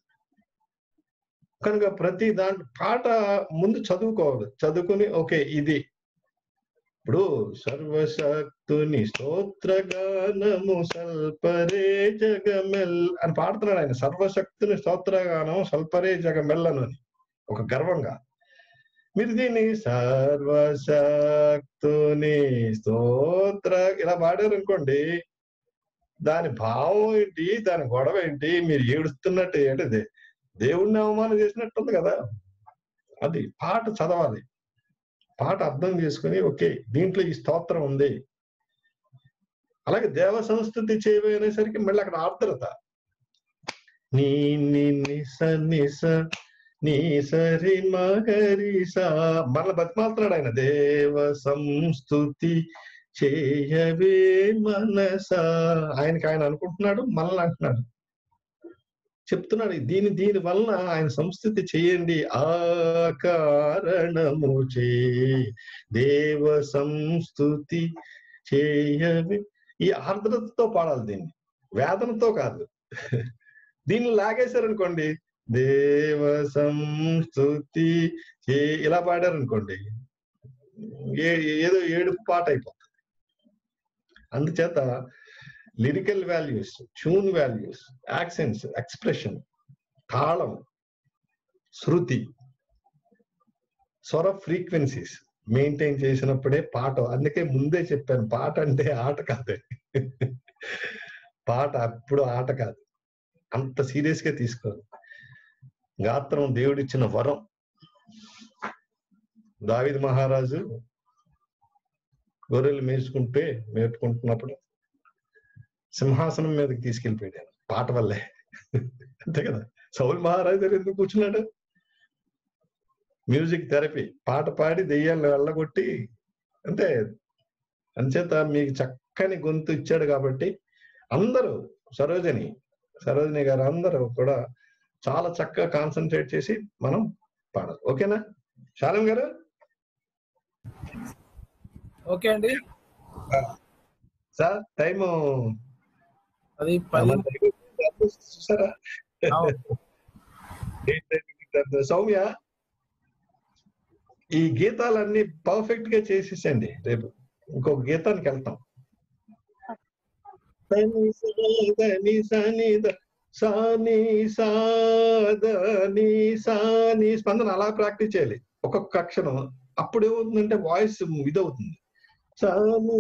కనుక ప్రతి దాంట్లో పాట ముందు చదువుకోవాలి. చదువుకుని ఓకే ఇది ఇప్పుడు సర్వశక్తుని స్తోత్రగానము సల్పరే జగమెల్ అని పాడుతున్నాడు ఆయన. సర్వశక్తుని స్తోత్రగానం సల్పరే జగమెల్ అని ఒక గర్వంగా. మీరు దీన్ని సర్వశక్తుని స్తోత్ర ఇలా పాడారు అనుకోండి, దాని భావం ఏంటి, దాని గొడవ ఏంటి, మీరు ఏడుస్తున్నట్టు ఏంటిది, దేవుణ్ణి అవమానం చేసినట్టుంది కదా. అది పాట చదవాలి, పాట అర్థం చేసుకుని ఓకే దీంట్లో ఈ స్తోత్రం ఉంది. అలాగే దేవ సంస్థుతి చేయబోయేసరికి మళ్ళీ అక్కడ ఆర్ద్రత, నీ నిస నిస నీ సరి మగరిసా మళ్ళీ బతిమాలుతున్నాడు ఆయన. దేవ సంస్థుతి చేయవే మనసా, ఆయనకి ఆయన అనుకుంటున్నాడు, మనల్ని అంటున్నాడు, చెప్తున్నాడు. దీని దీని వలన ఆయన సంస్థితి చేయండి. ఆ కారణము చే దేవ సంస్థుతి చేయవి. ఈ ఆర్ద్రతతో పాడాలి, దీన్ని వేదనతో కాదు. దీన్ని లాగేశారనుకోండి, దేవ సంస్థుతి చే ఇలా పాడారనుకోండి, ఏ ఏదో ఏడుపు పాట అయిపోతుంది. అందుచేత lyrical values, tune values, accents, expression, తాళం, శృతి, స్వర ఫ్రీక్వెన్సీస్ మెయింటైన్ చేసినప్పుడే పాట. అందుకే ముందే చెప్పాను, పాట అంటే ఆట కాదు. పాట అప్పుడు ఆట కాదు, అంత సీరియస్ గా తీసుకోరు. గాత్రం దేవుడిచ్చిన వరం. దావీదు మహారాజు గొర్రెలు మేసుకుంటే మేపుకుంటున్నప్పుడు సింహాసనం మీదకి తీసుకెళ్ళిపోయాడు పాట వల్లే, అంతే కదా. సౌలు మహారాజు దగ్గర ఎందుకు కూర్చున్నాడు? మ్యూజిక్ థెరపీ, పాట పాడి దెయ్యాలను వెళ్ళగొట్టి, అంతే. అంచేత మీకు చక్కని గొంతు ఇచ్చాడు కాబట్టి అందరూ, సరోజిని సరోజిని గారు అందరూ కూడా చాలా చక్కగా కాన్సన్ట్రేట్ చేసి మనం పాడాలి. ఓకేనా శాలం గారు? ఓకే అండి సార్. టైము అది చూసారా? సౌమ్య, ఈ గీతాలన్నీ పర్ఫెక్ట్ గా చేసేసండి. రేపు ఇంకొక గీతానికి వెళ్తాం. సాని సాదని సాని స్పందన అలా ప్రాక్టీస్ చేయాలి ఒక్కొక్క అక్షరం. అప్పుడు ఏమవుతుందంటే వాయిస్ ఇదవుతుంది. సాని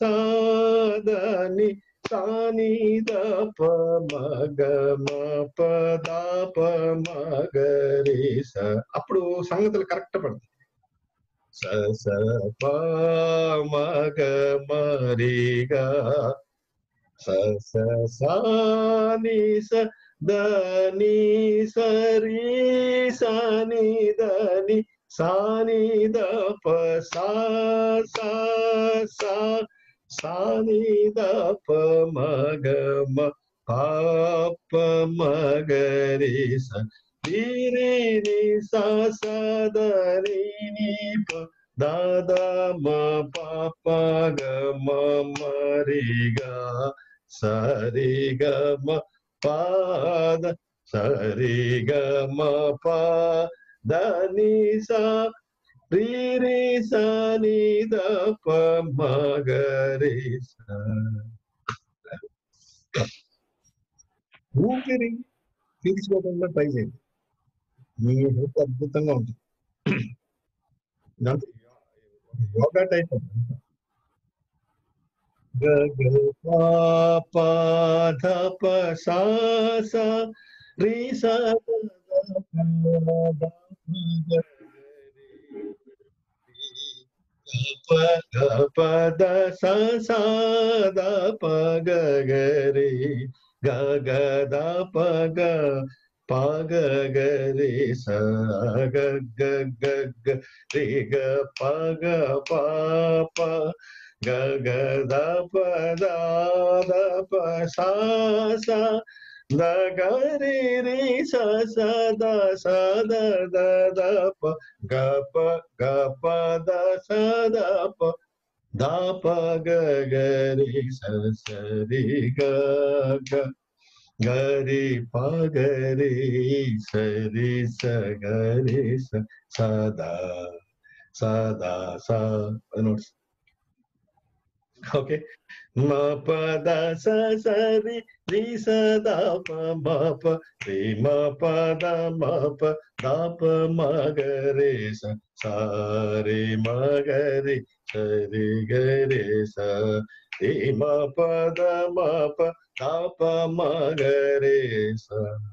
సాదని సాని ద ప మగ మ ప ద ప మగ రే స. అప్పుడు సంగతులు కరెక్ట్ పడుతుంది. స స ప మగ మ రే గ స స సా ని స ద ని స రి స ని ద ని సా ని ద ప సా సా సా సా ని ద ప మ గ మ ప ప మ గ రి స రి రి ని స స ద రి ని ప ద ద మ ప ప గ మ మ రి గ స రి గ మ ప ద స రి గ మ ప ద ని స రి రి స ని ద ప మ గ రి స. ఊపిరి పీల్చుకోవడంలో ట్రై చేయండి, మీ హెల్త్ అద్భుతంగా ఉంటుంది. దాంట్లో యోగా టైప్ గ గ ప ప ధ ప సా సా రి స ప గ ప ద స సా ద ప గ గ రి గ గ ద ప గ పాగ గరి స గ గ గ గ రి గ పగ పాప గ గ ద ప ద ద ప సా సా ద గ రి రి స స ద స ద ద ద ప గ ప గ ప ద స ద ప ద ప గ గ రి స స రి గ గ గరి పగరి సరి స గరి స సదా సదా స నోట్స్ ఓకే మ పద స సరి రి సదా ప మ ప రి మ పద మ ప ద ప మ గరి స సారి మ గరి సరి గరి స రి మ పద మ ప దాప మగరే స.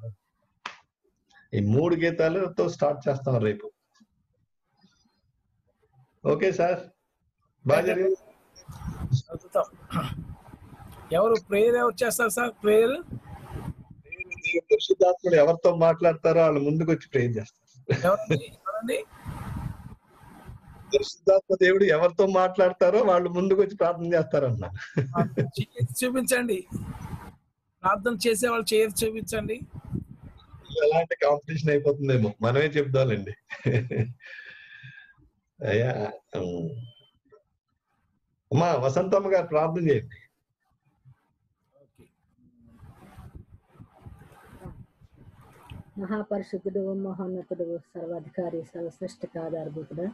ఈ మూడు గీతాలతో స్టార్ట్ చేస్తాం రేపు. ఓకే సార్, బాగా జరిగింది. ఎవరు ప్రేయర్ ఎవరు చేస్తారు సార్? ప్రేయర్ పరిశుద్ధాత్ముడు ఎవరితో మాట్లాడతారో వాళ్ళు ముందుకు వచ్చి ప్రేయర్ చేస్తారు. పరిశుద్ధాత్మ దేవుడు ఎవరితో మాట్లాడతారో వాళ్ళు ముందుకు వచ్చి ప్రార్థన చేస్తారన్న. చూపించండి, ప్రార్థన చేసే వాళ్ళు చేయరు, చూపించండి. ఎలాంటి కాంపిటీషన్ అయిపోతుందేమో, మనమే చెప్దామండి. అయ్యా అమ్మా వసంతమ్మ గారు ప్రార్థన చేయండి. మహాపరిశుద్ధుడు, మహోన్నతుడు, సర్వాధికారి, సర్వసృష్టికి ఆధారభూతుడు,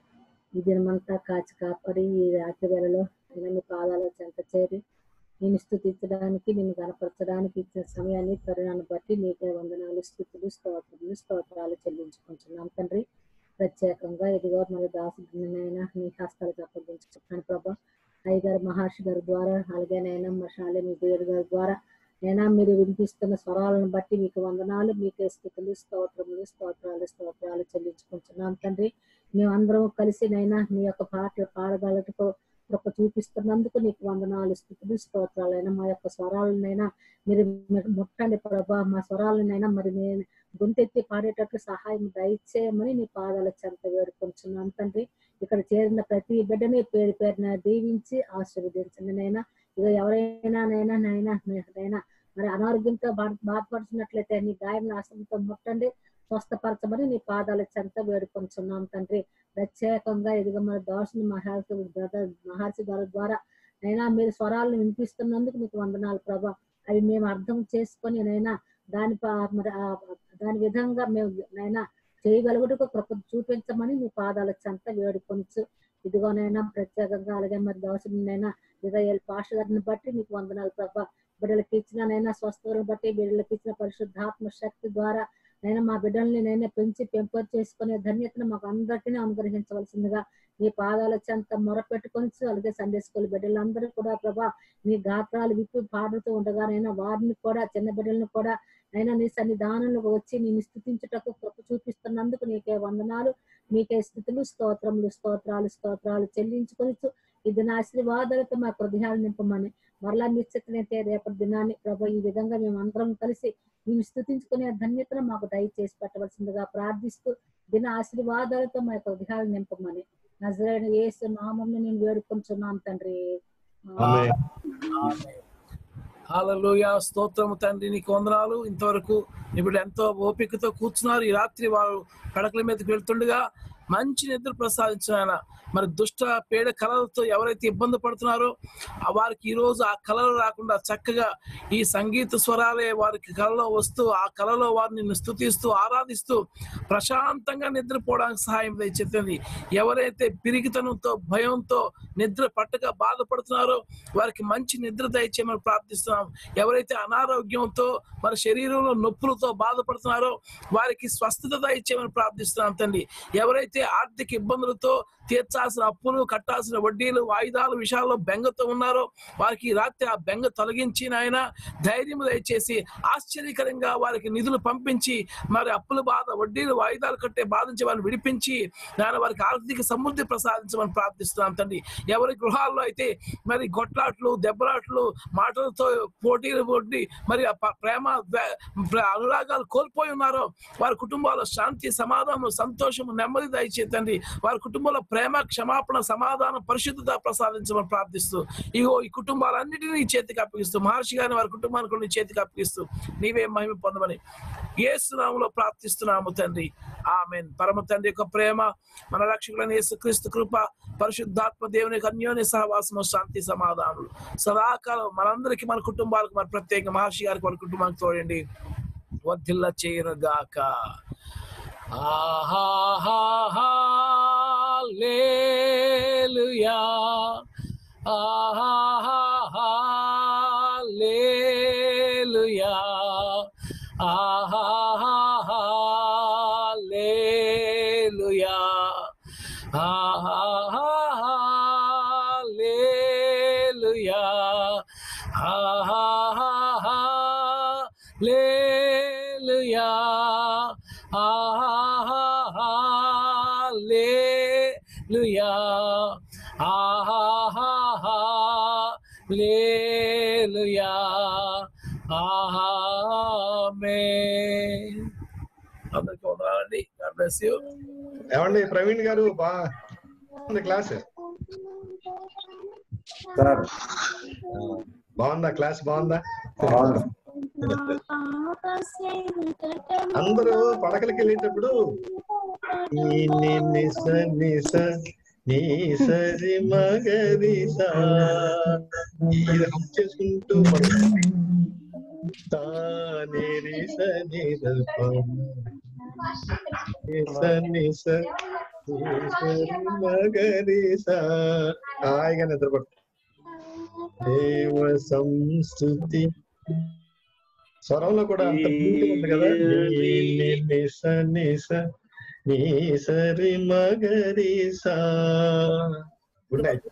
ఈ దినమంతా కాచి కాపాడి ఈ రాత్రి వేళలో నీ పాదాల చెంత చేరి నేను స్తుతించడానికి, నిన్ను కనపరచడానికి ఇచ్చిన సమయాన్ని, తరుణాన్ని బట్టి నీకే వందనాలు, స్తుతులు, స్తోత్రములు, స్తోత్రాలు చెల్లించుకుంటున్నాం తండ్రి. ప్రత్యేకంగా ఇదిగో మన దాసుడినైనా నీ హస్తాలకు అప్పగించుకుంటున్నాను ప్రభా. అయ్యగారు మహర్షి గారి ద్వారా, అలాగేనైనా మషాలి మీ దేవుడి గారి ద్వారా అయినా మీరు వినిపిస్తున్న స్వరాలను బట్టి మీకు వందనాలు, మీకే స్తుతులు, స్తోత్రములు, స్తోత్రాలు స్తోత్రాలు చెల్లించుకుంటున్నాం తండ్రి. మేమందరం కలిసి నైనా మీ యొక్క పాటలు పాడగలటకు కృప చూపిస్తున్నందుకు నీకు వందనాలు, స్తుతులు, స్తోత్రాలైనా మా యొక్క స్వరాలనైనా మీరు ముట్టండి ప్రభా. మా స్వరాలనైనా మరి నేను గొంతెత్తి పాడేటట్లు సహాయం దయచేయమని నీ పాదాల చెంత వేడుకొంచున్నాం తండ్రి. ఇక్కడ చేరిన ప్రతి బిడ్డని పేరు పేరున దీవించి ఆశీర్వదించండి నైనా. ఇక ఎవరైనా నైనా నైనా నైనా మరి అనారోగ్యంతో బాధ బాధపడుతున్నట్లయితే నీ గాయం నాశనంతో ముట్టండి, స్వస్థపరచమని నీ పాదాల చెంత వేడుకొంచున్నాం తండ్రి. ప్రత్యేకంగా ఇదిగో మన దాసుని మహర్షి బ్రదర్ మహర్షి గారి ద్వారా నైనా మీరు స్వరాలను వినిపిస్తున్నందుకు మీకు వందనాలు ప్రభా. అవి మేము అర్థం చేసుకొని నైనా దాని మరి దాని విధంగా మేము నైనా చేయగలుగుటకు కృప చూపించమని మీ పాదాల చెంత వేడుకొంచు. ఇదిగోనైనా ప్రత్యేకంగా అలాగే మరి దాసుడినైనా ఇజ్రాయేల్ పాష గారిని బట్టి నీకు వందనాలు ప్రభా. బిడ్డలకి ఇచ్చిననైనా స్వస్థతలను బట్టి, బిడ్డలకి ఇచ్చిన పరిశుద్ధాత్మ శక్తి ద్వారా నైనా మా బిడ్డల్ని నైనా పెంచి పెంపొంది చేసుకునే ధన్యతను మాకు అందరికీ అనుగ్రహించవలసిందిగా నీ పాదాల చెంత మొరపెట్టుకొని, అలాగే సండే స్కూల్ బిడ్డలందరూ కూడా ప్రభా నీ గాత్రాలు విప్పి పాడుతూ ఉండగా నైనా వారిని కూడా, చిన్న బిడ్డలను కూడా అయినా నీ సన్నిధానంలో వచ్చి నేను స్థుతించుటకు కృప చూపిస్తున్నందుకు నీకే వందనాలు, మీకే స్థుతులు, స్తోత్రములు, స్తోత్రాలు స్తోత్రాలు చెల్లించుకొని ఇది నా ఆశీర్వాదాలతో మా హృదయాలు నింపమని మరలా నిశ్చితనైతే రేపటి దినాన్ని ప్రభు ఈ విధంగా మేము అందరం కలిసి మేము స్థుతించుకునే ధన్యతను మాకు దయచేసి పెట్టవలసిందిగా ప్రార్థిస్తూ దిన ఆశీర్వాదాలతో మా యొక్క హృదయాలు నింపమని నజరేయుడైన యేసు నామమున నేను వేడుకొంచున్నాను తండ్రి. హల్లెలూయా, స్తోత్రము తండ్రి, నీకు వందనాలు. ఇంతవరకు ఇప్పుడు ఎంతో ఓపికతో కూర్చున్నారు. ఈ రాత్రి వారు పడకల మీదకి వెళ్తుండగా మంచి నిద్ర ప్రసాదించిన ఆయన మరి దుష్ట పేడ కళలతో ఎవరైతే ఇబ్బంది పడుతున్నారో ఆ వారికి ఈ రోజు ఆ కళలు రాకుండా చక్కగా ఈ సంగీత స్వరాలే వారికి కళలో వస్తూ ఆ కళలో వారిని స్తుతిస్తూ ఆరాధిస్తూ ప్రశాంతంగా నిద్రపోవడానికి సహాయం దయచేస్తుంది. ఎవరైతే పిరిగితనంతో భయంతో నిద్ర పట్టక బాధపడుతున్నారో వారికి మంచి నిద్ర దయచేయమని ప్రార్థిస్తున్నాం. ఎవరైతే అనారోగ్యంతో మరి శరీరంలో నొప్పులతో బాధపడుతున్నారో వారికి స్వస్థత దయచేయమని ప్రార్థిస్తున్నాం తండ్రి. ఎవరైతే ఎవరైతే ఆర్థిక ఇబ్బందులతో తీర్చాల్సిన అప్పులు, కట్టాల్సిన వడ్డీలు, వాయిదాల విషయాల్లో బెంగతో ఉన్నారో వారికి రాత్రి ఆ బెంగ తొలగించి నాయన ధైర్యం దయచేసి ఆశ్చర్యకరంగా వారికి నిధులు పంపించి మరి అప్పుల బాధ, వడ్డీలు, వాయిదాలు కట్టే బాధించి వారిని విడిపించి నాయన వారికి ఆర్థిక సమృద్ధి ప్రసాదించమని ప్రార్థిస్తున్నాం తండ్రి. ఎవరి గృహాల్లో అయితే మరి కొట్లాట్లు, దెబ్బలాట్లు, మాటలతో పోటీలు కొట్టి మరి ప్రేమ అనురాగాలు కోల్పోయి ఉన్నారో వారి కుటుంబాల్లో శాంతి, సమాధానం, సంతోషము, నెమ్మది దయచేతండి. వారి కుటుంబంలో ప్రేమ, క్షమాపణ, సమాధానం, పరిశుద్ధత ప్రసాదించమని ప్రార్థిస్తూ ఇగో ఈ కుటుంబాలన్నిటినీ నీ చేతికి అప్పగిస్తూ మహర్షి గారిని వారి కుటుంబానికి నీ చేతికి అప్పగిస్తూ నీవే మహిమ పొందమని యేసు నామములో ప్రార్థిస్తున్నాము తండ్రి. ఆమేన్. పరమ తండ్రి యొక్క ప్రేమ, మన రక్షకుడైన యేసుక్రీస్తు కృప, పరిశుద్ధాత్మ దేవుని యొక్క అన్యోన్య సహవాసము, శాంతి, సమాధానాలు సదాకాలం మనందరికీ, మన కుటుంబాలకు, మన ప్రత్యేక మహర్షి గారికి వారి కుటుంబానికి తోడండి వర్ధిల్ల చేయనుగాక. ఆహాహా హల్లెలూయా, ఆహాహా హల్లెలూయా, ఆహాహా హల్లెలూయా, ఆహాహా హల్లెలూయా, ఆహాహా హల్లెలూయా, హల్లెలూయా, హల్లెలూయా, ఆమేన్. అందరికీ వందనాలండి. God bless you. ఏమండి ప్రవీణ్ గారు, బాగుంది క్లాస్? బాగుందా క్లాస్? బాగుందా? అందరూ పడకలకి వెళ్ళేటప్పుడు సరి మగరిసా ఇది హమ్ చేసుకుంటూ మగరిసా హాయిగా నిద్రపడు. దేవ సంస్తుతి స్వరంలో కూడా అంత బ్యూటీ ఉంది కదా. సరి మగరిసా. గుడ్ నైట్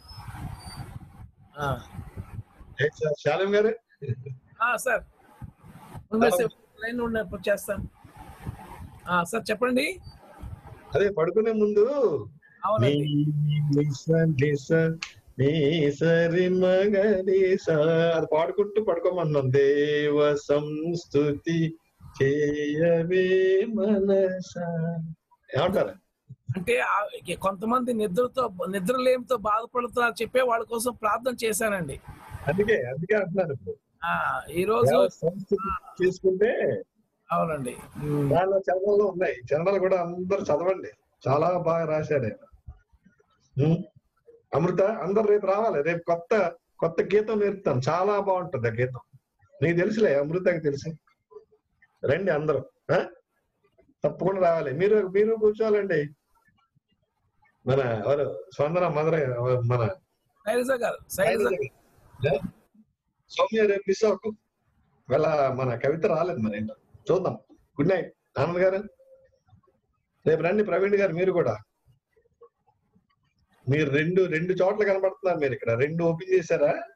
శాలం గారు. సార్ లైన్ ఉన్నప్పుడు చేస్తాను సార్, చెప్పండి. అదే పడుకునే ముందు సరి మగరిసా అది పాడుకుంటూ పడుకోమన్నాం. దేవ సంస్తుతి చేయవే మనసా ఏమంటారు? అంటే కొంతమంది నిద్రతో నిద్రలేమితో బాధపడుతున్నారు చెప్పే వాళ్ళ కోసం ప్రార్థన చేశానండి. అందుకే అందుకే అంటున్నాను. ఇప్పుడు ఈ రోజు తీసుకుంటే అవునండి దానిలో చరణాలు ఉన్నాయి. చరణాలు కూడా అందరు చదవండి, చాలా బాగా రాశారు. అమృత అందరు రేపు రావాలి. రేపు కొత్త కొత్త గీతం నేర్పుతాను, చాలా బాగుంటుంది ఆ గీతం. నీకు తెలుసులే, అమృతకి తెలుసు. రండి అందరూ, తప్పకుండా రావాలి. మీరు మీరు కూర్చోవాలండి. మన ఎవరు స్పందన మదర మన సౌమ్య రేపు మిస్ అవ్వకు. ఇవాళ మన కవిత రాలేదు, మరి ఏంటో చూద్దాం. గుడ్ నైట్ ఆనంద్ గారు. రేపు రండి ప్రవీణ్ గారు. మీరు కూడా మీరు రెండు రెండు చోట్ల కనబడుతున్నారు. మీరు ఇక్కడ రెండు ఓపెన్ చేశారా?